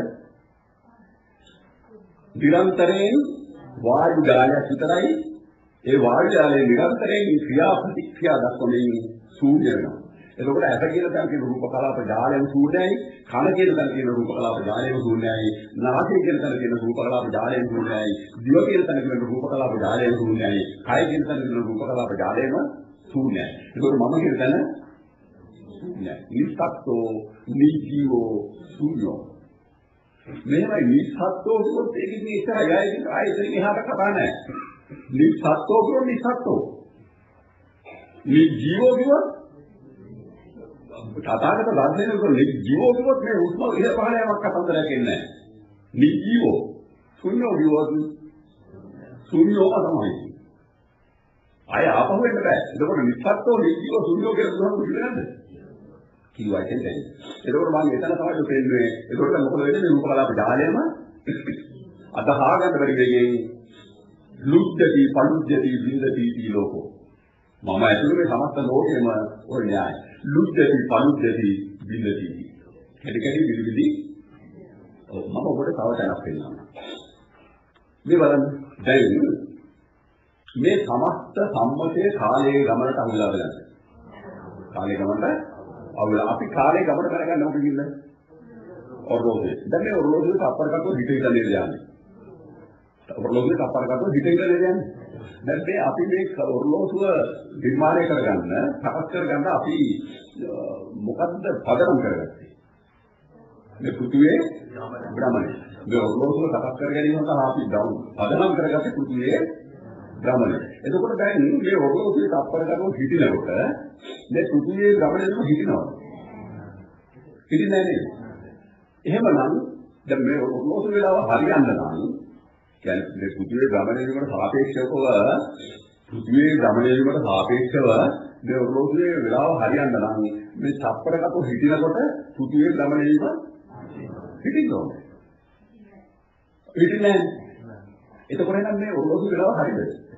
නිරන්තරයෙන් වායු ජාලයක් විතරයි ඒ වායු ජාලයේ නිරන්තරයෙන් ක්‍රියා ප්‍රතික්‍රියා දක්වමින් ශූන්‍ය වෙනවා. එතකොට ඇස කියන තැන තියෙන රූප කලාප ජාලයම ශූන්‍යයි, කන කියන තැන තියෙන රූප කලාප ජාලයම ශූන්‍යයි, නාසය කියන තැන තියෙන රූප කලාප ජාලයම ශූන්‍යයි, දිව කියන තැන තියෙන රූප කලාප ජාලයම ශූන්‍යයි, කය කියන තැන තියෙන රූප කලාප ජාලයම ශූන්‍යයි. එතකොට මම කියන තැන ශූන්‍යයි. නිස්සත්ත්වෝ නිජීවෝ ශූන්‍යෝ. මේවයි නිස්සත්ත්වෝ කියොත් ඒකෙදි ඉස්සරහයි ආයේ ආයේ එහාට කතා නැහැ. නිස්සත්ත්වෝ කියොත් නිස්සත්ත්වෝ. නිජීවෝ කියොත් තථාගත දර්ශනය කරන නිජීවෝ කියොත් මේ උස්ම ඉහ පහළ යමක් කතන්දරයක් එන්නේ නැහැ. නිජීවෝ ශූන්‍යෝ කියොත් ශූන්‍යෝ තමයි. අය ආපහු එන්න බෑ. එතකොට නිස්සත්ත්වෝ නිජීවෝ ශූන්‍යෝ කියලා දුන්නොත් පිළිගන්නද? කිව්වා කියන්නේ. එතකොට මම එතන තමයි දෙන්නේ. එතකොට මොකද වෙන්නේ මේ රූප කලාප ජාලයම අදහා ගන්න බැරි දෙයෙන් ලුද්ධති පලුද්ධති විඳති තීලෝකෝ. මම ඇතුළේ මේ සමස්ත ලෝකෙම ඔය න්‍යාය. ලුද්ධති පලුද්ධති විඳති. කැටි කැටි විදි විදි. ඔව් මම ඔබට තව තැනක් පෙන්නන්නම්. මේ බලන්න. දැන් මේ සමස්ත සම්මතයේ කාලයේ ගමනට අහුලා බලන්න. කාලයේ ගමනට අවුල අපි කාලේ ගමන කරගන්න මොකද කිව්ද? ඔරලෝසුවේ. දැන් මේ ඔරලෝසුවේ තප්පර කටුව හිත හිත නේද යන්නේ. ඔරලෝසුවේ තප්පර කටුව හිත හිත නේද යන්නේ. දැන් මේ අපි මේ ඔරලෝසුව නිර්මාණය කරගන්න, සකස් කරගන්න අපි මොකද්ද පදනම් කරගත්තේ? මේ පෘථිවියේ භ්‍රමණය. මේ ඔරලෝසුව සකස් කර ගැනීම සඳහා අපි පදනම් කරගත්තේ පෘථිවියේ භ්‍රමණය. එතකොට දැන් මේ ඔරලෝසුවේ තප්පර කටුව හිටිනකොට මේ පෘථිවියේ භ්‍රමණයම හිටිනවා. හිටින්නේ නේද? එහෙමනම් දැන් මේ ඔරලෝසු වේලාව හරියන්න නම් කියන්නේ මේ පෘථිවියේ භ්‍රමණයට සාපේක්ෂව පෘථිවියේ භ්‍රමණයට සාපේක්ෂව මේ ඔරලෝසුවේ වේලාව හරියන්න නම් මේ තප්පර කටුව හිටිනකොට පෘථිවියේ භ්‍රමණයම හිටිනවා. හිටින්නේ නැහැ. එතකොට එහෙනම් මේ ඔරලෝසු වේලාව හරියද?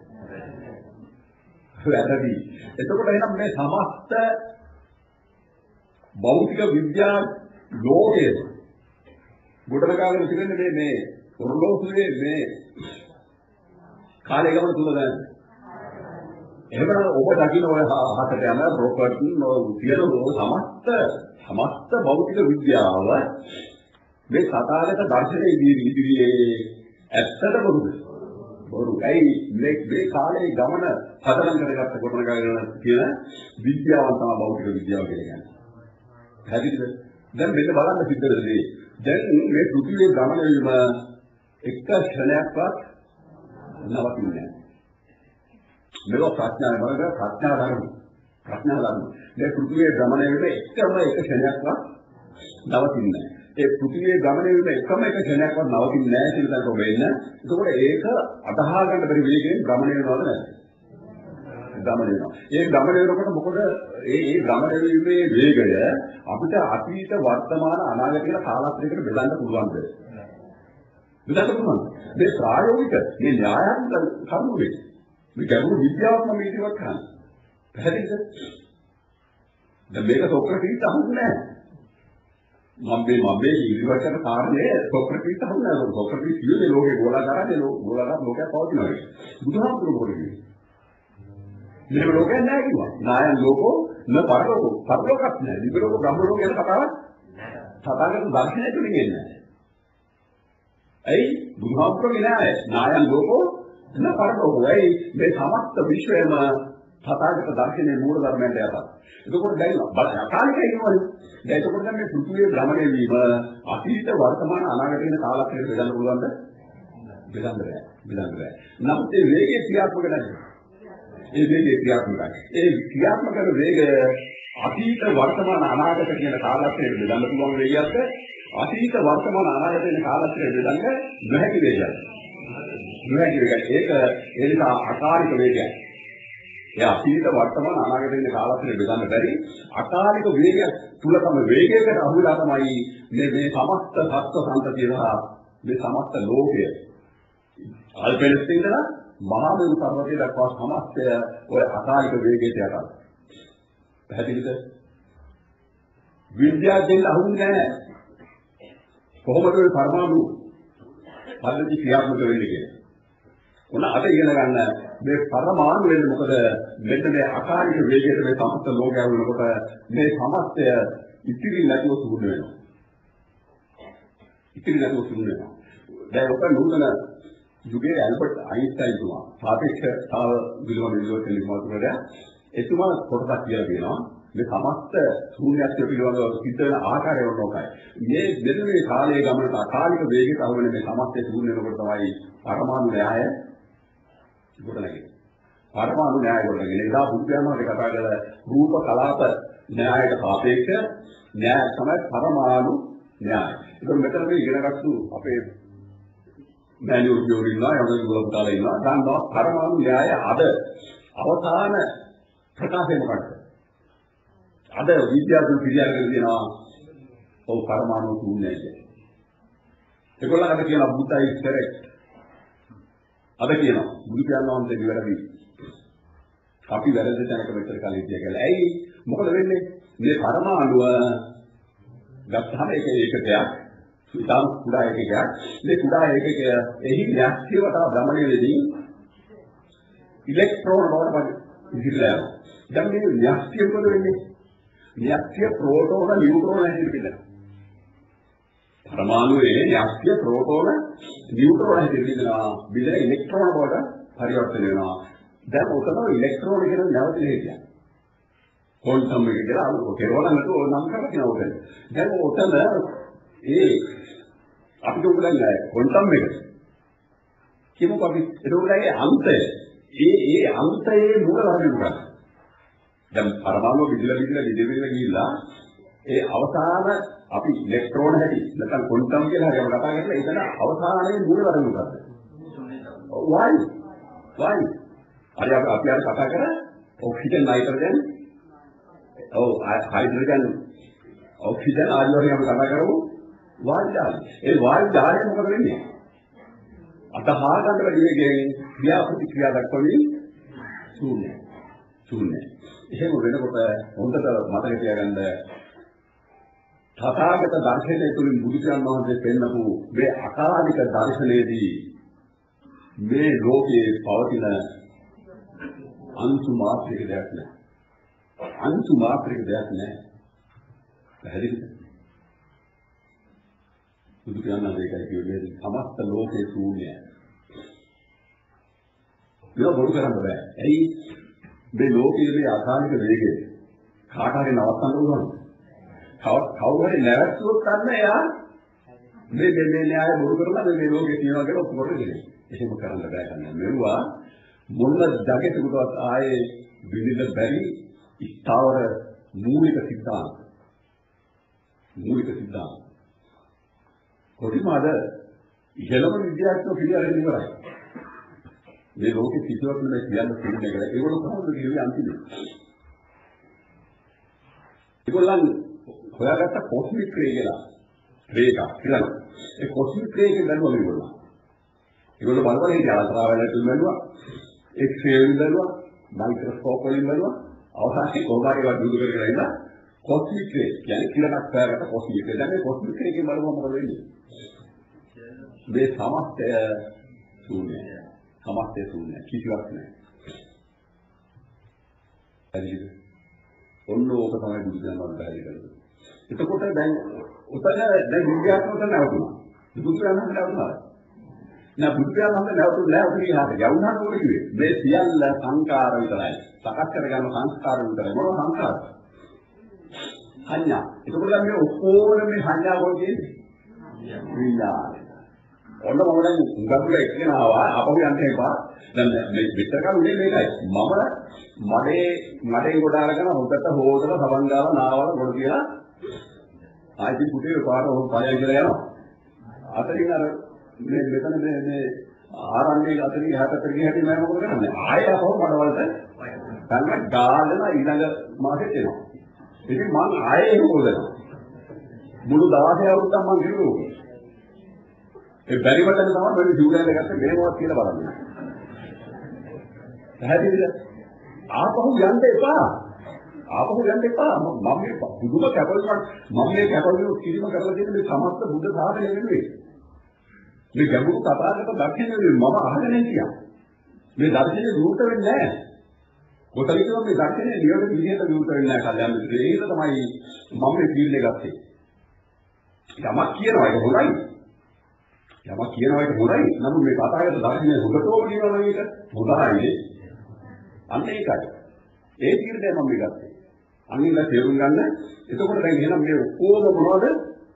වැරදි. එතකොට එහෙනම් මේ සමස්ත භෞතික විද්‍යා ලෝකයේ ගොඩනගාගෙන තිබෙන්නේ මේ මේ ඔරලෝසුවේ මේ කාලය ගමන තුල දැන්. එහෙමනම් ඔබ දකින්න ඔය හතට යන ප්‍රොපර්ටි කියන සමස්ත සමස්ත භෞතික විද්‍යාව මේ සතාගත දර්ශනයේ ඉදිරියේ ඇත්තට බොරුද? බොරුයි. මේ මේ කාලේ ගමන හදනම් කරගත්ත ගොඩනගාගෙන කියන විද්‍යාවන් තමයි භෞතික විද්‍යාව කියලා කියන්නේ. හරිද? දැන් මෙන්න බලන්න සිද්ධ වෙන්නේ. දැන් මේ පෘථිවියේ ගමන වීම එක ක්ෂණයක්වත් නවතින්නේ නැහැ. මේක ප්‍රඥාව වගේ ප්‍රඥා ධර්ම. ප්‍රඥා ධර්ම. මේ පෘථිවියේ ගමන වීම එකම එක ක්ෂණයක්වත් නවතින්නේ නැහැ. ඒ පෘථිවියේ ගමන වීම එකම එක ක්ෂණයක්වත් නවතින්නේ නැහැ කියලා තමයි වෙන්නේ. ඒකෝට ඒක අදහා ගන්න බැරි වේගයෙන් ගමන වෙනවද නැද්ද? ගමන වෙනවා. ඒ ගමන වෙනකොට මොකද ඒ ඒ ගමන වීමේ වේගය අපිට අතීත වර්තමාන අනාගත කියලා කාලත්‍රයකට බෙදන්න පුළුවන්ද? බෙදන්න පුළුවන්. මේ ප්‍රායෝගික මේ න්‍යායාත්මක කරුණු මේ ගැඹුරු විද්‍යාවක් නම් ඉදිරියට කරන්නේ. පැහැදිලිද? දැන් මේක සොක්‍රටිස් අහන්නේ නැහැ. මම මේ මම මේ ඉදිරියට කරන කාරණේ සොක්‍රටිස් අහන්නේ නැහැ. සොක්‍රටිස් කියන්නේ ලෝකේ ගෝලාකාරයේ ගෝලාකාර ලෝකයක් පවතිනවා කියන්නේ. බුදුහාමුදුරුවෝ මොකද කියන්නේ? මේ ලෝකයක් නැහැ කිව්වා. නායන් ලෝකෝ න පරලෝකෝ. පරලෝකයක් නැහැ. දිව්‍ය ලෝක බ්‍රහ්ම ලෝක ගැන කතාවක් නැහැ. සතාගත දර්ශනය තුලින් එන්නේ නැහැ. ඇයි? බුදුහාමුදුරුවෝ නෑ. නායන් ලෝකෝ න පරලෝකෝ. ඇයි? මේ සමස්ත විශ්වයම සතාගත දර්ශනයේ මූල ධර්මයන්ට යටත්. එතකොට දැන් අකාලිකයි කියනවනේ. දැන් එතකොට දැන් මේ පෘථිවියේ භ්‍රමණය වීම අතීත වර්තමාන අනාගත වෙන කාලකයට බෙදන්න පුළුවන්ද? බෙදන්න බෑ. බෙදන්න බෑ. නමුත් ඒ වේගයේ ක්‍රියාත්මක නැහැ. ඒ වේගයේ ක්‍රියාත්මකයි. ඒ ක්‍රියාත්මක වන වේගය අතීත වර්තමාන අනාගත කියන කාලකයට බෙදන්න පුළුවන් වේගයක්ද? අතීත වර්තමාන අනාගත වෙන කාලකයට බෙදන්න නොහැකි වේගයක්. නොහැකි වේගයක්. ඒක ඒ නිසා අකාලික වේගයක්. ඒ අතීත වර්තමාන අනාගත වෙන කාලකයට බෙදන්න බැරි අකාලික වේගයක් තුල තම වේගයකට අහුලා තමයි මේ මේ සමස්ත සත්ත්ව සම්පතිය සහ මේ සමස්ත ලෝකය අල්පෙලස් ඉඳලා මහා මේරු පර්වතය දක්වා සමස්තය ඔය අකාලික වේගයට යටත්. පැහැදිලිද? විද්‍යාවෙන් අහුන්නේ නැහැ. කොහොමද ඔය පරමාණු පද්ධති ක්‍රියාත්මක වෙන්නේ කියලා. උන අද ඉගෙන ගන්න මේ පරමාණු වෙන්නේ මොකද? මෙන්න මේ අකාලික වේගයට මේ සමස්ත ලෝකය වුණකොට මේ සමස්තය ඉතිරි නැතුව සුහුණු වෙනවා. ඉතිරි නැතුව සුහුණු වෙනවා. දැන් ඔක නූතන යුගයේ ඇල්බර්ට් අයින්ස්ටයින් තුමා සාපේක්ෂතාව පිළිබඳ විද්‍යාත්මක නිර්මාණකරයා එතුමා කොටසක් කියලා කියනවා මේ සමස්ත ශූන්‍යත්වය පිළිබඳව සිද්ධ වෙන ආකාරය වුණෝකයි. මේ මෙන්න මේ කාලයේ ගමනට අකාලික වේගයට අහු වෙන මේ සමස්තය ශූන්‍ය වෙනකොට තමයි පරමාණු න්‍යාය ගොඩනැගෙන්නේ. පරමාණු න්‍යාය ගොඩනැගෙන්නේ. ඒලා බුද්ධයන්වහන්සේ කතා කළ රූප කලාප න්‍යායයට සාපේක්ෂ න්‍යාය තමයි පරමාණු න්‍යාය. ඒක මෙතන මේ ඉගෙනගත්තු අපේ මැනියුල් ජෝරින්ලා යන ගොල්ලෝ ඉන්නවා. ගන්නවා පරමාණු න්‍යාය අද අවසාන ප්‍රකාශය මොකක්ද? අද විද්‍යාඥයෝ පිළිගන්න දෙනවා ඔව් පරමාණු ශූන්‍යයි කියලා. ඒගොල්ලෝ අද කියනවා බුතයි කரெක්ට්. අද කියනවා බුදු පියාණන්වහන්සේ නිවැරදි. අපි වැරදි තැනක මෙතන කලින් ඉතියා කියලා. ඇයි මොකද වෙන්නේ? මේ පරමාණුව ගත්තාම ඒක ඒකකයක්. ඉතාම කුඩා ඒකකයක්. මේ කුඩා ඒකකය එහි න්‍යෂ්ටිවට භ්‍රමණය වෙදී ඉලෙක්ට්‍රෝන බවට ඉදිරියට යනවා. දැන් මේ න්‍යෂ්ටිය මොකද වෙන්නේ? න්‍යෂ්ටිය ප්‍රෝටෝන නියුට්‍රෝන හැටියට බෙදෙනවා. පරමාණුවේ න්‍යෂ්ටිය ප්‍රෝටෝන නියුට්‍රෝන හැටියට බෙදෙනවා. බෙදෙන ඉලෙක්ට්‍රෝන බවට පරිවර්තනය වෙනවා. දැන් ඔතන ඉලෙක්ට්‍රෝන කියන නැවතින හේතියක්. ක්වොන්ටම් එක කියලා අර කෙරවල නැතුව නම් කරලා කියනවා ඔතන. දැන් ඔතන ඒ අපිට උගලන්නේ ක්වොන්ටම් එක. කියමුකෝ අපි ඒක උගලන්නේ අන්තය. ඒ ඒ අන්තයේ මූල ධර්ම මොකක්ද? දැන් පරමාණු විදුල විදුල විදුල විදුල ගිහිල්ලා ඒ අවසාන අපි ඉලෙක්ට්‍රෝන හැටි නැත්නම් ක්වොන්ටම් කියලා හරියට කතා කරලා ඒකන අවසානයේ මූල ධර්ම මොකක්ද? වායු. වායු. අර අපි අර කතා කරා ඔක්සිජන් නයිට්‍රජන් ඔව් හයිඩ්‍රජන් ඔක්සිජන් ආදී වලින් අපි කතා කරමු වායු ජාලය. ඒ වායු ජාලය මොකද වෙන්නේ? අතහා ගන්න බැරිගෙන ක්‍රියා ප්‍රතික්‍රියා දක්වන්නේ ශූන්‍යයි. ශූන්‍යයි. එහෙම වෙනකොට හොඳට මතක තියාගන්න තථාගත දර්ශනය තුළින් බුදුසසුන් වහන්සේ පෙන්නපු මේ අකාලික දර්ශනයේදී මේ ලෝකයේ පවතින අන්තු මාත්‍රික දෙයක් නැහැ. අන්තු මාත්‍රික දෙයක් නැහැ. පැහැදිලිද? බුදුසසුන් වහන්සේ කියුවේ සමස්ත ලෝකේ ශූන්‍යයි. ඒක බොරු කරන්න බෑ. ඇයි මේ ලෝකයේ අකාලික වේගය කාට හරි නවත්තන්න පුළුවන්. කවුරු හරි නැවතුනොත් ගන්න එයා මේ මේ මේ න්‍යාය බොරු කරලා මේ ලෝකේ තියනවා කියලා ඔප්පු කරගෙන. එහෙම කරන්න බෑ කන්නේ. මෙවුවා මොන ජගතේකටවත් ආයේ විවිධ බැරි ස්ථාවර මූලික සිද්ධාන්ත. මූලික සිද්ධාන්ත. කොටිමාද ඉහළම විද්‍යාත්මක පිළිවෙලින් ඉවරයි. මේ ලෝකෙ කිසිවක් නෙමෙයි කියන්න පුළුවන් එක. ඒගොල්ලෝ කොහොමද කියන්නේ අන්තිමේ? ඒගොල්ලන් හොයාගත්ත කොස්මික් රේ කියලා. රේ එකක් කියලා. ඒ කොස්මික් රේ එකෙන් බලනවා මේගොල්ලෝ. ඒගොල්ලෝ බලවල ඉතින් අල්ට්‍රාවයලට් වලින් බලනවා. එක්ස්-රේ වලින් බලනවා. මයික්‍රොස්කෝප් වලින් බලනවා. අවසානයේ කොහොමද ඒවා දුරු කරගෙන ඉන්න කොස්මික් රේ කියන්නේ කිලනක් හොයාගත්ත කොස්මික් රේ. දැන් මේ කොස්මික් රේ එකෙන් බලුවම මොකද වෙන්නේ? මේ සමස්තය ශූන්‍යයි. සමස්තය ශූන්‍යයි. කිසිවක් නැහැ. හරිද? ඔන්න ඕක තමයි බුදුදහම පැහැදිලි කරන්නේ. එතකොට දැන් උතන දැන් විද්‍යාත්මක නැවතුණා. බුදුදහම නැවතුණා. නෑ බුදුදහම නැවතුනේ නෑ ඔක කියලාට යවුණා කොහොමද කිව්වේ? මේ සියල්ල සංකාර විතරයි. සකස් කරගන්න සංස්කාර විතරයි. මොනවා සංකාරද? සංඥා. එතකොට දැන් මේ ඔක්කොම මේ සංඥා වල තියෙන්නේ විඥානය. ඔන්න මම දැන් උගතුල එක්කගෙන ආවා අපහු යන්න එපා. දැන් මේ විතර කරුනේ මේකයි. මම මඩේ මඩේ කොට අරගෙන හොකට හොදලා සබන් ගාලා නාවල ගොඩ කියලා ආයිත් පුතේ පාර හො පායයි කියලා යනවා. අතරින් අර මේ මෙතන මේ මේ ආරණ්‍යයේ අතරින් හැටතර ගියහටි මම මොකද කරන්නේ? ආයෙ අපහු මඩවලට ගන්න ගාලලා ඊළඟ මාසෙත් එනවා. ඉතින් මම ආයෙ ඒක හොදනවා. මුළු දවසේ අවුරුද්දක් මම කිව්වා. ඒ බැරි වටන තමයි මම ජූලියන් එකත් මේවත් කියලා බලන්නේ. පැහැදිලිද? ආපහු යන්න එපා. ආපහු යන්න එපා. මම මේ බුදුම කැපවීමක් මම මේ කැපවීම කිරීම කරලා තියෙන මේ සමස්ත බුද්ධ සාධනය නෙමෙයි. මේ ගැඹුරු කතාවකට දක්ෂින නෙමෙයි මම අහගෙන හිටියා. මේ දර්ශනේ රූප වෙන්නේ නැහැ. කොතනද මේ දර්ශනය නියම විදිහට විවෘත වෙන්නේ නැහැ කල්යාණ මිත්‍රයෝ. ඒක තමයි මම මේ තීරණය ගත්තේ. යමක් කියනවා ඒක හොඳයි. යමක් කියනවා ඒක හොඳයි. නමුත් මේ කතාවේ දර්ශනය හොඳටම කියනවා නම් ඒක හොඳයි. අන්න ඒකයි. ඒ තීරණය මම ගත්තේ. අනිත් තේරුම් ගන්න. එතකොට දැන් එහෙනම් මේ ඔක්කොම මොනවද?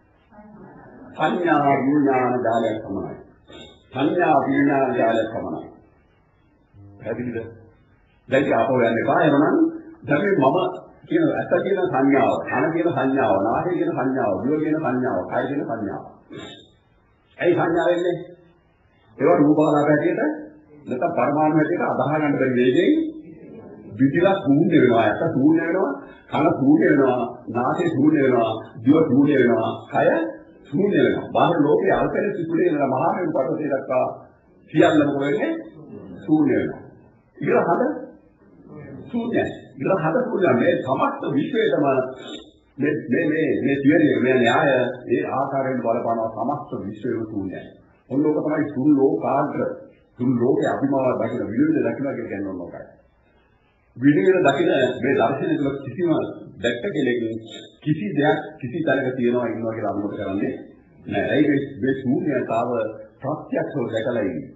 සංඥා විඥාන ජාලයක් තමයි. සංඥා විඥාන ජාලයක් තමයි. පැහැදිලිද? දැන් අපෝ යන්නේ එපා එනනම් දැන් මේ මම කියන ඇත්ත කියන සංඥාව, කන කියන සංඥාව, නාසය කියන සංඥාව, දිව කියන සංඥාව, කය කියන සංඥාව. ඇයි සංඥා වෙන්නේ? ඒවා රූපාලාප හැටියට නැත්නම් පරමාණු හැටියට අදාහ ගන්න බැරි වේගෙන් විදිලා ශූන්‍ය වෙනවා, ඇත්ත ශූන්‍ය වෙනවා, කන ශූන්‍ය වෙනවා, නාසය ශූන්‍ය වෙනවා, දිව ශූන්‍ය වෙනවා, කය ශූන්‍ය වෙනවා. බාහිර ලෝකයේ අල්පෙන සිතුලේ ඉඳලා මහා මේරු පර්වතය දක්වා සියල්ලම කොහෙන්නේ ශූන්‍ය වෙනවා. ඊළ හද ශූන්‍යයි. ඊළ හද ශූන්‍යයි. මේ සමස්ත විශ්වයටම මේ මේ මේ මේ තියරිය මේ න්‍යාය ඒ ආකාරයෙන් බලපානවා සමස්ත විශ්වයම ශූන්‍යයි. ඔන්නෝක තමයි සුන් ලෝකාග්‍ර සුන් ලෝකේ අභිමාව දකින විවිධ දකිනවා කියලා කියන්නේ ඔන්නෝකයි. විවිධ දකින මේ දර්ශනය තුළ කිසිම දැක්ක කෙනෙක් කිසි දෙයක් කිසි තැනක තියනවා ඉන්නවා කියලා අනුමත කරන්නේ නෑ. ඒ මේ ශූන්‍යතාව ප්‍රත්‍යක්ෂව දැකලා ඉන්නේ.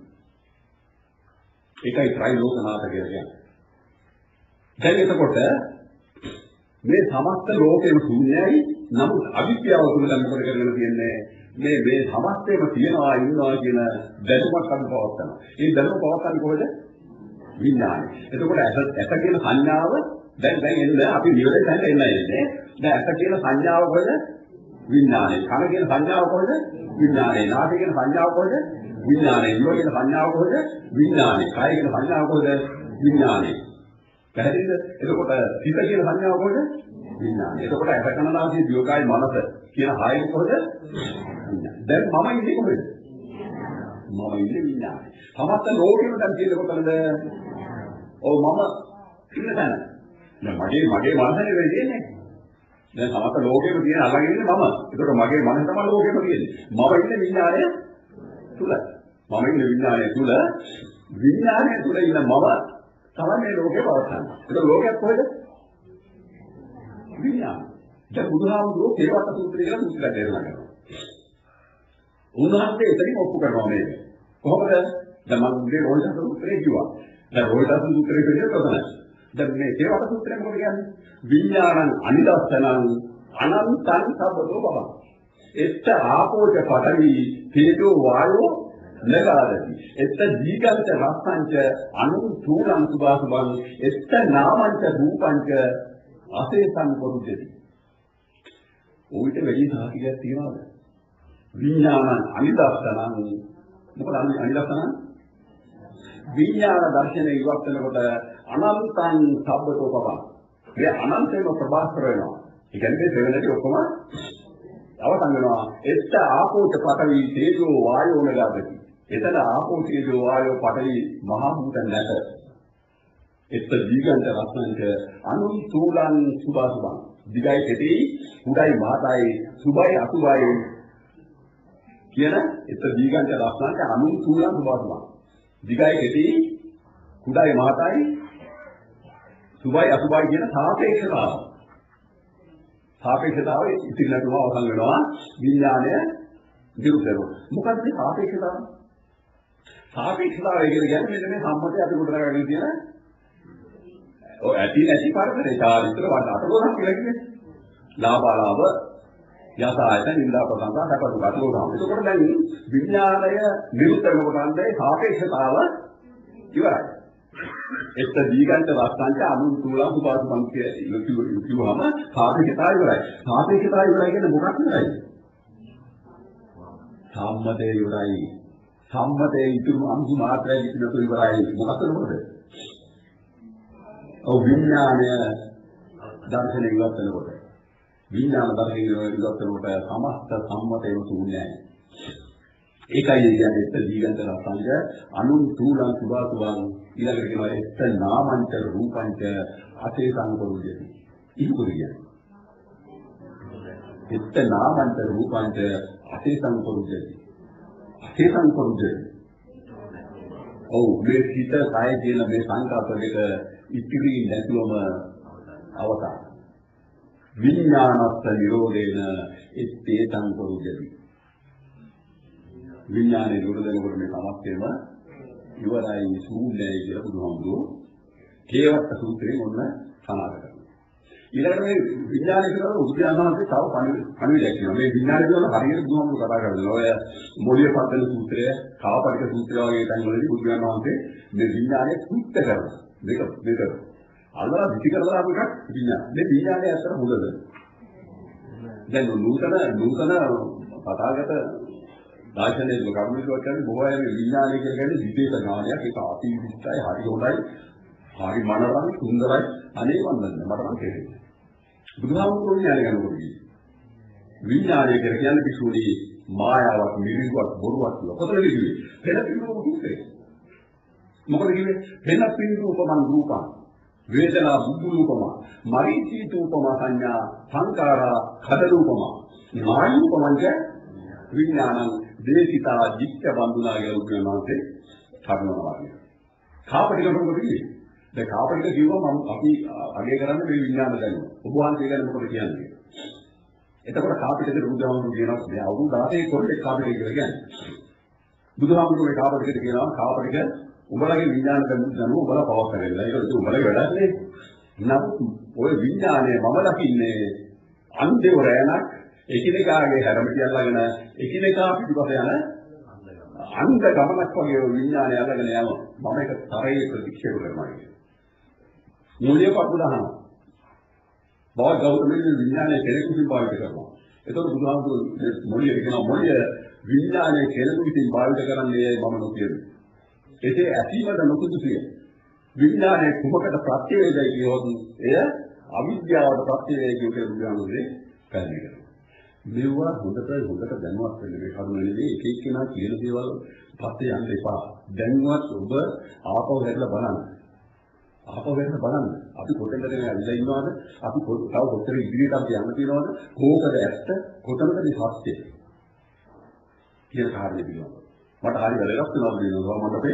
ඒකයි ත්‍රිලෝකනාථ කියලා කියන්නේ. දැන් එතකොට මේ සමස්ත ලෝකෙම ශූන්‍යයි. නමුත් අවිද්‍යාව තුළ දැන් මොකද කරගෙන තියෙන්නේ? මේ මේ සමස්තේම තියනවා ඉන්නවා කියන දැනුමක් අපි පවත්නවා. ඒ දැනුම පවත්න්නේ කොහෙද? විඥානය. එතකොට ඇස ඇස කියන සංඥාව දැන් දැන් එන්නේ අපි නිවැරදි තැනට එන්න ඉන්නේ. දැන් ඇස කියන සංඥාව කොහෙද? විඥානය. කන කියන සංඥාව කොහෙද? විඥානය. නාසය කියන සංඥාව කොහෙද? විඥානය. දිව කියන සංඥාව කොහෙද? විඥානය. කය කියන සංඥාව කොහෙද? විඥානය. පැහැදිලිද? එතකොට සිත කියන සංඥාව කොහෙද? විඥානය. එතකොට ඇස කන නාසය දිව කය මනස කියන හයම කොහෙද? දැන් මම ඉන්නේ කොහෙද? මම ඉන්නේ විඥානය. සමස්ත ලෝකෙම දැන් තියෙන්නේ කොතනද? ඔව් මම ඉන්න තැන. දැන් මගේ මගේ මනසනේ වෙන්නේ. දැන් සමස්ත ලෝකෙම තියෙන අල්ලගෙන ඉන්නේ මම. ඒකට මගේ මනස තමයි ලෝකෙම තියෙන්නේ. මම ඉන්නේ විඥානය තුල. මම ඉන්නේ විඥානය තුල. විඥානය තුල ඉන්න මම තමයි මේ ලෝකේ පවතින්නේ. ඒක ලෝකයක් කොහෙද? විඥානය. දැන් බුදුහාමුදුරුවෝ කේවත සූත්‍රය කියලා සූත්‍රයක් දේශනා කරනවා. උන්වහන්සේ එතනින් ඔප්පු කරනවා මේක. කොහොමද? දැන් මම උදේ රෝහිත සූත්‍රය කිව්වා. දැන් රෝහිත සූත්‍රය කියන්නේ කොහොමද? දැන් මේ කේවත සූත්‍රය මොකද කියන්නේ? විඥානං අනිදස්සනං අනන්තං සබ්බතෝ බව. එත්ත ආපෝච පඨවි තේජෝ වායෝ නගාදති. එත්ත දීගන්ත රස්සංච අනු චූලං සුභාසුභං එත්ත නාමංච රූපංච අසේසං පොරුජති. ඔයිට වැඩි සාහිතියක් තියනවාද? විඥානං අනිදස්සනං මොකද අනිදස්සනං? විඥාන දර්ශනය ඉවත් වෙනකොට අනන්තං සබ්බතෝ බව. මේ අනන්තේම ප්‍රභාස්කර වෙනවා. ඒ කියන්නේ දෙවෙනිට ඔක්කොම අවසන් වෙනවා. එත්ත ආපෝච පඨවි තේජෝ වායෝ නගාදති. එතන ආපෝ තේජෝ වායෝ පඨවි මහ භූත නැත. එත්ත දීගන්ත රත්නංච අනු චූලං සුභාසුභං. දිගයි කෙටි උඩයි මහතයි සුභයි අසුභයි කියන එත්ත දීගන්ත රත්නංච අනු චූලං සුභාසුභං. දිගයි කෙටි කුඩයි මහතයි සුභයි අසුභයි කියන සාපේක්ෂතාව. සාපේක්ෂතාව ඉතිරිලටම අවසන් වෙනවා විඥානය විරුද්ධ වෙනවා. මොකද මේ සාපේක්ෂතාව? සාපේක්ෂතාවය කියන්නේ මෙන්න මේ සම්මතය අපි ගොඩනගාගෙන තියෙන ඔය ඇති නැති පරතරේ චාරිත්‍ර වට අටගොඩක් කියලා කියන්නේ. ලාභාලාභ යසායත නින්දා ප්‍රසංසා දක්වන අටගොඩක්. ඒකෝට දැන් විඥානය විරුද්ධ වෙනකොට ඒ සාපේක්ෂතාව ඉවරයි. එත්ත දීගන්ත රස්සංච අනුන් තුලා සුභාසුභං කියවම සාපේක්ෂතාවය ඉවරයි. සාපේක්ෂතාවය ඉවරයි කියන්නේ මොකක්ද ඉවරයි? සම්මතේ ඉවරයි. සම්මතේ ඉතුරු අංශු මාත්‍රය විසිනතු ඉවරයි. මොකක්ද මොකද? ඔව් විඥානය දර්ශනය ඉවත් වෙනකොට විඥාන දර්ශනය ඉවත් වෙනකොට සමස්ත සම්මතේම ශූන්‍යයි. ඒකයි කියන්නේ එත්ත දීගන්ත රස්සංච අනුන් තුලා සුභාසුභං ඊළඟට කියනවා එත්ත නාමංච රූපංච අසේසං පොරුජති. ඉක්කොද කියන්නේ. එත්ත නාමංච රූපංච අසේසං පොරුජති. අසේසං පොරුජති. ඔව් මේ හිත කාය කියන මේ සංකල්ප දෙක ඉතිරි නැතුවම අවසන්. විඥානස්ස නිරෝධේන ඉත්තේතං කරුජති. විඥානේ නිරෝධ වෙනකොට මේ සමස්තයම ඉවරයි සූන්‍යයි කියලා බුදුහාමුදුරුවෝ කේවත්ත සූත්‍රයෙන් ඔන්න සනාථ කරනවා. ඊළඟට මේ විඥානය කියලා උද්‍යානවන්තේ තව පණිවිඩයක් කියනවා. මේ විඥානය කියලා හරියට බුදුහාමුදුරුවෝ කතා කරනවා. ඔය මොළිය පද්දන සූත්‍රය, කාවපටික සූත්‍රය වගේ තැන්වලදී උද්‍යානවන්තේ මේ විඥානය කුච්ච කරනවා. දෙක දෙක. අල්ලලා විචි කරලා අපිට විඥාන. මේ විඥානය අතර මුලද. දැන් නූතන නූතන පතාගත දාර්ශනික කර්මිකව කියන්නේ බොහෝ අය විඥානය කියලා කියන්නේ විදේශ ඥානයක්. ඒක අතිවිශිෂ්ටයි, හරි හොඳයි, හරි මනරම්, සුන්දරයි. අනේ වන්දන මට නම් තේරෙන්නේ. බුදුහාමුදුරුවෝ විඥානය ගැනකොට විඥානය කියන්නේ කිසිුණී මායාවක්, මිරිඟුවක්, බොරුවක් කියලා. කොතනද කිව්වේ? වෙන පිළිවෙලක් කිව්වේ. මොකද කිව්වේ? වෙන පිළිවෙලකමන් රූපං වේදනා බුද්ධූපම මරීචීත උපම සංඥා සංකාරා කඩරූපම නායූපමංච විඥානං දේසිතා ජිත්‍ය බඳුනා කියලා කියනවාසේ කර්මනවා කියන්නේ. කාපටික මොකද කිව්වේ? දැන් කාපටික කිව්වම මම අපි අගය කරන්නේ මේ විඥාන දැනුම. ඔබ වහන්සේ ගැන මොකද කියන්නේ? එතකොට කාපටිකේ බුදුහාමුදුරුවෝ කියනවා මේ අවුරුදු දහසක කොල්ලෙක් කාපටික කියලා කියන්නේ. බුදුහාමුදුරුවෝ කාපටිකට කියනවා කාපටික උඹලගේ විඥාන දැනුම උඹලා පවක් කරලා. ඒක උඹලගේ වැඩක් නේ. නමුත් ඔය විඥානය මම දකින්නේ අන්තිම රැණක් එකිනෙකාගේ හැරම කියලාගෙන එකිනෙකා පිටුපස යන අන්ත ගමනක් වගේ විඥානය අල්ලගෙන යනවා. මම ඒක තරයේ ප්‍රතික්ෂේප කරනවා කියන්නේ. මූලික පටුදහන. බව ගෞතමයේ විඥානය කෙනෙකු විසින් භාවිත කරනවා. ඒතකොට බුදුහාමුදුරුවෝ මොළිය කියනවා මොළිය විඥානය කෙනෙකු විසින් භාවිත කරන්නේ මම නොකියන්නේ. එසේ ඇතිවද නොසුදුසුය. විඥානයේ කුමකට ප්‍රත්‍ය වේදයි කියොත් එය අවිද්‍යාවට ප්‍රත්‍ය වේදයි කියලා බුදුහාමුදුරුවෝ පැහැදිලි කරනවා. මේවා හොඳට හොඳට දැනුවත් වෙන්න මේ කරුණ නෙවෙයි එක එක්කෙනා කියන දේවල් පස්සේ යන්න එපා. දැනුවත් ඔබ ආපහු හැදලා බලන්න. ආපහු හැදලා බලන්න. අපි කොතනද ඇවිල්ලා ඉන්නවද? අපි තව කොතන ඉදිරියට අපි යන්න තියෙනවද? කොහොමද ඇත්ත? කොතනද මේ සත්‍ය? කියන කාරණේ පිළිබඳව. මට හරි වැදගත් වෙනවා කියනවා මම අපේ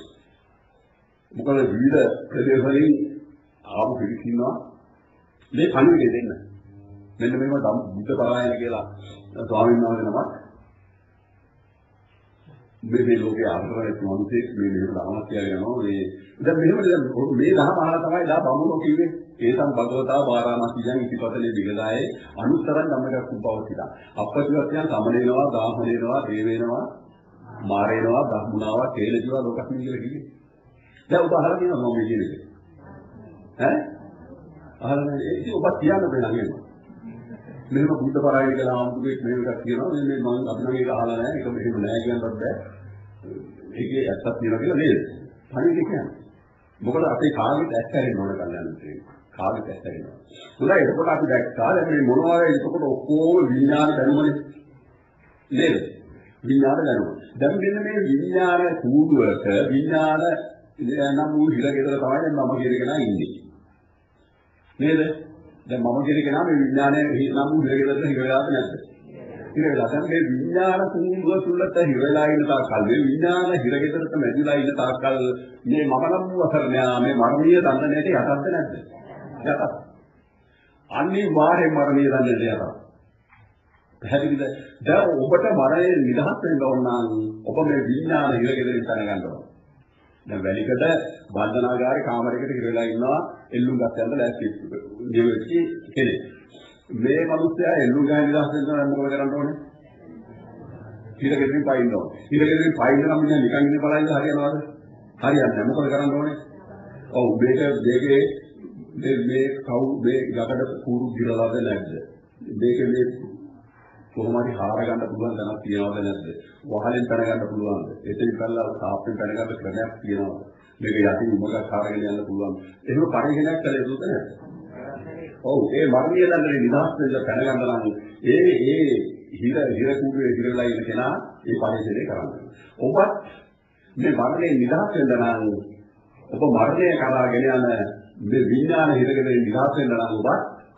මොකද විවිධ ප්‍රදේශවලින් ආපු පිළිස් ඉන්නවා මේ පණිවිඩය දෙන්න. මෙන්න මේව බුද්ධ පරායන කියලා ස්වාමීන් වහන්සේ නමක් මේ මේ ලෝකයේ ආශ්‍රය තුන්සෙක් මේ මෙහෙම ධර්මයක් කියනවා මේ දැන් මෙහෙම මේ ධර්ම අහලා තමයි දා බමුණෝ කිව්වේ ඒසම් භගවතා බාරාමසියන් ඉතිපතලේ විගදායේ අනුත්තරන් ධම්මයක් උපවතිලා අප්පතිවත්යන් සමනේනවා ගාමනේනවා දේවේනවා මාරේනවා බ්‍රහ්මනාවා තේලජීවා ලෝකස්මී කියලා කිව්වේ දැන් ඔබ අහලා තියෙනවා මම කියන එක ඈ අහලා ඒක ඔබ කියන්න බෑ නේද මෙහෙම බුද්ධ පරායන කියලා ආමුදුවේ මේක කියනවා මේ මේ මම අපි නම් ඒක අහලා නැහැ ඒක මෙහෙම නැහැ කියන්නත් බෑ ඒකේ ඇත්තක් තියෙනවා කියලා නේද හරිද කියන්නේ මොකද අපේ කාගෙත් ඇත්තරින් ඕන කල්යන්නේ කාගෙත් ඇත්තරිනවා හොඳයි එතකොට අපි දැක්කා දැන් මේ මොනවා වගේ එතකොට ඔක්කොම විඥාන දැනුමනේ නේද විඥාන දැනුම දැන් මෙන්න මේ විඥාන කූඩුවක විඥාන නම් වූ හිරගෙදර තමයි මම කියන කෙනා ඉන්නේ නේද දැන් මම කියන කෙනා මේ විඥානයේ නම් වූ හිරගෙදරට හිර වෙලාද නැද්ද? හිර වෙලා. දැන් මේ විඥාන කුඹුව තුලට හිර වෙලා ඉන්න තාක්කල් මේ විඥාන හිරගෙදරට මැදිලා ඉන්න තාක්කල් මේ මම නම් වූ අසරණයා මේ මරණීය දණ්ඩනයට යටත්ද නැද්ද? යටත්. අනිවාර්යෙන් මරණීය දණ්ඩනයට යටත්. පැහැදිලිද? දැන් ඔබට මරණය නිදහස් වෙන්න ඕන නම් ඔබ මේ විඥාන හිරගෙදරින් තන ගන්න ඕන. දැන් වැලිකට බන්ධනාගාරේ කාමරයකට ඉර වෙලා ඉන්නවා එල්ලුම් ගස් යන්න ලෑස්ති දෙවිච්චි කෙනෙක්. මේ මිනිස්සයා එල්ලුම් ගහන ඉඳලා ඉඳලා මොකද කරන්න ඕනේ? ඉරගෙදරින් පයින්න ඕනේ. ඉරගෙදරින් පයින්න නම් ඉන්නේ නිකන් ඉන්න බලයිද හරියනවද? හරියන්නේ නැහැ. මොකද කරන්න ඕනේ? ඔව් මේක මේකේ මේ මේ කවු මේ යකඩ කූරු ගිරලාද නැද්ද? මේක මේ කොහොම හරි හාර ගන්න පුළුවන් දැනක් තියනවද නැද්ද? වහලෙන් පැන ගන්න පුළුවන්ද? එතෙන් කරලා තාප්පෙන් පැන ගන්න ක්‍රමයක් තියනවද? මේක යටින් උමගක් හාරගෙන යන්න පුළුවන්. එහෙම පරිහරණයක් කළ යුතුද නැද්ද? ඔව් ඒ මරණීය දඬුවමේ නිදහස් වෙලා පැන ගන්න නම් ඒ ඒ හිර හිර කුඩුවේ හිරලා ඉන්න කෙනා ඒ පරිහරණය කරන්නේ. ඔබත් මේ මරණයෙන් නිදහස් වෙන්න නම් ඔබ මරණය කරාගෙන යන මේ විඥාන හිරගෙන නිදහස් වෙන්න නම් ඔබ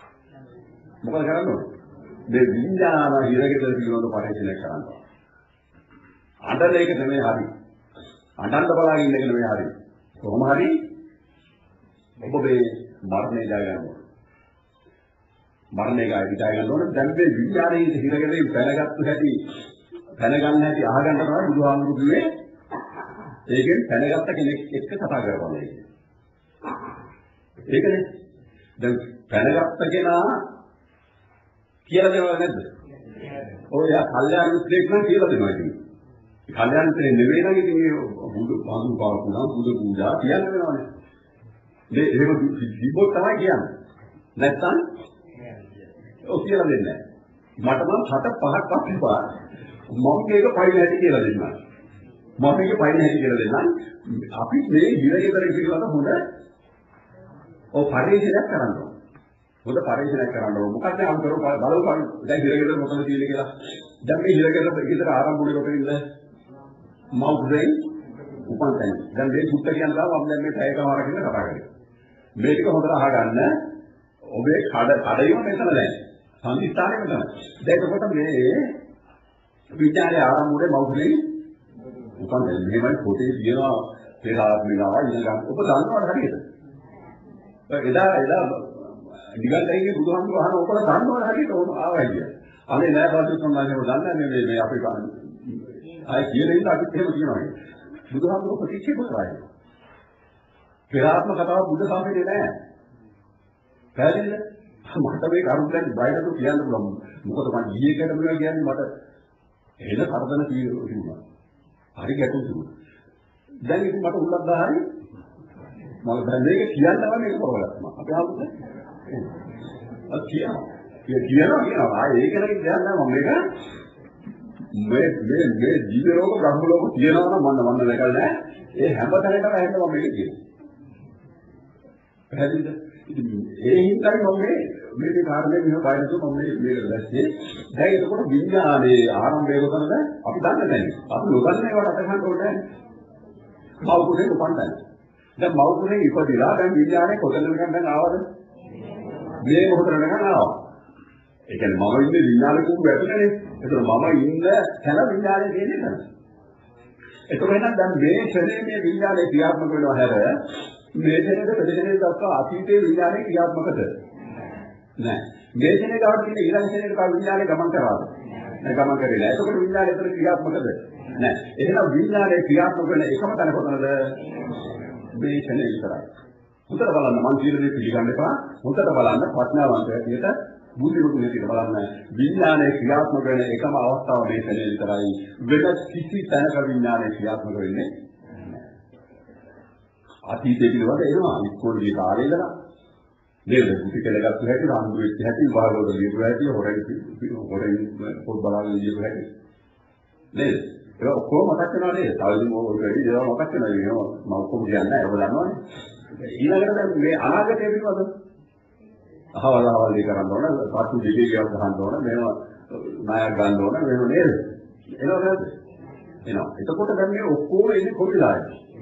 මොකද කරන්නේ? මේ විඥාන හිරගෙදර පිළිබඳව පරිශීලනය කරනවා. අඬන එක නෙමෙයි හරි. අඬන්න බලාගෙන ඉන්නකන මේ හරි. කොහොම හරි ඔබ මේ මරණය ජය ගන්නවා. මරණය ජය ගන්න ඕන දැන් මේ විඥානයේ හිරගෙන පැනගත්තු හැටි පැනගන්න හැටි අහගන්න තමයි බුදුහාමුදුරු කිව්වේ. ඒකෙන් පැනගත්ත කෙනෙක් එක්ක කතා කරපළයි. ඒකනේ. දැන් පැනගත්ත කෙනා කියලා දෙනව නැද්ද? ඔය යා කල්යාණ මිත්‍රෙක් නම් කියලා දෙනවා ඉතින්. කල්යාණ මිත්‍රෙ නෙවෙයි නම් ඉතින් මේ බුදු පාදු පාවුණා බුදු පූජා කියන්න වෙනවනේ. මේ එහෙම දිබ්බොත් තමයි කියන්නේ. නැත්තම් ඔය කියලා දෙන්නේ නැහැ. මට නම් හත පහක් අත්පා මම මේක පයින් හැටි කියලා දෙන්නම්. මම මේක පයින් හැටි කියලා දෙන්නම්. අපි මේ හිරගෙදර ඉතිරිවල හොඳ ඔය පරිශීලනයක් කරන්න ඕන. හොඳ පරිශීලනයක් කරන්න ඕන. මොකක්ද අම් කරෝ බලව දැන් හිරගෙදර මොකද තියෙන්නේ කියලා. දැන් මේ හිරගෙදර ඉතර ආරම්භුනේ කොට ඉන්න මවුදෙන් උපන්තන. දැන් මේ සුත්ත කියන දා මම දැන් මේ පැයකමාරක් ඉන්න කතා කරන්නේ. මේ ටික හොඳට අහගන්න. ඔබේ කඩ කඩේම මෙතන දැන්. සංදිස්ථානේ මෙතන. දැන් එතකොට මේ විචාරය ආරම්භුනේ මවුදෙන් උපන්තන. මෙහෙමයි පොතේ කියනවා පෙරාත්මිකාව ඉඳන් ඔබ දන්නවද හරියට? එදා එදා නිගන්ටයිගේ බුදුහාමුදුරුවෝ අහන ඔබලා දන්නවද හරියට ඕන ආවයි කියලා. අනේ නෑ බාදුත් සම්මානව දන්නේ මේ මේ අපි ආයි කියන ඉන්න අපිත් එහෙම කියනවා. බුදුහාමුදුරුවෝ ප්‍රතික්ෂේප කරායි. පෙරාත්ම කතාව බුද්ධ සාමයේ නෑ. පැහැදිලිද? මට මේ කරුණ දැන් බයිඩට කියන්න පුළුවන්. මොකද මම ඊයේකට මොනවා කියන්නේ මට එන කරදන තියෙනවා. හරි ගැටුම් තිබුණා. දැන් ඉතින් මට උල්ලක් දාහරි මම දැන් මේක කියන්නම මේක කරවලක් මම. අපි ආවුද? අත් කියනවා. කිය කියනවා කියනවා. ආයේ ඒක නේද කියන්නේ මම මේක මේ මේ මේ ජීව රෝග බ්‍රහ්ම ලෝක තියෙනවා නම් මන්න මන්න දෙකල් නෑ. ඒ හැම තැනකම ඇහෙන්න මම මේක කියනවා. පැහැදිලිද? ඉතින් ඒ හින්දායි මම මේ මේ කාරණේ මෙහෙම බයනතු මම මේ මේක දැස්සේ. දැන් එතකොට විඥානයේ ආරම්භය කොතනද? අපි දන්නේ නැහැ. අපි නොදන්නේ ඒවට අතහන් කරන්නේ නැහැ. මවුකුනේ උපන්දන්නේ. දැන් මවුකුනේ ඉපදිලා දැන් විඥානේ කොතනද දැන් ආවද? මේ මොහොතට නිකන් ආවා. ඒ කියන්නේ මම ඉන්නේ විඥානේ කුඹ ඇතුලේනේ. ඒතර මම ඉන්න තැන විඥානේ තියෙන්නේ නැහැ. ඒතර එහෙනම් දැන් මේ ශරීරයේ මේ විඥානේ ක්‍රියාත්මක වෙනවා හැර මේ ශරීරයේ ප්‍රතිශරීර දක්වා අතීතයේ විඥානේ ක්‍රියාත්මකද? නැහැ. මේ ශරීරේ ගාවට තියෙන ඊළඟ ශරීරේ කා විඥානේ ගමන් කරාද? නැහැ ගමන් කරේ නැහැ. ඒකට විඥානේ ඒතර ක්‍රියාත්මකද? නැහැ. එහෙනම් විඥානේ ක්‍රියාත්මක වෙන එකම තැන කොතනද? මේ ශරීරය විතරයි. හොඳට බලන්න මං කියන දේ පිළිගන්න එපා. හොඳට බලන්න ප්‍රඥාවන්ත ඇටියට බුද්ධිමතුන් ඇටියට බලන්න විඥානයේ ක්‍රියාත්මක වෙන එකම අවස්ථාව මේ ශරීරය විතරයි. වෙන කිසි තැනක විඥානයේ ක්‍රියාත්මක වෙන්නේ නැහැ. අතීතයේ පිළිවෙල එනවා ඉස්කෝලේ කාලේ ඉඳලා නේද? කුටි කෙලගත්තු හැටි, රාන්දු වෙච්ච හැටි, විභාගවල ලියපු හැටි, හොරෙන් හොරෙන් පොත් බලන්න ලියපු හැටි නේද? ඒක ඔක්කොම මතක් වෙනවා නේද? තව ඉතින් ඔය වැඩි දේවල් මතක් වෙනවා. ඒක මම ඔක්කොම කියන්නේ නැහැ. ඔබ දන්නවනේ. ඊළඟට දැන් මේ අනාගතය පිළිබඳව අහවල් අහවල් දේ කරන්න ඕන, සතු දෙකේ ගියක් ගන්න ඕන, මේව ණයක් ගන්න ඕන, මේව නේද? එනවා නේද? එනවා. එතකොට දැන් මේ ඔක්කොම එන්නේ කොටිලායි.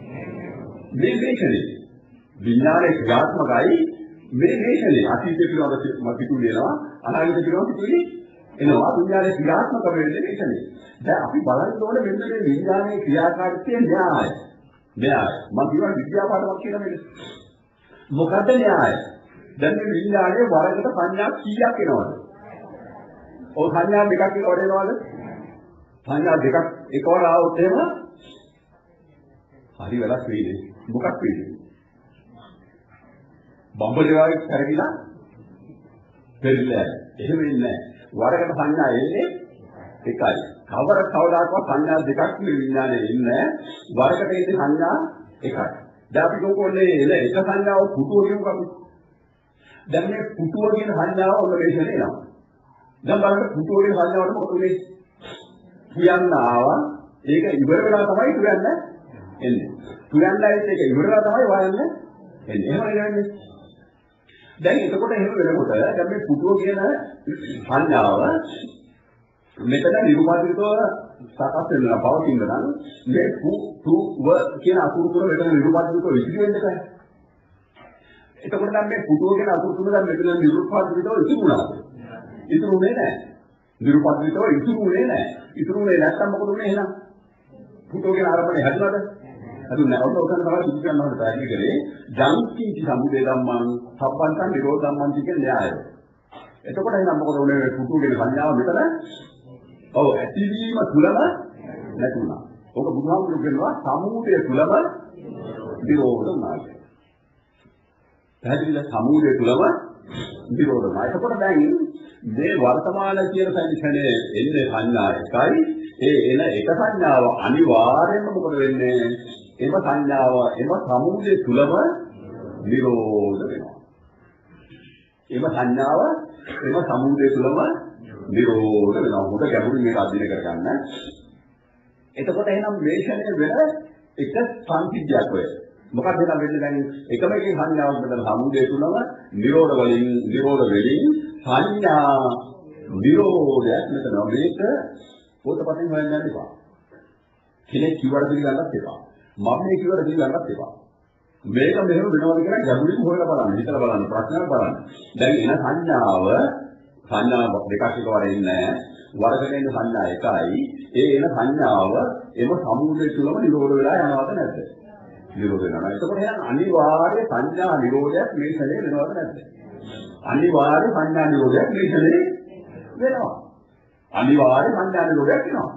මේ මේකනේ. විඥානයේ ක්‍රියාත්මකයි මේ මේකනේ. අතීතේ පිළිබඳව මතිතු වෙනවා, අනාගතේ පිළිබඳව පිළිලි එනවා. විඥානයේ ක්‍රියාත්මක වෙන්නේ මේකනේ. දැන් අපි බලන්න ඕනේ මෙන්න මේ විඥානයේ ක්‍රියාකාරීත්වය න්‍යාය. න්‍යාය. මම කියනවා විද්‍යාපාඩමක් කියලා මේක. මොකද්ද න්‍යාය? දැන් මේ විඥානයේ වරකට සංඥා කීයක් එනවද? ඔය සංඥා දෙකක් එකවර එනවද? සංඥා දෙකක් එකවර ආවොත් එහෙම හරි වැඩක් වෙන්නේ. මොකක් වෙන්නේ? බම්බලේ වගේ කරගිලා දෙල්ලෑ. එහෙම වෙන්නේ නැහැ. වරකට සංඥා එන්නේ එකයි. කවර කවදාකවත් සංඥා දෙකක් මේ විඥානයේ ඉන්නේ වරකට ඉන්නේ සංඥා එකයි. දැන් අපි කොහොමද එන එක සංඥාව පුටුව කියමු අපි. දැන් මේ පුටුව කියන සංඥාව ඔන්න මේකේ එනවා. දැන් බලන්න පුටුව කියන සංඥාවට මොකද උනේ? කියන්න ආවා ඒක ඉවර වෙලා තමයි කියන්න එන්නේ. කියන්නයි ඒක ඉවර වෙලා තමයි වයන්න එන්නේ. එහෙම කියන්නේ. දැන් එතකොට එහෙම වෙනකොට දැන් මේ පුටුව කියන සංඥාව මෙතන නිරුපාදිතව සකස් වෙනවා පවතින නම් මේ පු තු ව කියන අකුරු තුන මෙතන නිරුපාදිතව විසිරි වෙන්න බෑ. එතකොට නම් මේ පුටුව කියන අකුරු තුන දැන් මෙතන නිරුපාදිතව ඉතුරුුණාද? ඉතුරුුනේ නැහැ. නිරුපාදිතව ඉතුරුුනේ නැහැ. ඉතුරුුනේ නැත්තම් මොකද උනේ එහෙනම්? පුටුව කියන ආරම්භනේ හැදුනද? අද නැවත ඔතන තමයි බුදුන් වහන්සේ පැහැදිලි කරේ ජංකින්ච සමුදය ධම්මං සම්පන්තං නිරෝධ ධම්මං කියන න්‍යායය. එතකොට එහෙනම් මොකද උනේ පුතුගෙන සංඥාව මෙතන? ඔව් ඇතිවීම තුලම නැතුණා. ඔක බුදුහාමුදුරුවෝ කියනවා සමුදය තුලම නිරෝධ මාර්ගය. පැහැදිලිද? සමුදය තුලම නිරෝධ මාර්ගය. එතකොට දැන් මේ වර්තමාන කියන සංකේතනේ එන්නේ සංඥා එකයි. ඒ එන එක සංඥාව අනිවාර්යයෙන්ම මොකද වෙන්නේ? එම සංඥාව එම සමුදය තුලම නිරෝධ වෙනවා. එම සංඥාව එම සමුදය තුලම නිරෝධ වෙනවා. හොඳ ගැඹුරින් මේක අධ්‍යයනය කරගන්න. එතකොට එහෙනම් මේ ක්ෂණය වෙන එක සංසිද්ධියක් ඔය. මොකක්ද එහෙනම් වෙන්නේ දැන් එකම එකේ සංඥාවක් මෙතන සමුදය තුලම නිරෝධ වලින් නිරෝධ වෙලින් සංඥා නිරෝධයක් මෙතන මේක පොතපතින් හොයන්න යන්න එපා. කෙනෙක් කිව්වට පිළිගන්නත් එපා. මම මේ කිව්වට පිළිගන්නත් එපා. මේක මෙහෙම වෙනවද කියලා ගැඹුරින් හොයලා බලන්න. හිතලා බලන්න, ප්‍රශ්නයක් බලන්න. දැන් එන සංඥාව සංඥා දෙකක් එකවර ඉන්නේ වරකට එන සංඥා එකයි. ඒ එන සංඥාව එම සමුදය තුලම නිරෝධ වෙලා යනවද නැද්ද? නිරෝධ වෙනවා. එතකොට එහෙනම් අනිවාර්ය සංඥා නිරෝධයක් මේ ශරීරේ වෙනවද නැද්ද? අනිවාර්ය සංඥා නිරෝධයක් මේ ශරීරේ වෙනවා. අනිවාර්ය සංඥා නිරෝධයක් වෙනවා.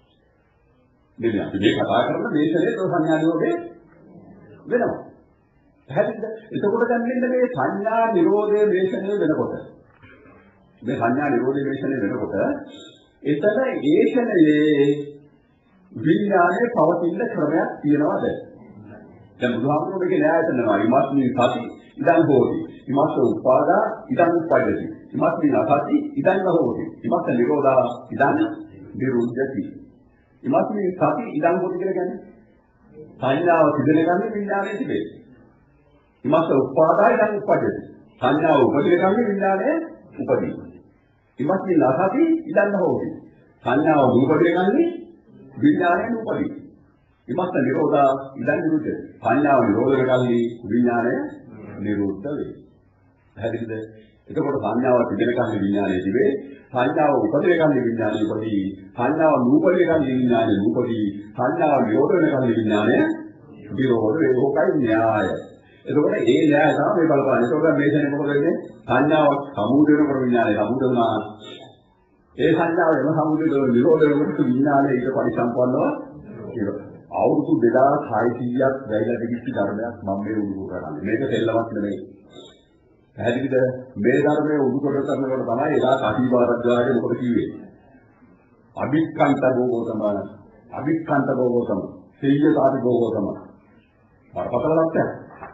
දෙන්න අපි මේ කතා කරන මේ ශරීරේ තෝ සංඥා නිරෝධේ වෙනවා. පැහැදිලිද? එතකොට දැන් මෙන්න මේ සංඥා නිරෝධයේ මේ ශරීරේ වෙනකොට මේ සංඥා නිරෝධයේ මේ ශරීරේ වෙනකොට එතන ඒ ශරීරයේ විඥානයේ පවතින ක්‍රමයක් තියෙනවද? දැන් බුදුහාමුදුරුවෝ මේකේ න්‍යාය කරනවා. ඉමස්මින් සති ඉදං හෝති. ඉමස්ස උපාදා ඉදං උප්පජ්ජති. ඉමස්මින් අසති ඉදං හෝති. ඉමස්ස නිරෝධා ඉදං නිරුද්ධති. ඉමස්මින් සති ඉදං හෝති කියලා කියන්නේ සංඥාව සිදෙන ගන්නේ විඥානයේ තිබේ. ඉමස්ස උපාදා ඉදං උප්පජ්ජති. සංඥාව උපදින ගන්නේ විඥානයේ උපදී. ඉමස්මින් අසති ඉදං හෝති. සංඥාව උපදින ගන්නේ විඥානයේ උපදී. ඉමස්ස නිරෝධා ඉදං නිරුද්ධ. සංඥාව නිරෝධ කරගන්නේ විඥානය නිරුද්ධ වේ. පැහැදිලිද? එතකොට සංඥාව තිබෙන කන්නේ විඥානයේ තිබේ. සංඥාව උපදින කන්නේ විඥානයේ උපදී. සංඥාව නූපදින කන්නේ විඥානයේ නූපදී. සංඥාව නිරෝධ වෙන කන්නේ විඥානය නිරෝධ වේ. ඕකයි න්‍යාය. එතකොට ඒ න්‍යාය තමයි මේ බලපාන්නේ. එතකොට මේ දැනෙ මොකද වෙන්නේ? සංඥාවක් සමුදය වෙනකොට විඥානය සමුදය වුණා. ඒ සංඥාව එම සමුදය නිරෝධ වෙනකොට විඥානය ඊට පරිසම්පන්නව ඉවරයි. අවුරුදු දෙදාස් හයසීයක් වැයලා තිබිච්ච ධර්මයක් මම මේ උඩු කරන්නේ. මේක දෙල්ලමක් නෙමෙයි. පැහැදිලිද? මේ ධර්මයේ උඩු කොට කරනකොට තමයි එදා කටිබාරද්වාරයේ මොකද කිව්වේ? අභික්ඛන්ත භෝගෝතම අභික්ඛන්ත භෝගෝතම සීයතාවි භෝගෝතම. බරපතල ලක්ෂයක්.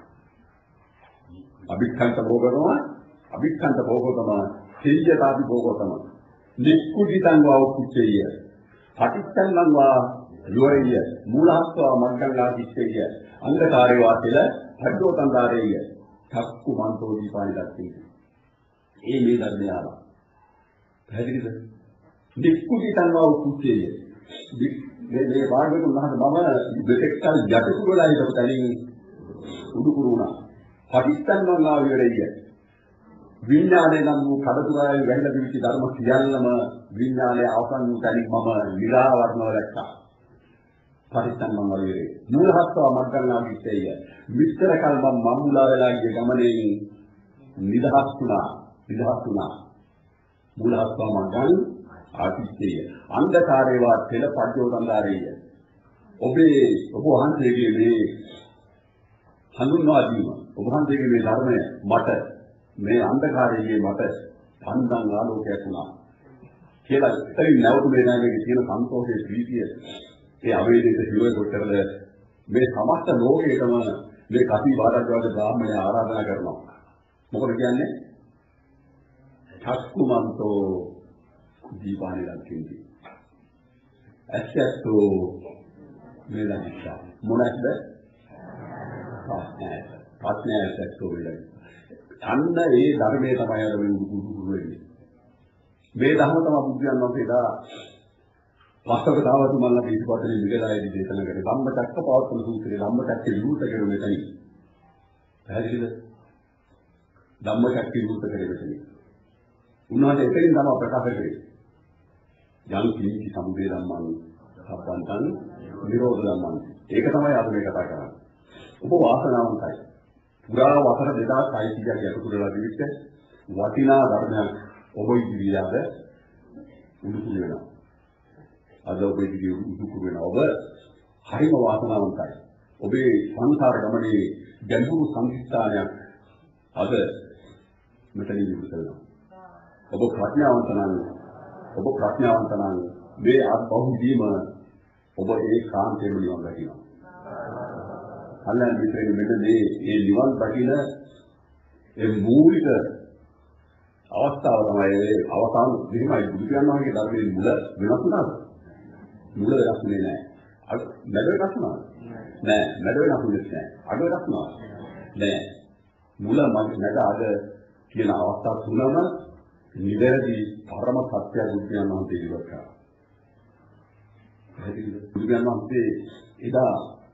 අභික්ඛන්ත භෝගෝතම අභික්ඛන්ත භෝගෝතම සීයතාවි භෝගෝතම. නික්කුදිතං වා උච්චේය. පටිච්චංගං වා යෝරිය මූලහත්වා මග්ගංගා දිස්සේය අංගකාරේ වාසෙල හද්දෝතංගාරේය චක්කු මන්තෝ දීපානි දක්තියි. ඒ මේ ධර්මය ආවා. පැහැදිලිද? නික්කුදිතං වා උච්චේය. මේ මේ වාග්යතුන් උනහම මම දෙකක්කල් යටකුරු වෙලා හිටපු තැනින් උඩු කුරු වුණා. පටිච්චංගං වා යෝරිය විඥානයේ නම් වූ කඩතුරායි වැහිලා තිබිච්ච ධර්ම සියල්ලම විඥානයේ අවසන් වූ තැනින් මම නිරාවරණව දැක්කා. පරිස්සම්මන් වගේ මූලහත්ව මග්ගංගා විශ්ේය විස්තර කල් මම මම්මුලා වෙලා ගිය ගමනේ නිදහස් වුණා නිදහස් වුණා මූලහත්ව මග්ගං ආතිස්සේය අන්ධකාරේ වා තෙල පද්‍යෝතංගාරේය. ඔබේ ඔබ වහන්සේගේ මේ හඳුන්වා දීම ඔබ වහන්සේගේ මේ ධර්මය මට මේ අන්ධකාරයේ මට පන්දන් ආලෝකයක් වුණා කියලා ඉතින් නැවත මේ නැගගේ තියෙන සන්තෝෂයේ ප්‍රීතිය ඒ අවේදිත ජීවය කොටරද මේ සමස්ත ලෝකයටම මේ කපි වාදග්‍රාහක බ්‍රාහ්මණය ආරාධනා කරනවා. මොකද කියන්නේ? චක්කුමන්තෝ දීපානි ලක්ෂින්ති. ඇස්සතෝ වේදනිකා. මොනක්ද? ප්‍රඥාය. ප්‍රඥායසතෝ වේදනික. අන්න ඒ ධර්මයේ තමයි අර මේ උදුරු වෙන්නේ. මේ ධර්ම තමයි බුද්ධයන් වහන්සේලා වස්තක දාවතු මල්ලා පිටපතේ විගලායේදී දේශනා කරේ ධම්මචක්ක පවත්වන සූත්‍රයේ ධම්මචක්ක විමුක්ත කරන මෙතන. පැහැදිලිද? ධම්මචක්ක විමුක්ත කරේ මෙතන. උන්වහන්සේ එතනින් තමයි ප්‍රකාශ කරේ. යම් කිසි සමුදේ ධම්මං සම්පන්තං නිරෝධ ධම්මං ඒක තමයි අද මේ කතා කරන්නේ. ඔබ වාසනාවන්තයි. පුරා වසර දෙදාස් හයසියයක් යටපත් වෙලා තිබිච්ච වටිනා ධර්මයක් ඔබ ඉදිරියට උදුකුරු වෙනවා. අද ඔබ ඉදිරියට උදුකුරු වෙනවා. ඔබ හරිම වාසනාවන්තයි. ඔබේ සංසාර ගමනේ ගැඹුරු සංස්කාරයක් අද මෙතන ඉදිරියට වෙනවා. ඔබ ප්‍රඥාවන්ත නම් ඔබ ප්‍රඥාවන්ත නම් මේ අත්බහුදීම ඔබ ඒ කාන්තේම නිවන් දකිනවා. අල්ලාහ් විතරේ මෙන්න මේ ඒ නිවන් දකින ඒ මූලික අවස්ථාව තමයි ඒ අවසාන දෙහිමයි බුදු කියනවාගේ ධර්මයේ මුල වෙනස් වුණාද? මුල වෙනස් වෙන්නේ නැහැ. අද මැද වෙනස් වුණා. නෑ මැද වෙනස් වෙන්නේ නැහැ. අග වෙනස් වුණා. නෑ මුල මැද අග කියන අවස්ථා තුනම නිවැරදි පරම සත්‍ය බුද්ධයන් වහන්සේ ඉවත් කරා. බුදුන් වහන්සේ එදා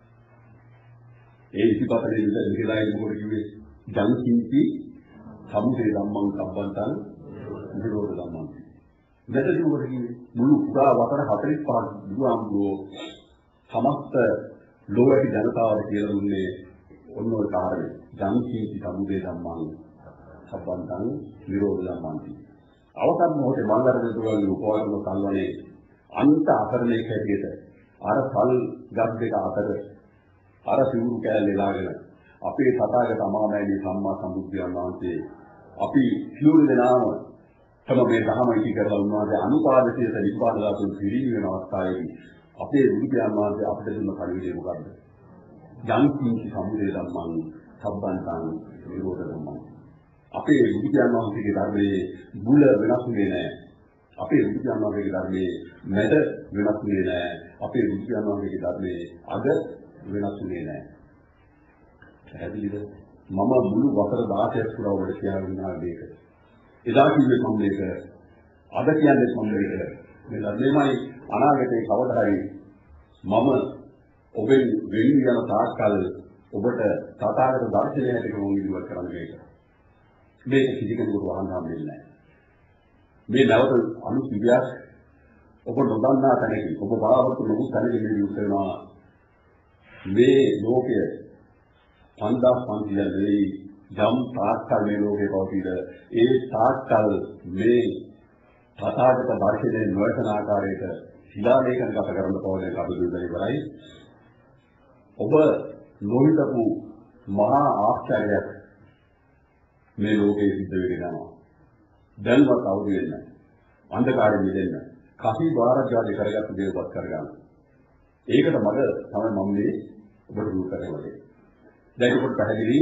ඒ ඉතිපතේ ඉඳලා මොකද කිව්වේ? ජංකින්ති සමුදේ ධම්මං සම්බන්තං නිරෝධ ධම්මං. මෙතන මොකද කිව්වේ? මුළු පුරා වසර හතළිස් පහක් බුදුහාමුදුරෝ සමස්ත ලෝක ජනතාවට කියලා දුන්නේ ඔන්න ඔය කාරණේ. ජංකින්ති සමුදේ ධම්මං සම්බන්තං නිරෝධ ධම්මං. අවසන් මොහොතේ මංගල දුරවල උපවාසම සම්වනේ අන්ත අකරණයක හැටියට අර සල් ගස් දෙක අතර අර සිවුරු කෑල්ලේ ලාගෙන අපේ සතාගත අමාමෑණී සම්මා සම්බුද්ධයන් වහන්සේ අපි සිවුරු දෙනාම තම මේ ධර්ම ඉති කරලා උන්වහන්සේ අනුපාදිතයට නිපාත දාතුන් පිළිවි වෙන අවස්ථාවේදී අපේ බුදුපියාණන් වහන්සේ අපිට දුන්න කල්විදේ මොකද්ද? යංකින්චි සමුදේ ධම්මං සම්බන්තං නිරෝධ ධම්මං. අපේ බුදුපියාණන් වහන්සේගේ ධර්මයේ මුල වෙනස් වෙන්නේ නැහැ. අපේ බුදුපියාණන් වහන්සේගේ ධර්මයේ මැද වෙනස් වෙන්නේ නැහැ. අපේ බුදුපියාණන් වහන්සේගේ ධර්මයේ අග වෙනස් වෙන්නේ නැහැ. පැහැදිලිද? මම මුළු වසර දහසක් පුරා ඔබට කියනවා මේක. එදා කිව්වේ මම මේක. අද කියන්නේ මම මේක. මේ ධර්මයමයි අනාගතේ කවදා හරි මම ඔබෙන් වෙන් යන තාක්කල් ඔබට තථාගත දර්ශනය හැටියට මොන විදිහට කරන්නේ මේක. මේක කිසි කෙනෙකුට වහන්න හම්බෙන්නේ නැහැ. මේ නැවත අලුත් විද්‍යාවක් ඔබ නොදන්නා තැනකින් ඔබ බලාපොරොත්තු නොවු තැනකින් යොමු කරනවා. මේ ලෝකය පන්දාස් පන්තිය දෙයි ජම් තාක්කල් මේ ලෝකේ පවතින ඒ තාක්කල් මේ තථාගත දර්ශනයේ නොවන ආකාරයට ශිලාලේඛන ගත කරන්න පවතින අභිදුදේ වරයි ඔබ නොහිතපු මහා ආශ්චර්යයක් මේ ලෝකේ සිද්ධ වෙගෙන යනවා. දැන්වත් අවදි වෙන්න. අන්ධකාරයෙන් මිදෙන්න. කසි බාරජාලේ කරගත්ත දේවපත් කරගන්න. ඒකට මම තමයි මම මේ ඔබට දුරු කරන්නේ. දැන් ඔබට පැහැදිලි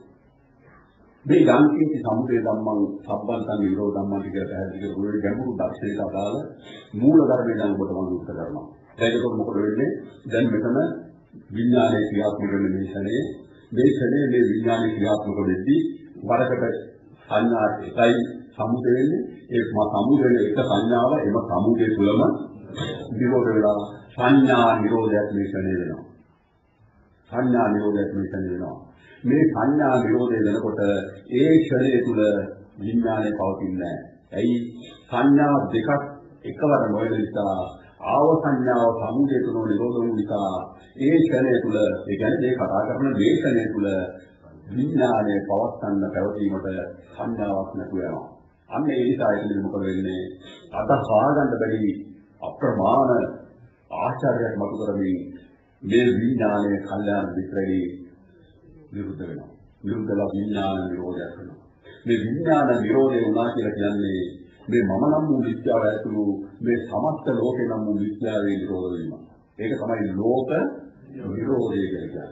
මේ යංකින්චි සමුදේ ධම්මං සම්බන්තං නිරෝධ ධම්මං කියලා පැහැදිලි කරගොඩ ගැඹුරු දර්ශනයට අදාළ මූල ධර්මය දැන් ඔබට මම දුරු කරනවා. දැන් ඒක මොකද වෙන්නේ? දැන් මෙතන විඥානයේ ක්‍රියාත්මක වෙන මේ ශරණේ මේ ශරණේ මේ විඥානයේ ක්‍රියාත්මක වෙද්දී වරකට සංඥා එකයි සමුදේ වෙන්නේ. ඒ සමුදේ එක සංඥාව එම සමුදේ තුලම නිරෝධ වෙලා සංඥා නිරෝධයක් මේ ශරණේ වෙනවා. සංඥා නිරෝධයක් මේ ශරණේ වෙනවා. මේ සංඥා නිරෝධය වෙනකොට ඒ ශරණේ තුල විඥානය පවතින්නේ නැහැ. ඇයි? සංඥා දෙකක් එකවර නොවන නිසා ආව සංඥාව සමුදේ තුන නිරෝධ වූ නිසා ඒ ශරණේ තුල ඒ කියන්නේ මේ කතා කරන මේ ශරණේ තුල විඥානය පවත්න්න පැවතීමට සංඥාවක් නැතුව යනවා. අන්න ඒ නිසා ඒක මොකද වෙන්නේ? අද හොයාගන්න බැරි අප්‍රමාණ ආශ්චර්යයක් මතු කරමින් මේ විඥානයේ කල්යාණ විතරේ විරුද්ධ වෙනවා. විරුද්ධලා විඥාන නිරෝධයක් වෙනවා. මේ විඥාන නිරෝධය වුණා කියලා කියන්නේ මේ මම නම් වූ විද්‍යාව ඇතුළු මේ සමස්ත ලෝකේ නම් වූ විද්‍යාවේ නිරෝධ වීම. ඒක තමයි ලෝක නිරෝධය කියලා කියන්නේ.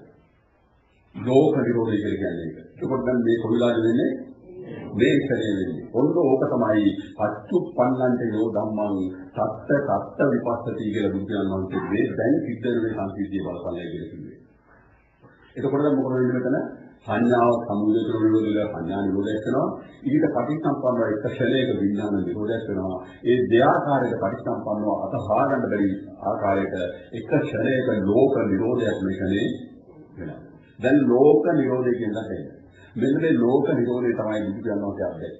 ලෝක නිරෝධය කියලා කියන්නේ ඒක. ඒකත් දැන් මේ කොවිලාද වෙන්නේ මේ ක්ෂණය වෙන්නේ. ඔන්න ඕක තමයි පච්චුප්පන්නන්ට යෝ ධම්මං සත්‍ය සත්‍ය විපස්සති කියලා බුදුන් වහන්සේ මේ දැන් සිද්ධ වෙන සංකීර්ණ බලපෑමයි කියලා කිව්වේ. එතකොට දැන් මොකද වෙන්නේ මෙතන? සංඥාව සමුදේ තුන නිරෝධය සංඥා නිරෝධයක් වෙනවා. ඊට පටිච්චසමුප්පන්නව එක ක්ෂණයක විඥාන නිරෝධයක් වෙනවා. ඒ දෙආකාරයක පටිච්චසමුප්පන්නව අතහා ගන්න බැරි ආකාරයක එක ක්ෂණයක ලෝක නිරෝධයක් මේකනේ වෙනවා. දැන් ලෝක නිරෝධය කියන එක මෙන්න මේ ලෝක නිරෝධය තමයි බුදු දන්වාගේ අධ්‍යක්ෂ.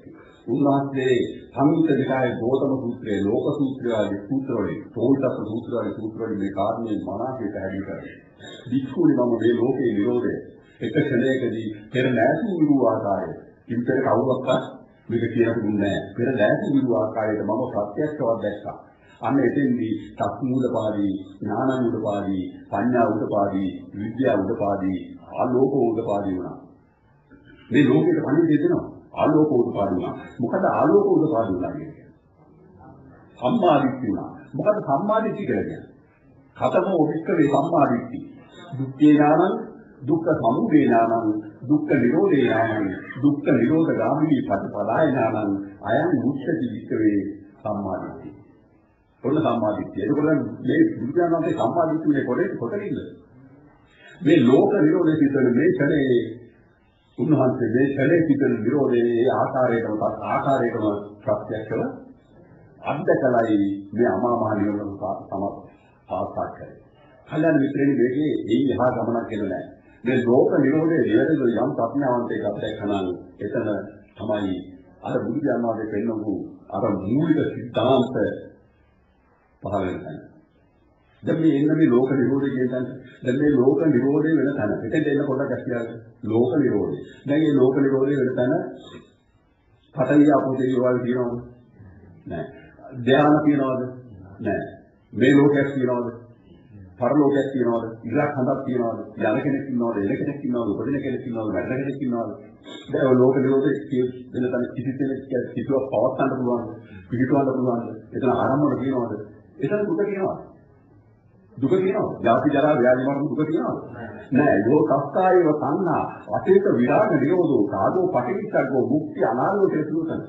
උන්වහන්සේ සංයුත්ත නිකායේ ගෝතම සූත්‍රයේ ලෝක සූත්‍රය ආදී සූත්‍ර වලින් තෝල්තප්ප සූත්‍ර ආදී සූත්‍ර වලින් මේ කාරණේ මනාකේ පැහැදිලි කරනවා. වික්ෂුනි මම මේ ලෝකේ නිරෝධය එක ක්ෂණයකදී පෙර නැසූ වූ ආකාරය ඉන්තර කවුරක්වත් මේක කියලා දුන්නේ නැහැ. පෙර නැසූ වූ ආකාරයට මම ප්‍රත්‍යක්ෂව දැක්කා. අන්න එතෙන්දී සත්මූලපාදී, ඥානමූලපාදී, පඤ්ඤා උදපාදී, විද්‍යා උදපාදී, ආලෝක උදපාදී වුණා. මේ ලෝකෙට පණිවිඩය දෙනවා. ආලෝක උදපාදී වුණා. මොකද ආලෝක උදපාදී වුණා කියන්නේ? සම්මාදිට්ඨිය වුණා. මොකද සම්මාදිට්ඨිය කියලා කියන්නේ? කතමෝ වික්කවේ සම්මාදිට්ඨිය. දුක්ඛේ ඥානං, දුක්ඛ සමුදය ඥානං, දුක්ඛ නිරෝධේ ඥානං, දුක්ඛ නිරෝධ ගාමිනී පටිපදාය ඥානං, අයං මුක්ඛති වික්කවේ සම්මාදිට්ඨිය. ඔන්න සම්මාදිට්ඨිය. ඒකෝට මේ බුදුරජාණන්ගේ සම්මාදිට්ඨියේ කොටේ කොටින්ද? මේ ලෝක නිරෝධයේ සිදුවන මේ ක්ෂණයේ උන්වහන්සේ මේ ක්ෂණයේ සිදුවන නිරෝධයේ ආකාරයටම ආකාරයටම ප්‍රත්‍යක්ෂව අද්දකලයි මේ අමා මහ නිරෝධ සම සාක්ෂාත් කරේ. කල්‍යාණ මිත්‍රෙනි මේකේ එයි යහා ගමනක් කියලා නැහැ. මේ ලෝක නිරෝධයේ නිරෝධ යම් ප්‍රඥාවන්තයෙක් අපිට කනන් එතන තමයි අර බුදුරජාණන්ගේ පෙන්වපු අර මූලික සිද්ධාන්ත පහළ වෙනවා. දැන් මේ එන්න මේ ලෝක නිරෝධය කියන තැන දැන් මේ ලෝක නිරෝධය වෙන තැන. එතෙන් දෙන්න පොඩ්ඩක් අස්තියාගන්න. ලෝක නිරෝධය. දැන් මේ ලෝක නිරෝධය වෙන තැන පතලිය අපෝතේ වල කියනවද? නෑ. ධ්‍යාන කියනවද? නෑ. මේ ලෝකයක් කියනවද? පරලෝකයක් කියනවද? ඉලක්ක හඳක් කියනවද? යන කෙනෙක් ඉන්නවද? එළ කෙනෙක් ඉන්නවද? උපදින කෙනෙක් ඉන්නවද? වැඩ කෙනෙක් ඉන්නවද? දැන් ඔය ලෝක නිරෝධය වෙන තැන කිසි කෙනෙක් කිසිවක් පවත්වන්න පුළුවන්ද? පිළිතුරන්න පුළුවන්ද? එතන ආරම්භන කියනවද? එතන දුක කියනවා. දුක කියනවා. ජාති ජරා ව්‍යාධි මරණ දුක කියනවා. නෑ. යෝ කස්කායව තණ්හා අතීත විරාග නිරෝධෝ කාදෝ පටිච්චසමුප්පාදෝ මුක්ති අනාලෝක සූතන.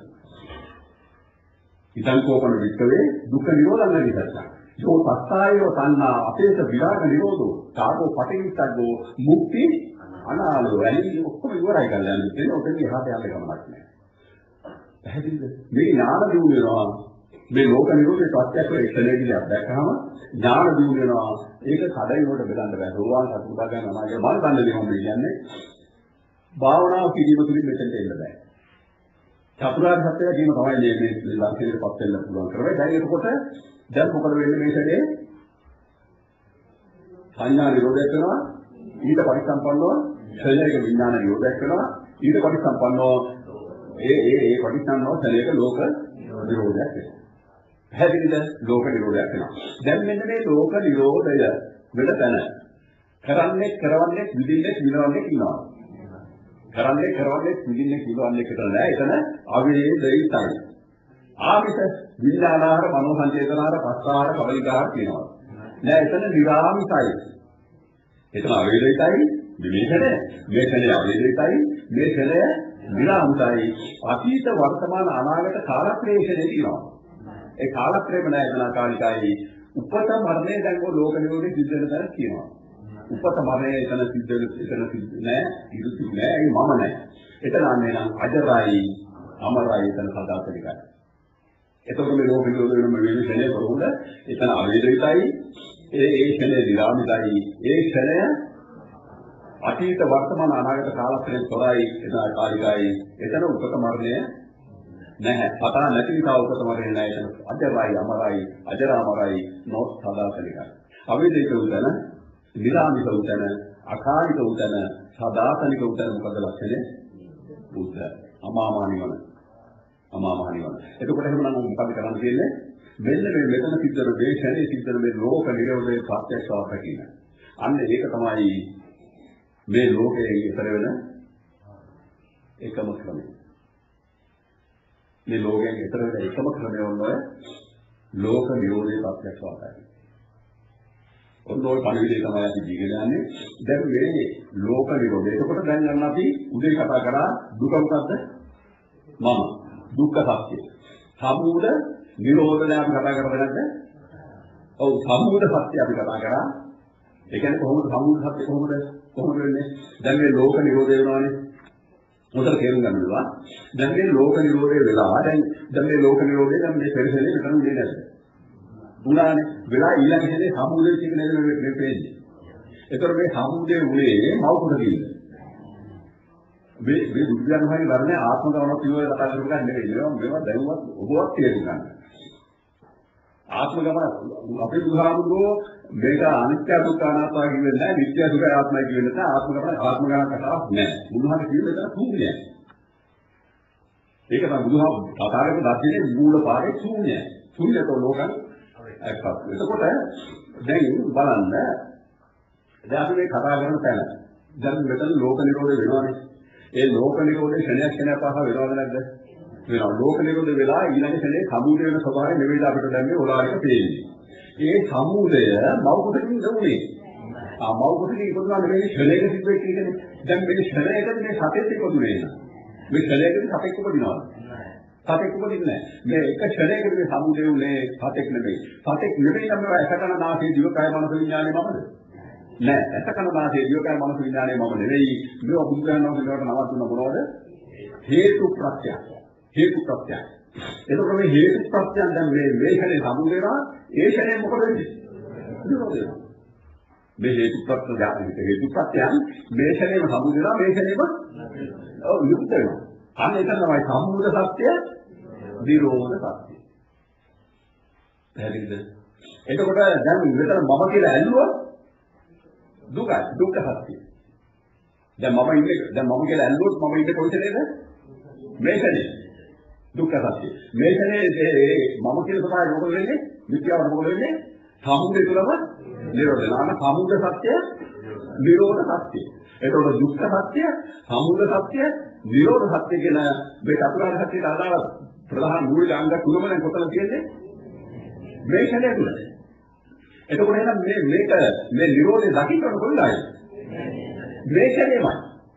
ඉදං කෝපන වික්කවේ දුක්ඛ නිරෝධං නිදර්ශන. යෝ කස්කායව තණ්හා අතීත විරාග නිරෝධෝ කාදෝ පටිච්චසමුප්පාදෝ මුක්ති අනාලෝක. වැලි ඔක්කොම ඉවරයි කියලා යන්නේ. ඒක ඔතන එහාට යන්න ගමනක් නෑ. පැහැදිලිද? මේ ඥාන දිනු වෙනවා. මේ ලෝක නිරෝධයේ ප්‍රත්‍යක්ෂ එක්ෂණයේදී අත්දැකහම ඥාන දිනු වෙනවා. ඒක කඩේ වලට බෙදන්න බෑ. රෝවාන් සතුටාගෙන අනාගේ මල් බන්නේ මම කියන්නේ. භාවනාව කිරීම තුළින් මෙතෙන්ට එන්න බෑ. චතුරාර්ය සත්‍යය කියන තමයි මේ මේ ලංකේටපත් වෙන්න පුළුවන් කරවේ. දැන් එතකොට දැන් මොකද වෙන්නේ මේ ෂඩේ? සංඥා නිරෝධය කරනවා. ඊට පරිසම්පන්නව ශරීරයක විඥාන නිරෝධය කරනවා. ඊට පරිසම්පන්නව ඒ ඒ ඒ පරිසම්පන්නව ශරීරයක ලෝක නිරෝධයක් වෙනවා. හැදින්ද ලෝක නිරෝධයක් වෙනවා. දැන් මෙන්න මේ ලෝක නිරෝධය වෙන තැන කරන්නේ කරවන්නේ විදින්නේ විනවන්නේ කියනවා. කරන්නේ කරවන්නේ විදින්නේ කියවන්නේ කියලා නෑ. එතන අවේදිතයි. ආමිත විඥානාර මනෝ සංචේතනාර පස්සාර කවලිකාර කියනවා. නෑ එතන විරාමිතයි. එතන අවේදිතයි විමේෂණය. මේකනේ අවේදිතයි මේකනේ විරාමිතයි. අතීත වර්තමාන අනාගත කාලක්‍රේෂණය කියනවා. ඒ කාලක්‍රේම නෑ එතන කාලිකයි. උපත මරණය දැන් ඔය ලෝක නිරෝධයේ සිද්ධ වෙන තැන කියනවා. උපත මරණය එතන සිද්ධ වෙන එතන සිද්ධ නෑ ඉරුතු නෑ ඒ මම නෑ. එතන අන්නේ නම් අජරයි අමරයි එතන සදාතනිකයි. එතකොට මේ ලෝක නිරෝධ වෙන මේ ක්ෂණය කොහොමද? එතන අවේදිතයි ඒ ඒ ක්ෂණය විරාමිතයි. ඒ ක්ෂණය අතීත වර්තමාන අනාගත කාලක්‍රමයෙන් තොරයි එතන කාලිකයි. එතන උපත මරණය නැහැ. පතා නැති නිසා උපත මරණය නැහැ. එතන අජරයි අමරයි අජරාමරයි නොත් සදාතනිකයි. අවේදිත උදන විරාමිත උදන අකාලික උදන සදාතනික උදන මොකද ලක්ෂණය? බුද්ධ අමාමා නිවන. අමාමා නිවන. එතකොට එහෙනම් මොකද කරන්න තියෙන්නේ? මෙන්න මේ මෙතන සිද්ධ වෙන මේ ශරීරයේ සිද්ධ වෙන මේ ලෝක නිරෝධයේ ප්‍රත්‍යක්ෂව දකින්න. අන්න ඒක තමයි මේ ලෝකයේ ඉතර වෙන එකම ක්‍රමය. මේ ලෝකයෙන් ඉතර වෙන එකම ක්‍රමය වල ලෝක නිරෝධයේ ප්‍රත්‍යක්ෂව දකින්න. ඔන්න ඔය පරිවිදේ තමයි අපි ජීගෙන යන්නේ. දැන් මේ ලෝක නිරෝධය. එතකොට දැන් යන්න අපි උදේ කතා කරා දුක මොකද්ද? මම. දුක්ඛ සත්‍ය. සමුද නිරෝධය අපි කතා කරලා නැද්ද? ඔව් සමුද සත්‍ය අපි කතා කරා. ඒ කියන්නේ කොහොමද සමුද සත්‍ය කොහොමද කොහොමද වෙන්නේ? දැන් මේ ලෝක නිරෝධය වෙනවානේ. මොකද තේරුම් ගන්නවා. දැන් මේ ලෝක නිරෝධය වෙලා දැන් දැන් මේ ලෝක නිරෝධය දැන් මේ පෙරසෙලේ විතරම නේ නැද්ද? දුනානේ වෙලා ඊළඟ හෙලේ සමුදේ කියන නේද මේ පේන්නේ. ඒතර මේ සමුදේ උනේ මව් කුඩ කිල්ල. මේ මේ බුදුන් වහන්සේ ධර්මයේ ආත්ම ගමන පියවර කතා කරන එක නෙවෙයි. මේවා මේවා දැනුවත් ඔබවත් තේරුම් ගන්න. ආත්ම ගමන අපේ බුදුහාමුදුරුවෝ මේක අනිත්‍ය දුක්ඛ අනාත්ම කියන්නේ නැහැ. නිත්‍ය දුක්ඛ ආත්මයි කියන්නේ නැහැ. ආත්ම ගමන ආත්ම ගමන කතාවක් නැහැ. බුදුහාමුදුරුවෝ කියන්නේ ඒක ශූන්‍යයි. ඒක තමයි බුදුහාමුදුරුවෝ කතාවක දැක්කේ මූල පාරේ ශූන්‍යයි. ශූන්‍යතෝ ලෝකං එක්කත්. එතකොට දැන් බලන්න දැන් අපි මේ කතා කරන තැන දැන් මෙතන ලෝක නිරෝධය වෙනවානේ. ඒ ලෝක නිරෝධය ක්ෂණයක් ක්ෂණයක් පාසා වෙනවද නැද්ද? වෙනවා. ලෝක නිරෝධය වෙලා ඊළඟ ක්ෂණේ සමුදය වෙන ස්වභාවය නෙවෙයි අපිට දැන් මේ ඔලාරික පේන්නේ. ඒ සමුදය මෞකටකින් නෙවෙයි. ආ මෞකටකින් ඉපදුනා නෙවෙයි ක්ෂණයක සිද්ධ වෙන්නේ. දැන් මේ ක්ෂණයකදී මේ සතෙත් ඉපදුනේ නෑ. මේ ක්ෂණයකදී සතෙක් උපදිනවා. සතෙක් උපදින්නේ නැහැ. මේ එක ක්ෂණයකදී මේ සමුදය උනේ සතෙක් නෙවෙයි. සතෙක් නෙවෙයි නම් මේවා එකකන නාසයේ දිව කය මනස විඥානේ මමද? නෑ. එකකන නාසයේ දිව කය මනස විඥානේ මම නෙවෙයි. මේවා බුදුරජාණන් වහන්සේට නවතුන මොනවද? හේතු ප්‍රත්‍යය. හේතු ප්‍රත්‍යය. එතකොට මේ හේතු ප්‍රත්‍යයන් දැන් මේ මේ ක්ෂණේ සමුදේවා ඒ ක්ෂණය මොකද වෙන්නේ? නිරෝධය. මේ හේතු ප්‍රත්‍යය ධාතික හේතු ප්‍රත්‍යයන් මේ ක්ෂණේම සමුදේවා මේ ක්ෂණේම ඔව් නිරුද්ධ වෙනවා. අන්න ඒක තමයි සම්මුද සත්‍ය නිරෝධ සත්‍ය. පැහැදිලිද? එතකොට දැන් මෙතන මම කියලා ඇල්ලුවා දුකයි දුක්ඛ සත්‍ය. දැන් මම ඉන්නේ දැන් මම කියලා ඇල්ලුවොත් මම ඉන්නේ කොයිටද? මේකනේ දුක්ඛ සත්‍ය. මේකනේ ඒ මම කියලා තමයි මොකද වෙන්නේ? විද්‍යාව මොකද වෙන්නේ? සම්මුදේ තුලම නිරෝධ වෙනවා. සම්මුද සත්‍ය නිරෝධ සත්‍ය. එතකොට දුක්ඛ සත්‍ය සම්මුද සත්‍ය නිරෝධ සත්‍ය කියන මේ චතුරාර්ය සත්‍යයට අදාළ ප්‍රධාන මූලික අංග තුනම දැන් කොතන තියෙන්නේ? මේ ක්ෂණය තුල. එතකොට එහෙනම් මේ මේක මේ නිරෝධය දකින්න කොහෙන්දයි? මේ ක්ෂණයමයි.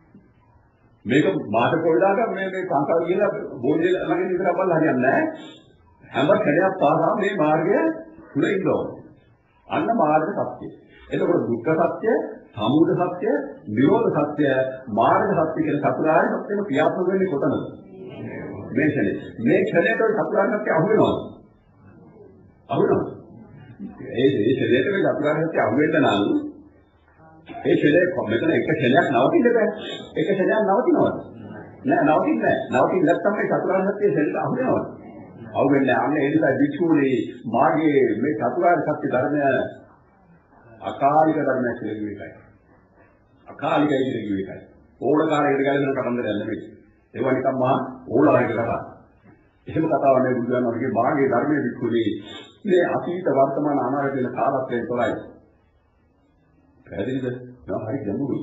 මේක මාත කොයිදාක මේ මේ සංකාර කියලා බෝධිය ළඟින් විතර බලලා හරියන්නේ නැහැ. හැම ක්ෂණයක් පාසා මේ මාර්ගය තුල ඉන්න ඕනේ. අන්න මාර්ග සත්‍ය. එතකොට දුක්ඛ සත්‍ය, සමුදය සත්‍ය, නිරෝධ සත්‍ය, මාර්ග සත්‍ය කියන චතුරාර්ය සත්‍යෙම ක්‍රියාත්මක වෙන්නේ කොතනද? මේ ක්ෂණේ. මේ ක්ෂණයට චතුරාර්ය සත්‍ය අහු වෙනවා. අහු වෙනවා. ඒ ඒ ක්ෂණයට මේ චතුරාර්ය සත්‍ය අහු වෙන්න නම් ඒ ක්ෂණේ මෙතන එක ක්ෂණයක් නවතින්න බෑ. එක ක්ෂණයක් නවතිනවද? නෑ නවතින්නේ නෑ. නවතින්නේ නැත්නම් මේ චතුරාර්ය සත්‍ය ක්ෂණයට අහු වෙනවද? අහු වෙන්නේ නැහැ. අන්න ඒ නිසා විචුනේ මාගේ මේ චතුරාර්ය සත්‍ය ධර්මය අකාලික ධර්මයක් කියලා කියුව එකයි. අකාලිකයි කියලා කියුව එකයි. ඕනකාරයකට ගැලපෙන කතන්දරයක් නෙමෙයි. ඒවා නිකන් මහා ඕලාරික කතා. එහෙම කතාවක් නෙවෙයි බුදුන් වහන්සේගේ මාගේ ධර්මයේ විකුණේ මේ අතීත වර්තමාන අනාගත වෙන කාලත්වයෙන් තොරයි. පැහැදිලිද? නෑ හරි ගැඹුරුයි.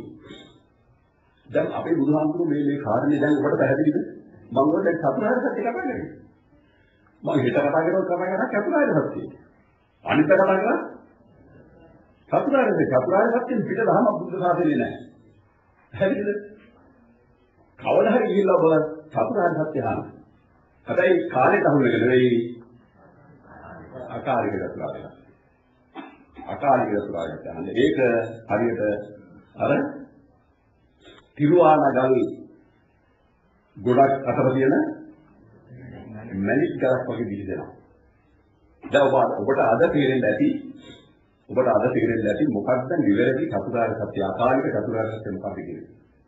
දැන් අපේ බුදුහාමුදුරුවෝ මේ මේ කාරණේ දැන් ඔබට පැහැදිලිද? මම ඔය දැන් චතුරාර්ය සත්‍ය කතා කරන්නේ. මම හිත කතා කරනවා කතා කරා චතුරාර්ය සත්‍ය. අනිත් කතා කරා චතුරාර්ය සත්‍ය චතුරාර්ය සත්‍යෙන් පිට දහම බුද්ධ ශාසනයේ නැහැ. හරිද? කවදා හරි ගිහිල්ලා ඔබ චතුරාර්ය සත්‍ය අහන්න. හැබැයි කාලෙට අහු වෙන්නේ නෙවෙයි අකාලික චතුරාර්ය සත්‍ය. අකාලික චතුරාර්ය සත්‍ය අහන්න. ඒක හරියට අර තිරුවානගල් ගොඩක් අතර තියෙන මැණික් ගලක් වගේ දිලිදෙනවා. දැන් ඔබ ඔබට අද තේරෙන්න ඇති ඔබට අද තේරෙන්න ඇති මොකක්ද නිවැරදි චතුරාර්ය සත්‍ය අකාලික චතුරාර්ය සත්‍ය මොකක්ද කියන්නේ.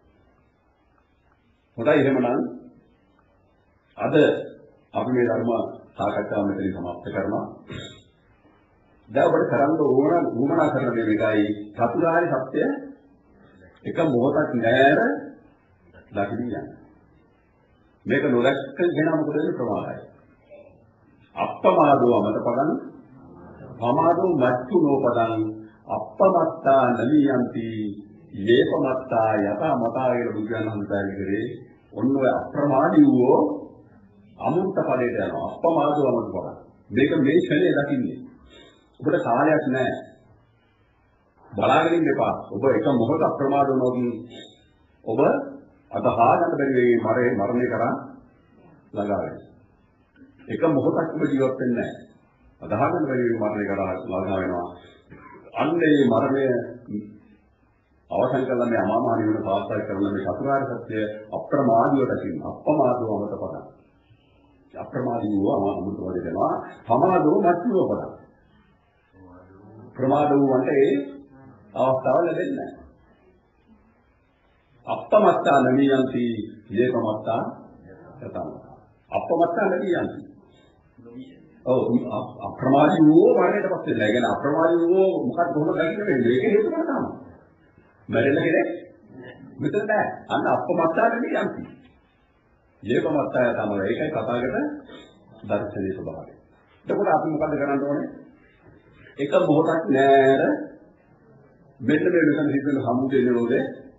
හොඳයි එහෙමනම් අද අපි මේ ධර්ම සාකච්ඡාව මෙතනින් සමාප්ත කරනවා. දැන් ඔබට කරන්න ඕන වුණා කරන දේ මේකයි චතුරාර්ය සත්‍ය එක මොහොතක් නෑර දකින්න යන්න. මේක නොදැක්ක කෙනා මොකද වෙන්නේ ප්‍රමාදයි. අප්පමාදෝ අමතපදං පමාදෝ මච්චු නෝපදං අප්පමත්තා නලියන්ති ලේපමත්තා යත මතා කියලා බුදුන් වහන්සේ කරේ ඔන්න ඔය අප්‍රමාදී වූ අමුත්ත පදයට යනවා. අප්පමාදෝ අමතපදං. මේක මේ ක්ෂණේ දකින්නේ. ඔබට කාලයක් නැහැ. බලාගෙන ඉන්න එපා. ඔබ එක මොහොත අප්‍රමාද වුණොත් ඔබ අතහා ගන්න බැරි වෙයි මරේ මරණය කරා ළඟා වෙයි. එක මොහොතක් ඔබ ජීවත් වෙන්නේ නැහැ. අතහා ගන්න බැරි වෙයි මරණය කරා ළඟා වෙනවා. අන්න ඒ මරණය අවසන් කළා මේ අමාමහ නිවන සාර්ථක කරන මේ චතුරාර්ය සත්‍ය අප්‍රමාදීව දකින්න. අප්‍රමාදව මත පදා. අප්‍රමාදී වූ අමාමහ වල දෙනවා. සමාදෝ මත්ව පදා. ප්‍රමාද වූ වන්ට ඒ අවස්ථාව ලැබෙන්නේ නැහැ. අප්පමත්තා නමියන්ති යේකමත්තා යතම. අප්පමත්තා නමියන්ති. ඔව් අප්‍රමාදී වූ වරණයට පස්සේ නෑ. කියන්නේ අප්‍රමාදී වූ මොකක්ද කොහොමද දකින්නේ මේක හේතු කරලා තමයි. මැරෙන්න කෙනෙක් මෙතන නෑ. අන්න අප්පමත්තා නමියන්ති. යේකමත්තා යතම. ඒකයි කතාවකට දර්ශනීය ස්වභාවය. එතකොට අපි මොකද කරන්න ඕනේ? එක මොහොතක් නෑර මෙන්න මේ විදිහට හිතන සම්මුතිය නිරෝධේ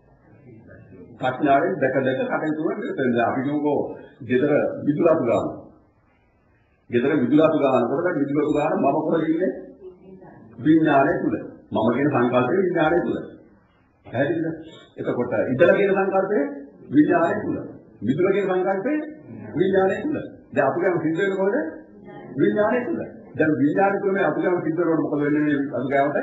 ප්‍රඥාවෙන් දැක දැක කටයුතු කරන අපි කියමුකෝ ගෙදර විදුලතු ගන්න. ගෙදර විදුලතු ගන්නකොට විදුලතු ගන්න මම කොහෙද ඉන්නේ? විඥානයේ තුල. මම කියන සංකල්පයේ විඥානයේ තුල. පැහැදිලිද? එතකොට ඉඳලා කියන සංකල්පයේ විඥානයේ තුල. විදුල කියන සංකල්පයේ විඥානයේ තුල. දැන් අපි ගම සිද්ධ වෙනකොට විඥානයේ තුල. දැන් විඥානයේ තුල මේ අපි ගම සිද්ධ වෙනකොට මොකද වෙන්නේ අද ගාවට?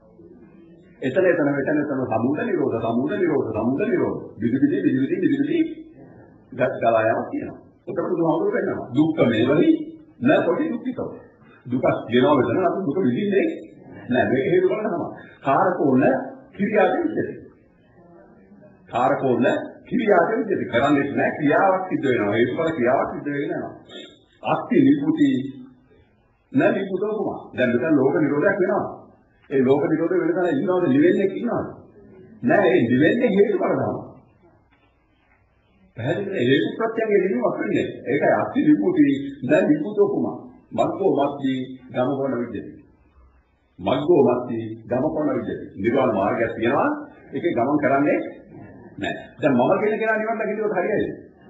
එතන එතන මෙතන එතන සමුද නිරෝධ සමුද නිරෝධ සමුද නිරෝධ විවිධ විවිධ විවිධ විවිධ ගත්කලායක් තියෙනවා. ඒකට බුදුහාමුදුරුවෝ කියනවා දුක්ඛ මේවහි න පොටි දුක්ඛිතෝ. දුක කියනවා වෙන අපි දුක විඳින්නේ නෑ. මේක හේතු කරලා තමයි. කාරකෝණ ක්‍රියාවෙන් ඉඳි. කාරකෝණ ක්‍රියාවෙන් ඉඳි. කරන්නේ නෑ ක්‍රියාවක් සිද්ධ වෙනවා. හේතුඵල ක්‍රියාවක් සිද්ධ වෙනවා. අස්ති නිකුති නැ නිකුතෝම. දැන් මෙතන ලෝක නිරෝධයක් වෙනවා. ඒ ලෝක නිරෝධ වෙන තැන ඉන්නවද නිවෙන්නේ ඉන්නවද? නෑ ඒ නිවෙන්නේ හේතු කරනවා. පැහැදිලිද? හේතු ප්‍රත්‍යයෙන් නිවීමක් නෙන්නේ. ඒකයි අත්ති විමුක්ති දැන් විමුක්තෝකම. මග්ගෝ මග්ගී ගමකොන විද්‍යාව. මග්ගෝ මග්ගී ගමකොන විද්‍යාව. නිර්වාණ මාර්ගයක් තියෙනවා. ඒකේ ගමන් කරන්නේ නෑ. දැන් මම කියන කෙනා නිවන් දකින්නට හරියයිද?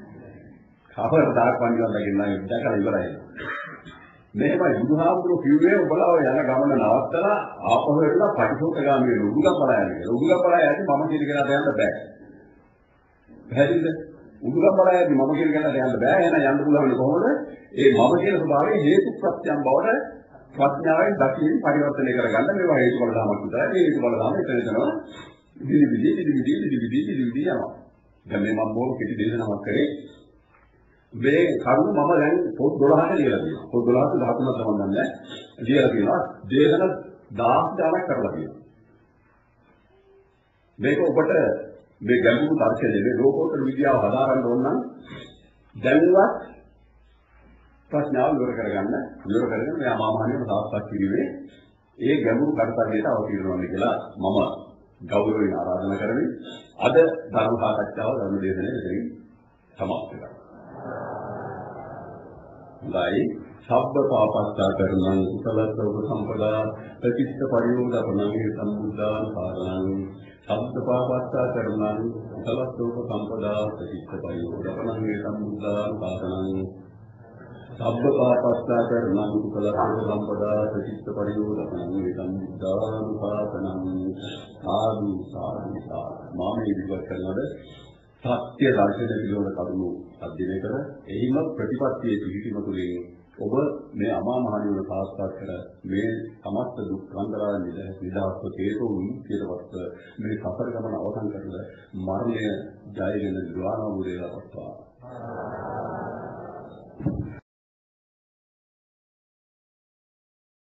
කවදාවත් නිවන් දකින්න නැහැ. දැකලා ඉවරයි. මේකයි බුදුහාමුදුරුවෝ කිව්වේ ඔබලා ඔය යන ගමන නවත්තලා ආපහු එලා පටිසෝතගාමී වෙන උඩුගම්පලා යන්න කියලා. උඩුගම්පලා යද්දි මම කියන කෙනාට යන්න බෑ. පැහැදිලිද? උඩුගම්පලා යද්දි මම කියන කෙනාට යන්න බෑ. එහෙනම් යන්න පුළුවන් වෙන්නේ කොහොමද? ඒ මම කියන ස්වභාවයේ හේතු ප්‍රත්‍යයන් බවට ප්‍රඥාවෙන් දකින්න පරිවර්තනය කරගන්න මේවා හේතු බල ධමයක් විතරයි. මේ හේතු බල ධම එතන එතන විදි විදි විදි විදි විදි විදි විදි විදි යනවා. දැන් මේ මම මොකද කිසි දේශනාවක් කරේ මේ කරුණ මම දැන් පොත් දොළහකට ලියලා තියෙනවා. පොත් දොළහට දහතුනක් තමයි දන්නේ. ලියලා තියෙනවා. දේශන දහස් ගණක් කරලා තියෙනවා. මේක ඔබට මේ ගැඹුරු දර්ශනයේ මේ ලෝකෝත්තර විද්‍යාව හදාගන්න ඕන නම් දැන්වත් ප්‍රශ්නාව ඉවර කරගන්න. ඉවර කරගෙන මේ අමාමහණියම සාර්ථක කිරීමේ ඒ ගැඹුරු කර්තව්‍යයට අවතීර්ණ වෙන්න කියලා මම ගෞරවයෙන් ආරාධනා කරමි. අද ධර්ම සාකච්ඡාව ධර්ම දේශනාවේ මෙතනින් සමාප්ත කරනවා. ලයි සබ්බ පාපස්සා කරනං කුසලස්සව සම්පදා ප්‍රතිස්ත පරියෝදපනං සම්බුද්ධාන කාරණං සබ්බ පාපස්සා කරනං කුසලස්සව සම්පදා ප්‍රතිස්ත පරියෝදපනං සම්බුද්ධාන කාරණං සබ්බ පාපස්සා කරනං කුසලස්සව සම්පදා ප්‍රතිස්ත පරියෝදපනං සම්බුද්ධාන කාරණං ආදි සාධි මාමේ විවර කරනද සත්‍ය දර්ශන පිළිවෙල කරුණු අධ්‍යයනය කර එහිම ප්‍රතිපත්තියේ පිහිටීම තුළින් ඔබ මේ අමා මහ නිවන සාක්ෂාත් කර මේ සමස්ත දුක් කන්දරා නිදහස්ව හේතුන් ඊටපස්ස මේ සතර ගමන අවසන් කරලා මරණය ජයගෙන නිර්වාණ අවබෝධය ලබත්වා.